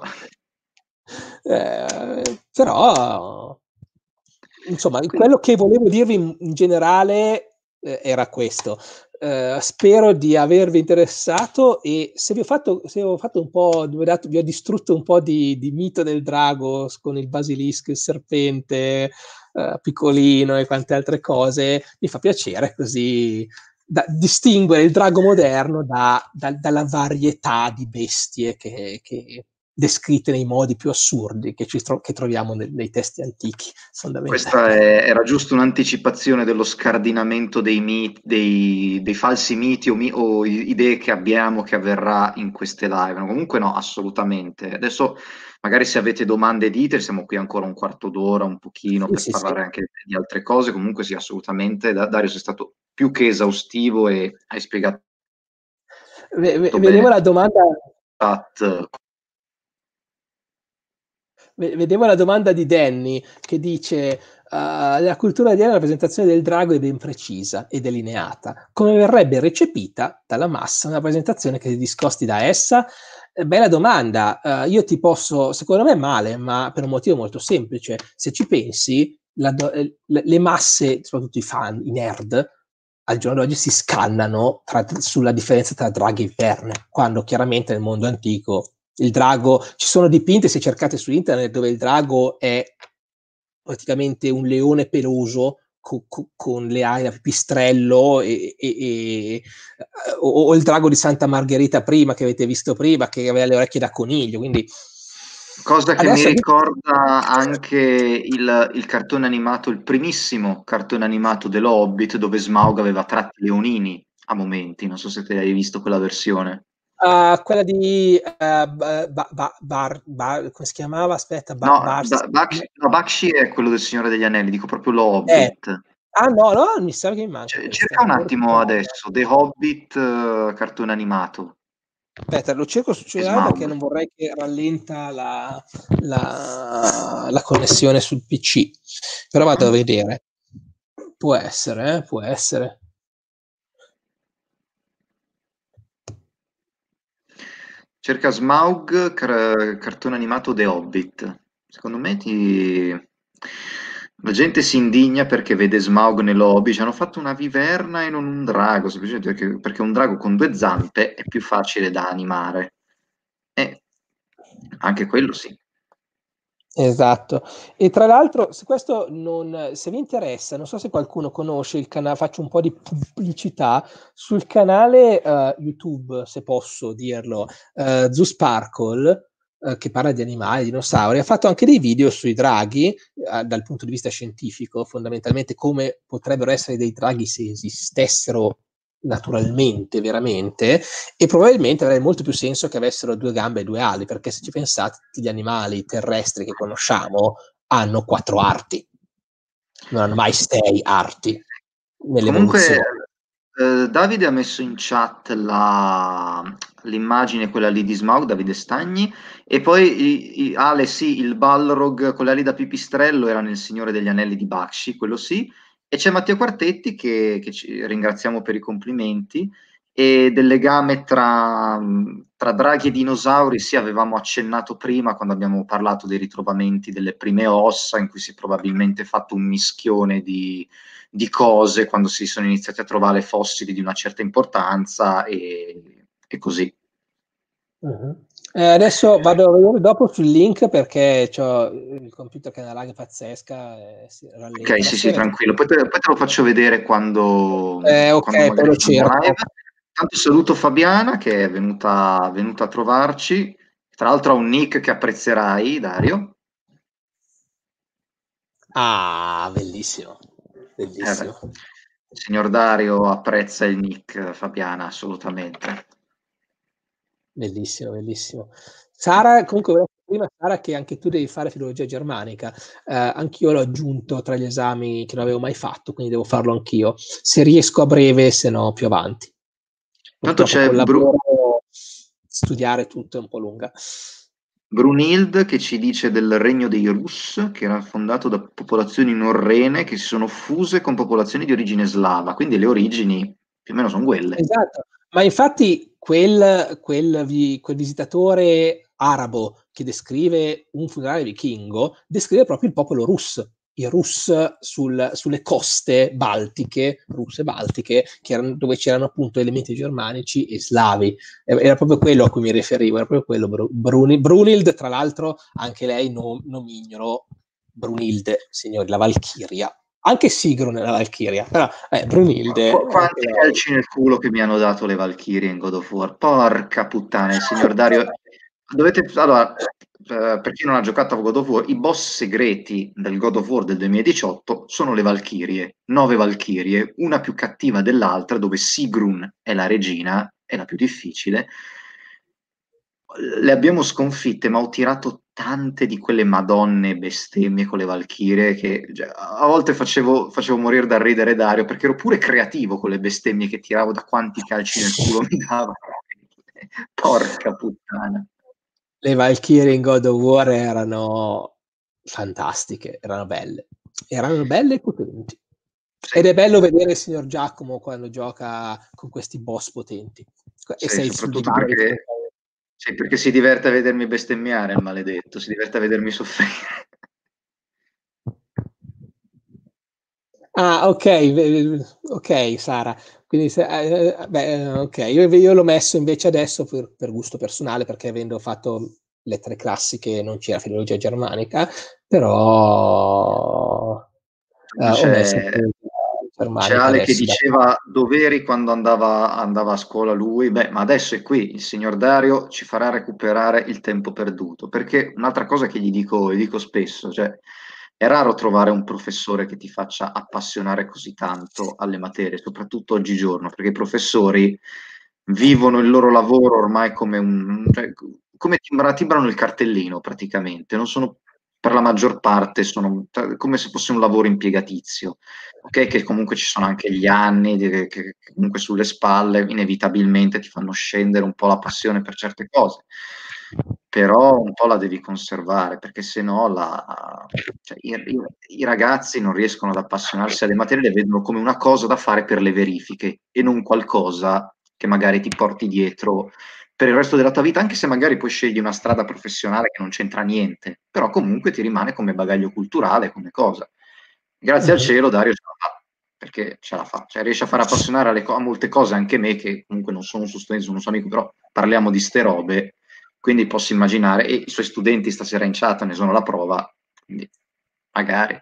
Eh, però, insomma, quello che volevo dirvi in, in generale eh, era questo. Uh, spero di avervi interessato e se vi ho fatto, se ho fatto un po', vi ho, dato, vi ho distrutto un po' di, di mito del drago con il basilisco, il serpente uh, piccolino e quante altre cose, mi fa piacere così da, distinguere il drago moderno da, da, dalla varietà di bestie che, che descritte nei modi più assurdi che, ci tro- che troviamo nei, nei testi antichi. Questa è, era giusto un'anticipazione dello scardinamento dei, miti, dei, dei falsi miti o, mi, o idee che abbiamo che avverrà in queste live. No, comunque no, assolutamente. Adesso magari se avete domande dite, siamo qui ancora un quarto d'ora, un pochino, sì, per sì, parlare sì. anche di altre cose. Comunque sì, assolutamente. Dario sei stato più che esaustivo e hai spiegato v- v- bene. Vedevo la domanda... Chat. Vedevo la domanda di Danny che dice uh, la cultura odierna la rappresentazione del drago è ben precisa e delineata. Come verrebbe recepita dalla massa una rappresentazione che si discosti da essa? Eh, bella domanda. Uh, io ti posso, secondo me male, ma per un motivo molto semplice. Se ci pensi, la, le, le masse, soprattutto i fan, i nerd, al giorno d'oggi si scannano tra, sulla differenza tra draghi e verne, quando chiaramente nel mondo antico Il drago, ci sono dipinte, se cercate su internet, dove il drago è praticamente un leone peloso co- co- con le ali da pipistrello e, e, e o, o il drago di Santa Margherita prima che avete visto prima, che aveva le orecchie da coniglio, quindi Cosa che mi adesso ricorda anche il, il cartone animato, il primissimo cartone animato dello Hobbit, dove Smaug aveva tratti leonini a momenti, non so se te hai visto quella versione. uh, quella di uh, ba, ba, bar, bar, come si chiamava? Aspetta, ba, No, Bars, da- Bakshi, no, Bakshi è quello del Signore degli Anelli, dico proprio lo eh. Hobbit. Ah no, no, mi sa che mi manca C- questa. cerca un attimo adesso, The Hobbit, eh, cartone animato, Aspetta, lo cerco sul e cellulare perché Smaug. non vorrei che rallenta la, la, la connessione sul P C. Però vado a Mhm. vedere. Può essere, eh? Può essere. Cerca Smaug, car- cartone animato The Hobbit. Secondo me ti... la gente si indigna perché vede Smaug nello Hobbit. Ci hanno fatto una viverna e non un drago, semplicemente perché, perché un drago con due zampe è più facile da animare. E anche quello sì. Esatto. E tra l'altro, se questo non, se vi interessa, non so se qualcuno conosce il canale, faccio un po' di pubblicità sul canale uh, YouTube, se posso dirlo, uh, Zoo Sparkle, uh, che parla di animali, dinosauri, ha fatto anche dei video sui draghi, uh, dal punto di vista scientifico, fondamentalmente come potrebbero essere dei draghi se esistessero naturalmente, veramente, e probabilmente avrebbe molto più senso che avessero due gambe e due ali, perché se ci pensate, tutti gli animali terrestri che conosciamo hanno quattro arti, non hanno mai sei arti Comunque, nell'evoluzione. eh, Davide ha messo in chat la- l'immagine, quella lì di Smaug, Davide Stagni, e poi i- i- Ale, sì, il Balrog con le ali da pipistrello era nel Signore degli Anelli di Bakshi, quello sì, e c'è Matteo Quartetti che, che ci ringraziamo per i complimenti, e del legame tra, tra draghi e dinosauri, sì, avevamo accennato prima quando abbiamo parlato dei ritrovamenti delle prime ossa, in cui si è probabilmente fatto un mischione di di cose quando si sono iniziati a trovare fossili di una certa importanza e, e così. Uh-huh. Eh, adesso vado a vedere dopo sul link perché ho il computer che è una lag pazzesca e si Ok, rallenta la sì, sì, serie. tranquillo. Poi te, poi te lo faccio vedere quando, Eh, quando ok, poi magari lo siamo cerco. live. Tanto saluto Fabiana che è venuta, venuta a trovarci. Tra l'altro ha un nick che apprezzerai, Dario. Ah, bellissimo, Eh beh, bellissimo. il signor Dario apprezza il nick, Fabiana, assolutamente. Bellissimo, bellissimo. Sara, comunque, volevo dire prima, Sara, che anche tu devi fare filologia germanica. Eh, anch'io l'ho aggiunto tra gli esami che non avevo mai fatto, quindi devo farlo anch'io. Se riesco a breve, se no più avanti. Tanto Purtroppo c'è col Bru- lavoro studiare tutto è un po' lunga. Brunild che ci dice del regno dei Rus, che era fondato da popolazioni norrene che si sono fuse con popolazioni di origine slava, quindi le origini più o meno sono quelle. Esatto, ma infatti quel, quel, vi- quel visitatore arabo che descrive un funerale vichingo descrive proprio il popolo russo, i Rus sul- sulle coste baltiche, russe baltiche, che erano, dove c'erano appunto elementi germanici e slavi. Eh, Era proprio quello a cui mi riferivo, era proprio quello. Bru- Bruni- Brunild, tra l'altro, anche lei no- nomignolo Brunilde, signori, la Valchiria. Anche Sigrun è la Valchiria, però eh, Brunilde Qu- è anche quanti lei. calci nel culo che mi hanno dato le Valchirie in God of War? Porca puttana, il signor Dario. Dovete, allora, eh, per chi non ha giocato a God of War, i boss segreti del God of War del duemiladiciotto sono le Valchirie, nove Valchirie, una più cattiva dell'altra, dove Sigrun è la regina, è la più difficile. Le abbiamo sconfitte, ma ho tirato tante di quelle madonne bestemmie con le Valchirie che cioè, a volte facevo, facevo morire da ridere Dario perché ero pure creativo con le bestemmie che tiravo da quanti calci nel culo mi davano. Porca puttana. Le Valchirie in God of War erano fantastiche, erano belle, erano belle e potenti. Ed Sì, è bello vedere il signor Giacomo quando gioca con questi boss potenti. E sì, sei sul soprattutto divano di fronte perché, a lui. sì, perché si diverte a vedermi bestemmiare, il maledetto, si diverte a vedermi soffrire. Ah, ok, ok, Sara. Quindi, se, eh, beh, ok, io, io l'ho messo invece adesso per, per gusto personale, perché avendo fatto lettere classiche non c'era filologia germanica, però eh, ho messo C'è filologia c'è germanica Ale che adesso. Da... diceva doveri quando andava, andava a scuola lui, beh, ma adesso è qui, il signor Dario ci farà recuperare il tempo perduto, perché un'altra cosa che gli dico, gli dico spesso, cioè, è raro trovare un professore che ti faccia appassionare così tanto alle materie, soprattutto oggigiorno, perché i professori vivono il loro lavoro ormai come un, cioè, come timbra- timbrano il cartellino praticamente, non sono, per la maggior parte sono cioè, come se fosse un lavoro impiegatizio, ok? Che comunque ci sono anche gli anni di- che, che comunque sulle spalle inevitabilmente ti fanno scendere un po' la passione per certe cose, però un po' la devi conservare perché se no la, cioè, i, i- i ragazzi non riescono ad appassionarsi alle materie, le vedono come una cosa da fare per le verifiche e non qualcosa che magari ti porti dietro per il resto della tua vita, anche se magari poi scegli una strada professionale che non c'entra niente, però comunque ti rimane come bagaglio culturale, come cosa. Grazie al Mhm. cielo Dario ce la fa, perché ce la fa, cioè riesce a far appassionare alle co- a molte cose anche me, che comunque non sono un suo studente, sono un suo amico, però parliamo di ste robe, quindi posso immaginare, e i suoi studenti stasera in chat ne sono la prova, quindi magari.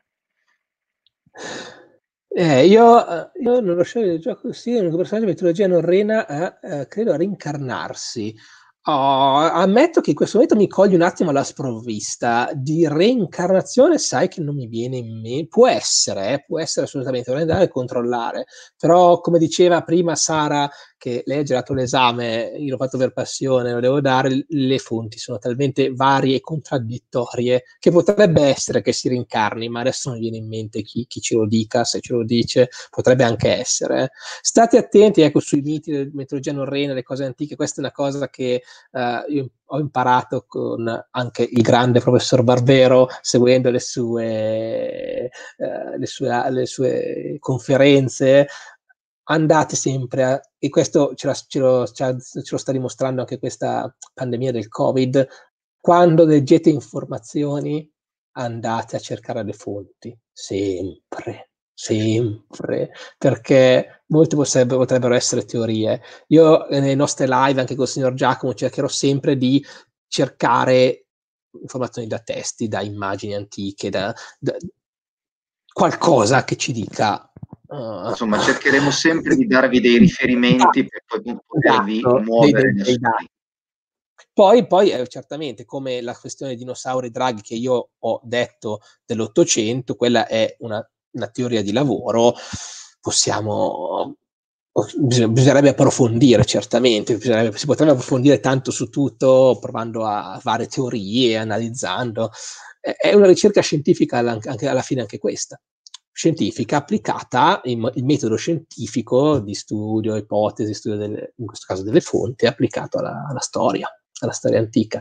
Eh, io, eh, io non lo so, il gioco sì, è un personaggio di mitologia norrena a, eh, credo, a rincarnarsi. Oh, ammetto che in questo momento mi coglie un attimo alla sprovvista. Di reincarnazione, sai che non mi viene in mente. Può essere, eh, può essere assolutamente, dovrei andare a controllare. Però, come diceva prima Sara, che lei ha girato l'esame, io l'ho fatto per passione, lo devo dare, le fonti sono talmente varie e contraddittorie che potrebbe essere che si rincarni, ma adesso non viene in mente chi, chi ce lo dica, se ce lo dice, potrebbe anche essere. State attenti, ecco, sui miti della mitologia norrena, le cose antiche, questa è una cosa che Uh, io ho imparato con anche il grande professor Barbero, seguendo le sue, uh, le sue, le sue conferenze. Andate sempre a, e questo ce, la, ce, lo, ce, lo, sta dimostrando anche questa pandemia del Covid. Quando leggete informazioni, andate a cercare le fonti, sempre, sempre, perché molte potrebbero, potrebbero essere teorie. Io eh, nelle nostre live, anche con il signor Giacomo, cercherò sempre di cercare informazioni da testi, da immagini antiche, da, da qualcosa che ci dica. Uh, Insomma, cercheremo sempre di darvi dei riferimenti per poi potervi esatto, dei, muovere dei, nel dei suo. dati. Poi, poi eh, certamente, come la questione dinosauri draghi che io ho detto dell'Ottocento, quella è una, una teoria di lavoro, possiamo, bisognerebbe approfondire certamente, bisognerebbe, si potrebbe approfondire tanto su tutto, provando a varie teorie, analizzando. È una ricerca scientifica anche alla fine anche questa, scientifica applicata, in, il metodo scientifico di studio, ipotesi, studio delle, in questo caso delle fonti, applicato alla, alla storia, alla storia antica.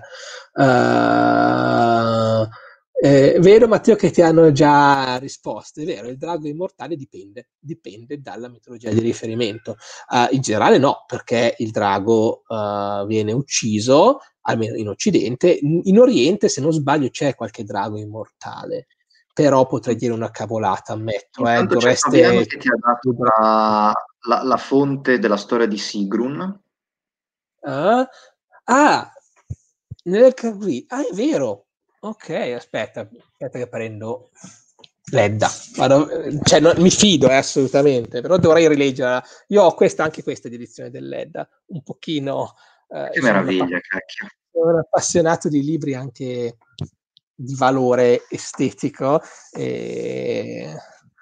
Uh, eh, vero Matteo che ti hanno già risposto, è vero, il drago immortale dipende, dipende dalla mitologia di riferimento. Uh, in generale no, perché il drago uh, viene ucciso, almeno in Occidente, in, in Oriente se non sbaglio c'è qualche drago immortale, però potrei dire una cavolata, ammetto, eh, Intanto c'è Fabiano dovreste... che ti ha dato la, la- la fonte della storia di Sigrun. Ah, ah, nel qui, ah, è vero. Ok, aspetta, aspetta che prendo Ledda. Vado, cioè, no, mi fido eh, assolutamente, però dovrei rileggerla. Io ho questa, anche questa edizione del Ledda, un pochino, eh, Che sono, un meraviglia, cacchio. sono un appassionato di libri anche di valore estetico. E,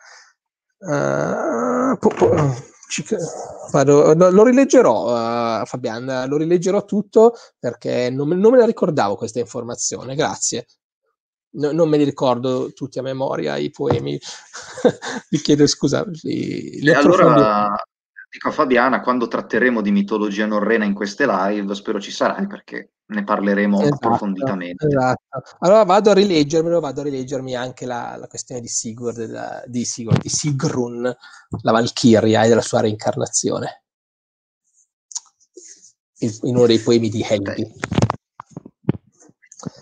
uh, po, po, ci, vado, lo, lo rileggerò, uh, Fabian, lo rileggerò tutto perché non me, non me la ricordavo questa informazione, grazie. No, non me li ricordo tutti a memoria i poemi, vi chiedo scusa, li, li E approfondirò. allora dico a Fabiana, quando tratteremo di mitologia norrena in queste live, spero ci sarai perché ne parleremo Esatto, approfonditamente. esatto. Allora vado a rileggermelo, vado a rileggermi anche la, la questione di Sigurd, della, di, Sigurd, di Sigrun, la Valchiria e della sua reincarnazione, in, in uno dei poemi di Dai. Helgi.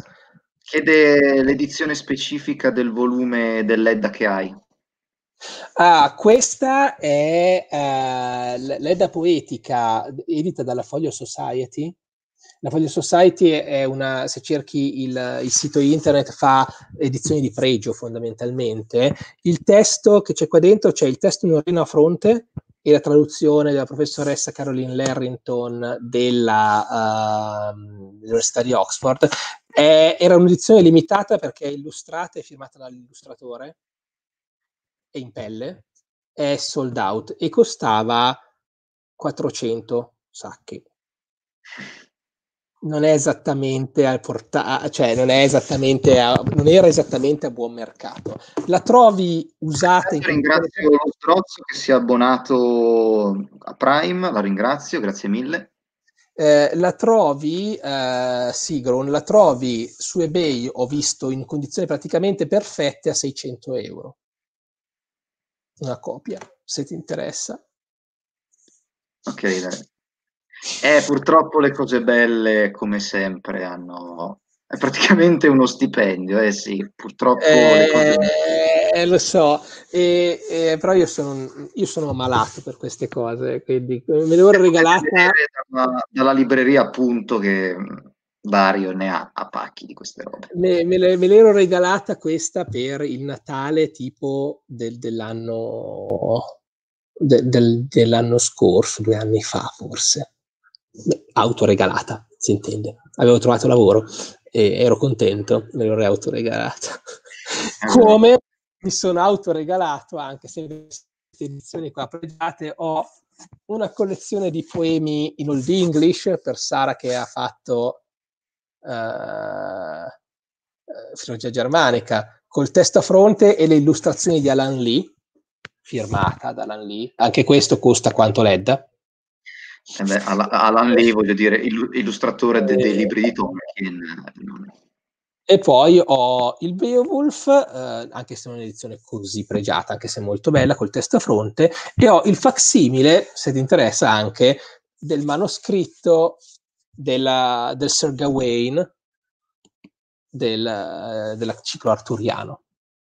Chiede l'edizione specifica del volume dell'Edda che hai. Ah, questa è uh, l'Edda Poetica, edita dalla Folio Society. La Folio Society è una, se cerchi il, il sito internet, fa edizioni di pregio fondamentalmente. Il testo che c'è qua dentro, c'è il testo Norino a fronte e la traduzione della professoressa Caroline Larrington della, uh, dell'Università di Oxford. È, era un'edizione limitata perché è illustrata e firmata dall'illustratore, è in pelle, è sold out e costava quattrocento sacchi. Non è esattamente al porta- cioè non è esattamente a, non era esattamente a buon mercato. La trovi usata in ringrazio lo strozzo che si è abbonato a Prime, la ringrazio, grazie mille. Eh, la trovi, eh, Sigron, la trovi su eBay, ho visto in condizioni praticamente perfette a seicento euro. Una copia, se ti interessa. Ok, dai. Eh, purtroppo le cose belle, come sempre, hanno... È praticamente uno stipendio, eh sì, purtroppo le cose... Eh, lo so, e, e, però io sono, io sono malato per queste cose, quindi me l'ho regalata... Dalla, dalla libreria, appunto, che Dario ne ha a pacchi di queste robe. Me, me, me l'ero regalata questa per il Natale tipo del, dell'anno de, del, dell'anno scorso, due anni fa forse. Beh, autoregalata, si intende. Avevo trovato lavoro e ero contento, me l'ero autoregalata. Come mi sono autoregalato, anche se in queste edizioni qua pregiate, ho una collezione di poemi in Old English per Sara che ha fatto Uh, filologia germanica col testo a fronte e le illustrazioni di Alan Lee, firmata da Alan Lee. Anche questo costa quanto l'Edda. Eh beh, Alan Lee, voglio dire, illustratore de- dei libri di Tolkien. E poi ho il Beowulf, eh, anche se non è un'edizione così pregiata, anche se molto bella, col testo a fronte, e ho il facsimile, se ti interessa, anche del manoscritto della, del Sir Gawain del, del ciclo arturiano.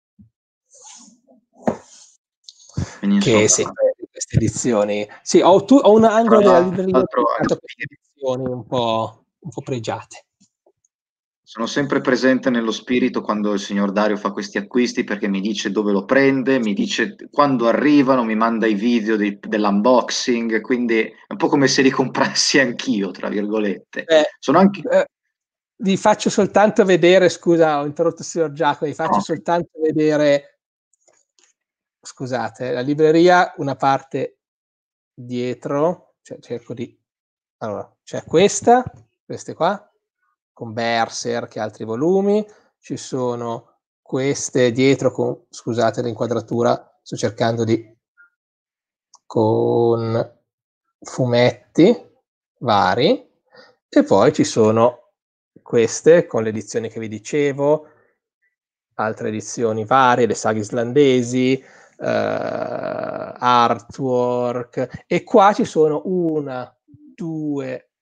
Quindi, che insomma, sempre in queste edizioni. Sì, ho, tu, ho un angolo della libreria altro, dedicato a queste edizioni un po', un po' pregiate. Sono sempre presente nello spirito quando il signor Dario fa questi acquisti perché mi dice dove lo prende, mi dice quando arrivano, mi manda i video di, dell'unboxing, quindi è un po' come se li comprassi anch'io, tra virgolette. Eh, Sono anche... eh, vi faccio soltanto vedere, scusa, ho interrotto il signor Giacomo, vi faccio No. soltanto vedere, scusate, la libreria, una parte dietro, cioè cerco di... Allora, c'è questa, queste qua, con Berserk e altri volumi, ci sono queste dietro con, scusate l'inquadratura, sto cercando di, con fumetti vari, e poi ci sono queste con le edizioni che vi dicevo, altre edizioni varie, le saghe islandesi, uh, artwork, e qua ci sono una, due,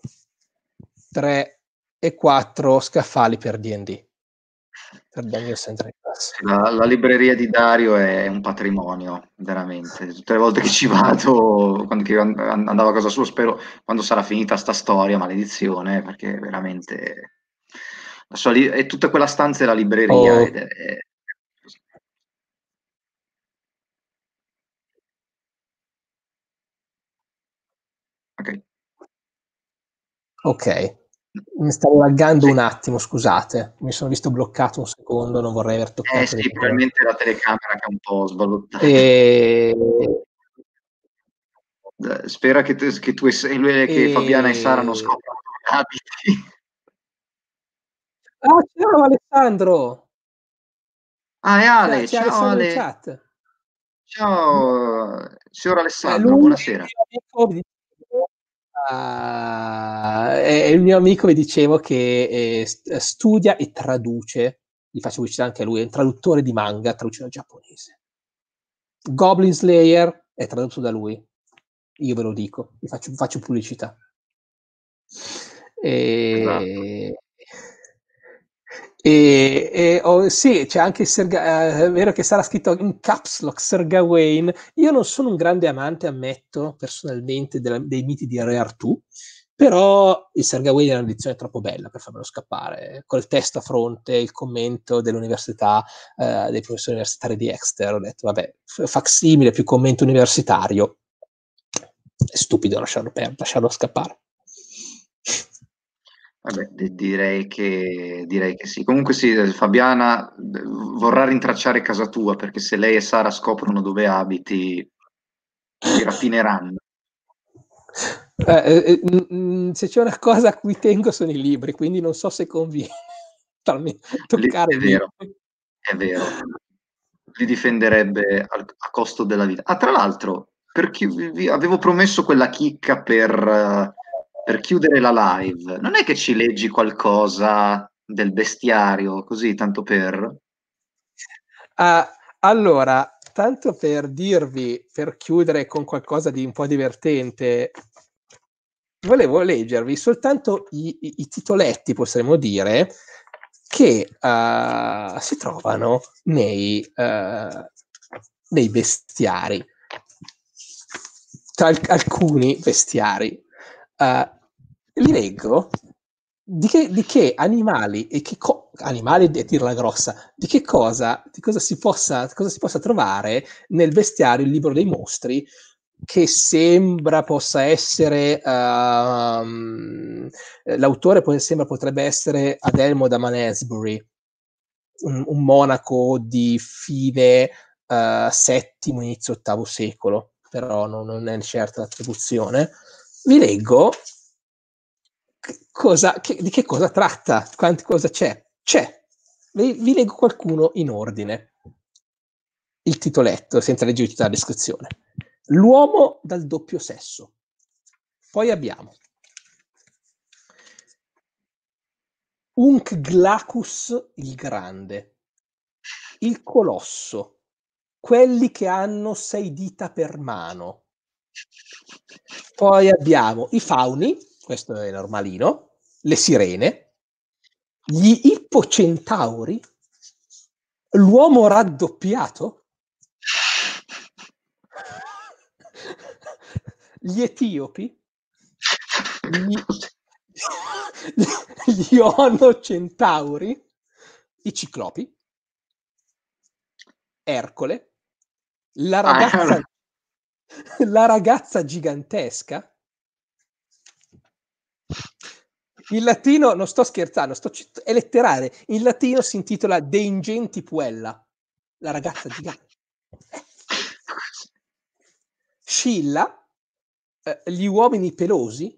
tre e quattro scaffali per D and D. Per Dungeons and Dragons. La, la libreria di Dario è un patrimonio, veramente. Tutte le volte che ci vado, quando che andavo a casa sua, spero quando sarà finita sta storia, maledizione, perché veramente la sua li- è tutta quella stanza della libreria Oh. ed è, è... Ok. Ok, mi stavo laggando Sì. un attimo, scusate, mi sono visto bloccato un secondo, non vorrei aver Eh toccato sì, niente. probabilmente la telecamera che è un po' sballottata. E... Spera che, tu, che, tu e, che e... Fabiana e Sara non scoprano i abiti. Ah, ciao Alessandro! Ah, è C'è, Ale, c'è ciao Alessandro in Ale. chat. Ciao, signor Eh, Alessandro, lui buonasera. è il mio amico, vi dicevo, uh, è il mio amico, vi dicevo, che eh, studia e traduce, gli faccio pubblicità anche a lui, è un traduttore di manga, traduce dal giapponese. Goblin Slayer è tradotto da lui, io ve lo dico, vi faccio, faccio pubblicità. E... Esatto. E, e oh, sì, c'è anche il Serga, eh, è vero che sarà scritto in caps lock Sir Gawain. Io non sono un grande amante, ammetto personalmente, della, dei miti di Re Artù, però il Sir Gawain è un'edizione troppo bella per farmelo scappare. Col testo a fronte, il commento dell'università, eh, dei professori universitari di Exeter, ho detto, vabbè, facsimile più commento universitario. È stupido lasciarlo, per, lasciarlo scappare. Vabbè, d- direi che, direi che sì. Comunque sì, eh, Fabiana d- vorrà rintracciare casa tua perché se lei e Sara scoprono dove abiti, ti rapineranno. Eh, eh, mm, mm, se c'è una cosa a cui tengo sono i libri, quindi non so se conviene farmi Lì- toccare è i vero, libri. è vero. Li difenderebbe al- a costo della vita. Ah, tra l'altro, per chi- vi- avevo promesso quella chicca per, eh, per chiudere la live. Non è che ci leggi qualcosa del bestiario, così, tanto per... Ah, allora, tanto per dirvi, per chiudere con qualcosa di un po' divertente, volevo leggervi soltanto i, i- i titoletti, possiamo dire, che uh, si trovano nei, uh, nei bestiari, tra al- alcuni bestiari. Uh, li leggo di che, di che animali e che co- animali a dirla grossa, di che cosa, di cosa si possa, cosa si possa trovare nel bestiario il libro dei mostri, che sembra possa essere um, l'autore poi sembra potrebbe essere Adelmo da Malmesbury, un, un monaco di fine uh, settimo, inizio ottavo secolo, però non, non è certa l'attribuzione. Vi leggo cosa, che, di che cosa tratta, quanti cosa c'è. C'è. Vi, vi leggo qualcuno in ordine. Il titoletto, senza leggere tutta la descrizione. L'uomo dal doppio sesso. Poi abbiamo Unc Glacus il Grande, il Colosso, quelli che hanno sei dita per mano. Poi abbiamo i fauni, questo è normalino, le sirene, gli ippocentauri, l'uomo raddoppiato, gli etiopi, gli, gli onocentauri, i ciclopi, Ercole, la ragazza, Ah, la ragazza gigantesca. In latino, non sto scherzando, sto citt- è letterale. In latino si intitola De ingenti puella, la ragazza gigante. Scilla, eh, gli uomini pelosi.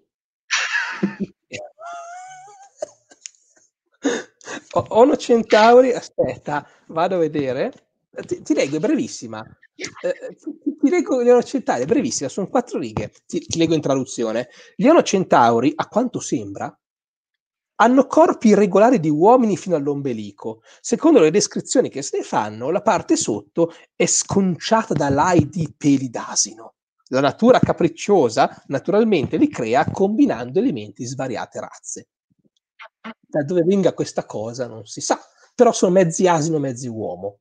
O- Ono Centauri, aspetta, vado a vedere. Ti, ti leggo, è brevissima. Eh, ti, ti leggo gli Ono Centauri, è brevissima, sono quattro righe. Ti, ti leggo in traduzione. Gli Ono Centauri, a quanto sembra, hanno corpi irregolari di uomini fino all'ombelico. Secondo le descrizioni che se ne fanno, la parte sotto è sconciata da lai di peli d'asino. La natura capricciosa naturalmente li crea combinando elementi di svariate razze. Da dove venga questa cosa non si sa, però sono mezzi asino, mezzi uomo.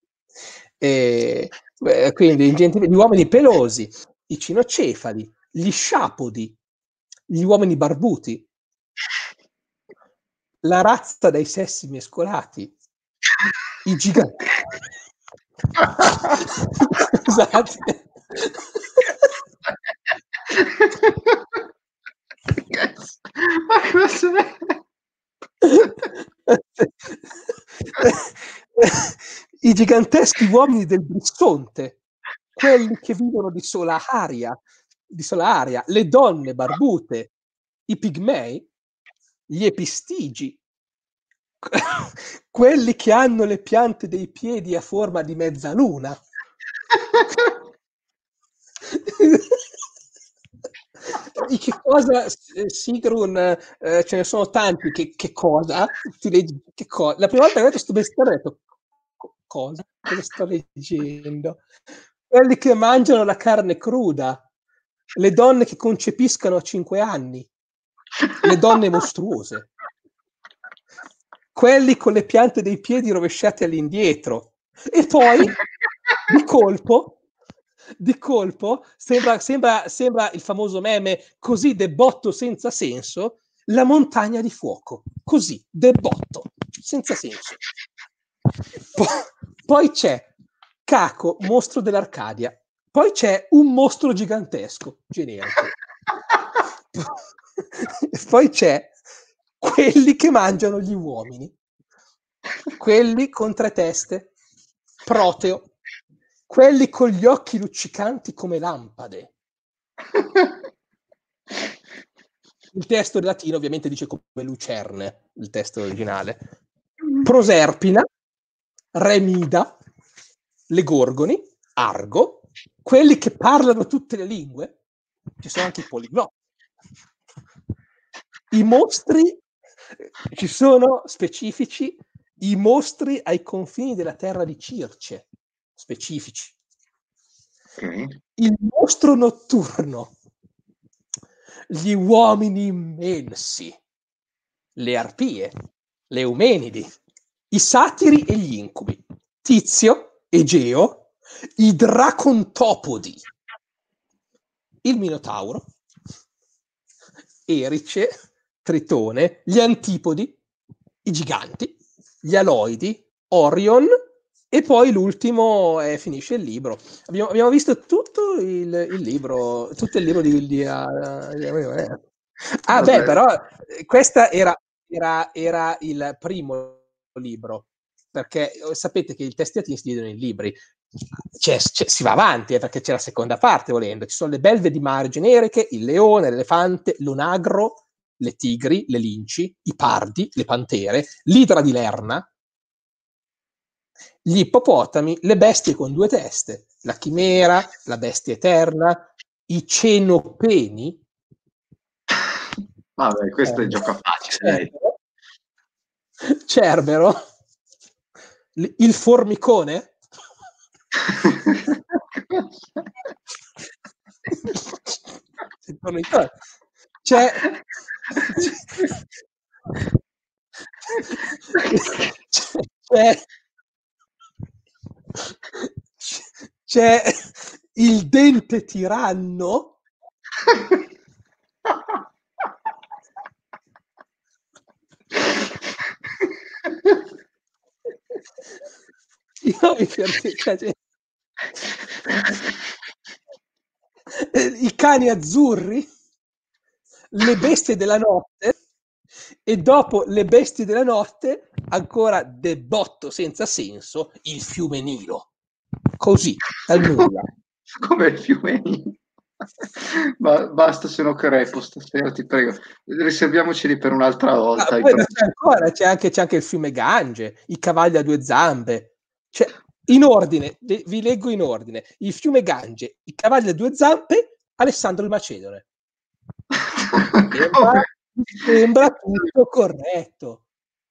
E, eh, quindi gli uomini pelosi, i cinocefali, gli sciapodi, gli uomini barbuti, la razza dai sessi mescolati, i giganti. Scusate. Ma cos'è? I giganteschi uomini del Brisconte, quelli che vivono di sola aria, di sola aria, le donne barbute, i pigmei, gli epistigi, quelli che hanno le piante dei piedi a forma di mezzaluna. Di che cosa, eh, Sigrun, eh, ce ne sono tanti, che, che cosa? Ti leggi, che cosa? La prima volta che ho letto sto bestiame ho detto, "Co- cosa? Cosa sto leggendo? Quelli che mangiano la carne cruda, le donne che concepiscano a cinque anni, le donne mostruose, quelli con le piante dei piedi rovesciate all'indietro, e poi di colpo, di colpo sembra, sembra, sembra il famoso meme così debotto senza senso, la montagna di fuoco, così debotto senza senso. Poi, poi c'è Caco, mostro dell'Arcadia, poi c'è un mostro gigantesco generico, poi c'è quelli che mangiano gli uomini, quelli con tre teste, Proteo, quelli con gli occhi luccicanti come lampade. Il testo latino ovviamente dice come lucerne, il testo originale. Proserpina, Remida, le Gorgoni, Argo, quelli che parlano tutte le lingue, ci sono anche i poliglotti. I mostri, ci sono specifici, i mostri ai confini della terra di Circe, specifici. Okay. Il mostro notturno, gli uomini immensi, le arpie, le eumenidi, i satiri e gli incubi, Tizio, Egeo, i dracontopodi, il Minotauro, Erice, Tritone, gli antipodi, i giganti, gli aloidi, Orion, e poi l'ultimo eh, finisce il libro. Abbiamo, abbiamo visto tutto il, il libro, tutto il libro di... di uh, uh, ah beh, però questa era, era, era il primo libro, perché sapete che i testi latini si dividono in libri. C'è, c'è, si va avanti eh, perché c'è la seconda parte volendo, ci sono le belve di mare generiche, il leone, l'elefante, l'onagro, le tigri, le linci, i pardi, le pantere, l'idra di Lerna, gli ippopotami, le bestie con due teste, la chimera, la bestia eterna, i cenopeni. Vabbè, questo eh, è il gioco facile. Cerbero, Cerbero, il formicone. C'è, c'è, c'è il dente tiranno. Io mi piace, cioè, i cani azzurri, le bestie della notte, e dopo le bestie della notte ancora debotto senza senso il fiume Nilo, così dal nulla. Come il fiume Nilo. Ma basta, se no crepo stasera, ti prego, riserviamoceli per un'altra volta. Ah, poi c'è ancora, c'è anche, c'è anche il fiume Gange, i cavalli a due zampe, cioè, in ordine, vi leggo in ordine: il fiume Gange, i cavalli a due zampe, Alessandro il Macedone. Sembra, sembra tutto corretto.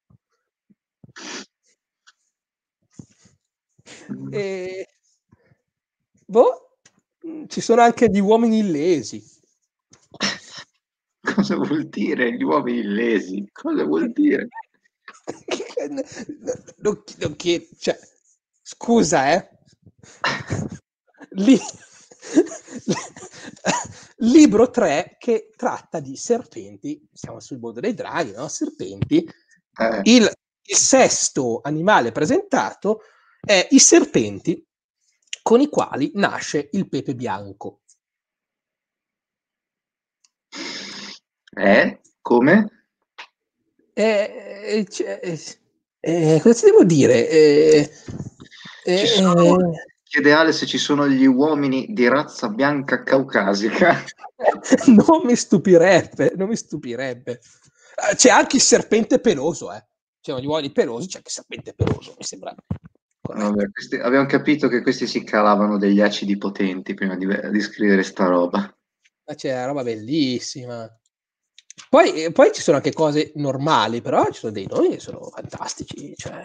E, boh, ci sono anche gli uomini illesi. Cosa vuol dire gli uomini illesi? Cosa vuol dire? Non, non chied- cioè, scusa, eh. Lì, libro tre che tratta di serpenti, siamo sul mondo dei draghi, no? Serpenti. Eh. Il, il sesto animale presentato è i serpenti con i quali nasce il pepe bianco. Eh? Come? Eh, eh, eh, cosa ti devo dire? Eh, ci sono, chiede Ale se ci sono gli uomini di razza bianca caucasica. Non mi stupirebbe, non mi stupirebbe. C'è anche il serpente peloso, eh. C'erano gli uomini pelosi, c'è anche il serpente peloso, mi sembra. Vabbè, questi, abbiamo capito che questi si calavano degli acidi potenti prima di, di scrivere sta roba. Ma c'è una roba bellissima. Poi, poi ci sono anche cose normali, però ci sono dei nomi che sono fantastici. Cioè...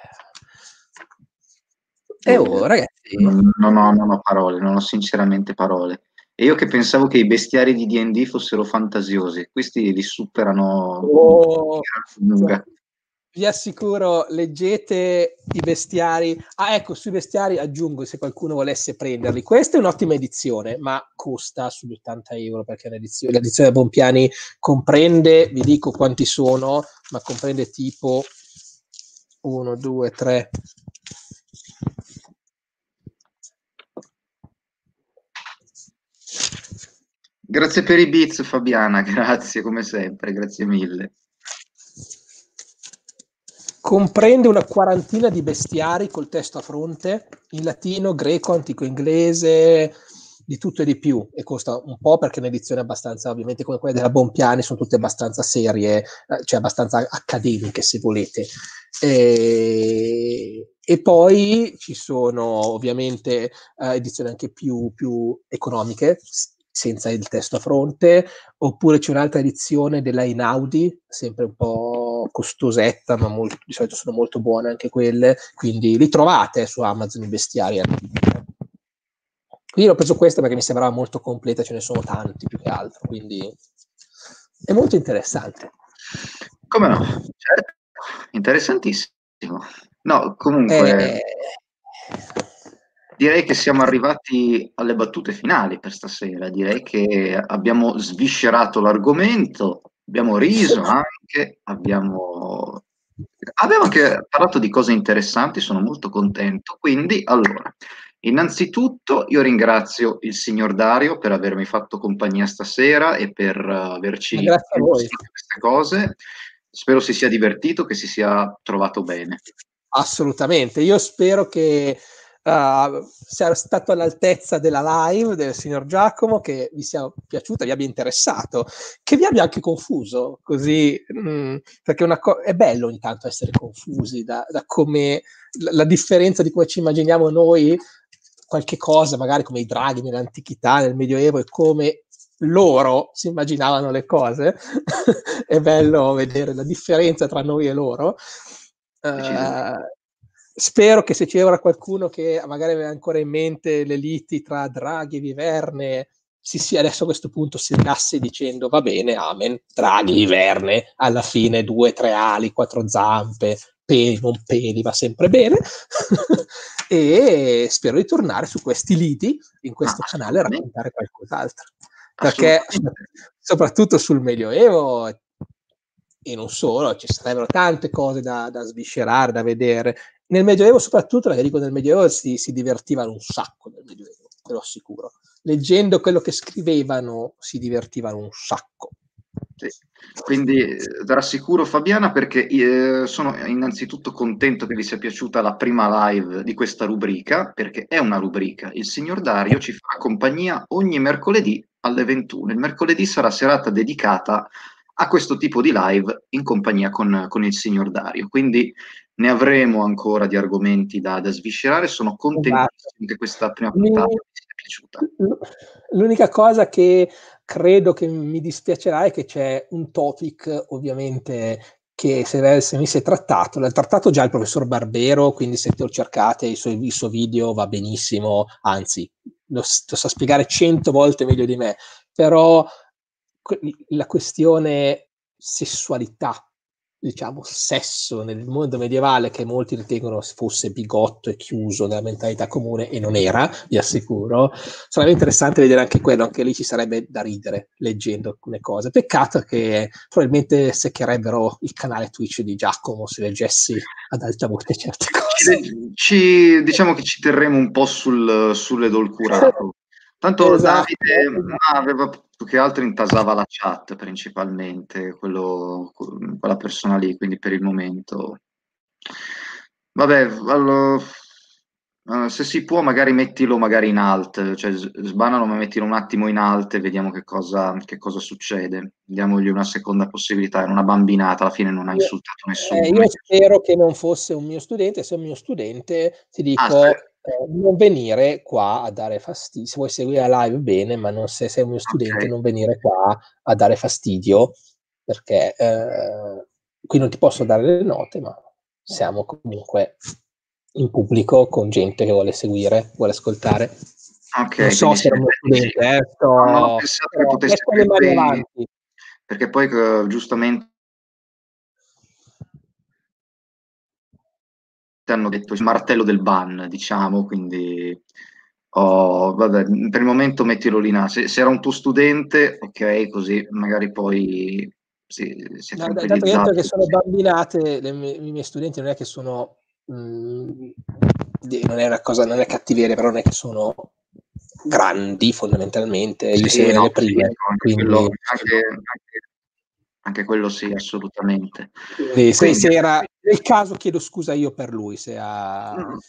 E oh, ragazzi... Non, non, ho, non ho parole, non ho sinceramente parole. E io che pensavo che i bestiari di D and D fossero fantasiosi, questi li superano oh, lunga. vi assicuro, leggete i bestiari. Ah, ecco, sui bestiari aggiungo, se qualcuno volesse prenderli. Questa è un'ottima edizione, ma costa sugli ottanta euro, perché l'edizione, l'edizione Bompiani comprende, vi dico quanti sono, ma comprende tipo uno, due, tre. Grazie per i beats, Fabiana, grazie come sempre, grazie mille. Comprende una quarantina di bestiari col testo a fronte, in latino, greco, antico inglese, di tutto e di più, e costa un po' perché è un'edizione abbastanza, ovviamente come quella della Bompiani, sono tutte abbastanza serie, cioè abbastanza accademiche se volete. E, e poi ci sono ovviamente eh, edizioni anche più, più economiche, senza il testo a fronte, oppure c'è un'altra edizione della Einaudi, sempre un po' costosetta, ma molto, di solito sono molto buone anche quelle, quindi li trovate su Amazon i bestiari. Qui ho preso questa perché mi sembrava molto completa, ce ne sono tanti più che altro, quindi è molto interessante. Come no? Certo, interessantissimo. No, comunque, Eh, direi che siamo arrivati alle battute finali per stasera. Direi che abbiamo sviscerato l'argomento, abbiamo riso anche, abbiamo... abbiamo anche parlato di cose interessanti, sono molto contento. Quindi, allora, innanzitutto io ringrazio il signor Dario per avermi fatto compagnia stasera e per uh, averci grazie a voi. illustrato queste cose. Spero si sia divertito, che si sia trovato bene. Assolutamente, io spero che uh, sia stato all'altezza della live del signor Giacomo, che vi sia piaciuta, vi abbia interessato, che vi abbia anche confuso, così, mh, perché una co- è bello ogni tanto essere confusi da, da come la, la differenza di come ci immaginiamo noi qualche cosa, magari come i draghi nell'antichità, nel Medioevo, e come loro si immaginavano le cose. È bello vedere la differenza tra noi e loro. Uh, spero che se c'è ora qualcuno che magari aveva ancora in mente le liti tra Draghi e Viverne, si sia adesso a questo punto si rilassi dicendo va bene, amen, Draghi, Viverne, alla fine due, tre ali, quattro zampe, peli, non peli, va sempre bene. E spero di tornare su questi liti in questo Ah, canale a raccontare qualcos'altro, perché assolutamente. soprattutto sul Medioevo e non solo, ci sarebbero tante cose da, da sviscerare, da vedere. Nel Medioevo, soprattutto, perché dico nel Medioevo si, si divertivano un sacco nel Medioevo, te lo assicuro. Leggendo quello che scrivevano si divertivano un sacco. Sì. Quindi eh, rassicuro Fabiana perché eh, sono innanzitutto contento che vi sia piaciuta la prima live di questa rubrica, perché è una rubrica. Il signor Dario ci farà compagnia ogni mercoledì alle ventuno. Il mercoledì sarà serata dedicata a questo tipo di live in compagnia con, con il signor Dario. Quindi ne avremo ancora di argomenti da, da sviscerare. Sono Esatto. contentissimo che questa prima puntata vi sia piaciuta. L'unica cosa che credo che mi dispiacerà è che c'è un topic, ovviamente, che se avesse venisse trattato, l'ha trattato già il professor Barbero, quindi se te lo cercate il suo, il suo video va benissimo, anzi lo, lo sa spiegare cento volte meglio di me, però la questione sessualità, diciamo sesso nel mondo medievale, che molti ritengono fosse bigotto e chiuso nella mentalità comune, e non era, vi assicuro, sarebbe interessante vedere anche quello, anche lì ci sarebbe da ridere leggendo alcune cose. Peccato che probabilmente seccherebbero il canale Twitch di Giacomo se leggessi ad alta voce certe cose. Ci, ci- diciamo che ci terremo un po' sul, sull'edolcurato. Tanto Esatto, Davide esatto. ma aveva più che altro intasava la chat principalmente, quello, quella persona lì, quindi per il momento. Vabbè, allora, eh, se si può magari mettilo magari in alt, cioè s- sbanalo ma mettilo un attimo in alt e vediamo che cosa, che cosa succede. Diamogli una seconda possibilità, era una bambinata, alla fine non ha Io, insultato eh, nessuno. io spero che non fosse un mio studente. Se è un mio studente, ti Ah, sì. dico eh, non venire qua a dare fastidio. Se vuoi seguire la live, bene, ma non, se sei un mio studente, Ok. non venire qua a dare fastidio, perché eh, qui non ti posso dare le note, ma siamo comunque in pubblico con gente che vuole seguire, vuole ascoltare. Non Ok, so quindi se era un mio siete amici. studente, eh, No, non ho sto, pensato che però potesse, metto le perché mani poi, avanti. perché poi eh, giustamente hanno detto il martello del ban, diciamo, quindi oh, vabbè, per il momento mettilo lì, là. Se, se era un tuo studente, ok, così magari poi si, si è No, d- dato che hai detto tranquillizzato. che sono bambinate, le mie- i miei studenti non è che sono, mh, di- non è una cosa, non è cattiveria, però non è che sono grandi fondamentalmente, io Sì, seguo no, nelle sì, prime, no, anche quello, quindi, anche, anche- anche quello sì, assolutamente. quindi se, Quindi, se era nel caso chiedo scusa io per lui, se ha... mm,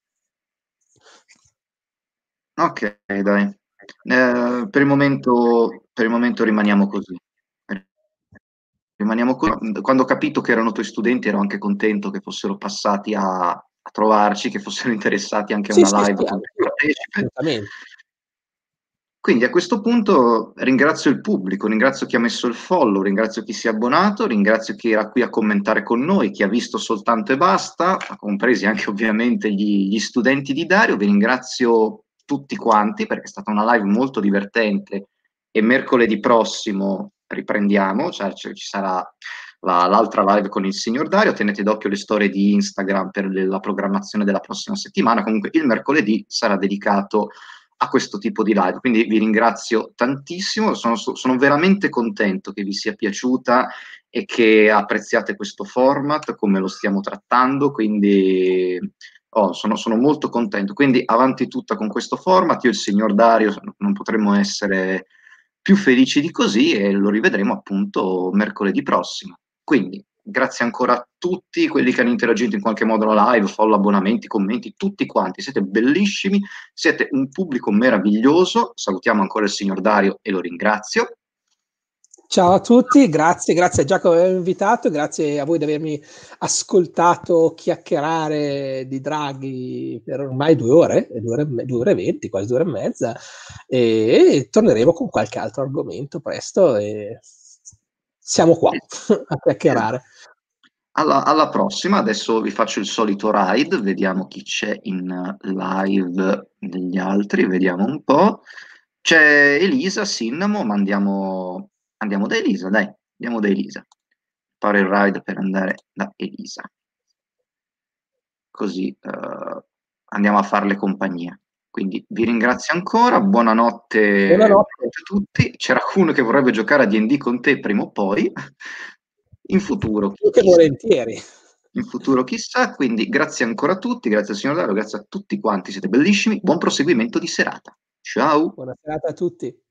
ok, dai. Eh, per il momento, per il momento rimaniamo così. Rimaniamo così. Quando ho capito che erano tuoi studenti, ero anche contento che fossero passati a, a trovarci, che fossero interessati anche a Sì, una sì, live sì, con te anch'io, partecipe. assolutamente. Quindi a questo punto ringrazio il pubblico, ringrazio chi ha messo il follow, ringrazio chi si è abbonato, ringrazio chi era qui a commentare con noi, chi ha visto soltanto e basta, compresi anche ovviamente gli, gli studenti di Dario. Vi ringrazio tutti quanti perché è stata una live molto divertente e mercoledì prossimo riprendiamo, cioè ci ci sarà la- l'altra live con il signor Dario. Tenete d'occhio le storie di Instagram per le- la programmazione della prossima settimana. Comunque il mercoledì sarà dedicato a questo tipo di live. Quindi vi ringrazio tantissimo, sono, sono veramente contento che vi sia piaciuta e che apprezziate questo format, come lo stiamo trattando, quindi oh, sono, sono molto contento. Quindi avanti tutta con questo format, io e il signor Dario non potremmo essere più felici di così e lo rivedremo appunto mercoledì prossimo. Quindi grazie ancora a tutti quelli che hanno interagito in qualche modo alla live, follow, abbonamenti, commenti, tutti quanti, siete bellissimi, siete un pubblico meraviglioso. Salutiamo ancora il signor Dario e lo ringrazio. Ciao a tutti, grazie, grazie a Giacomo per avermi invitato, grazie a voi di avermi ascoltato chiacchierare di Draghi per ormai due ore, due ore, due ore e venti, quasi due ore e mezza, e torneremo con qualche altro argomento presto e siamo qua a chiacchierare. Alla, alla prossima, adesso vi faccio il solito ride, vediamo chi c'è in live degli altri, vediamo un po'. C'è Elisa, Cinnamo, ma andiamo, andiamo da Elisa, dai, andiamo da Elisa. Fare il ride per andare da Elisa. Così eh, andiamo a farle compagnia. Quindi vi ringrazio ancora, buonanotte, buonanotte Buonanotte. a tutti. C'era uno che vorrebbe giocare a D and D con te prima o poi, in futuro, Più che chissà. volentieri. In futuro chissà, quindi grazie ancora a tutti, grazie al signor Dario, grazie a tutti quanti, siete bellissimi, buon proseguimento di serata. Ciao! Buona serata a tutti.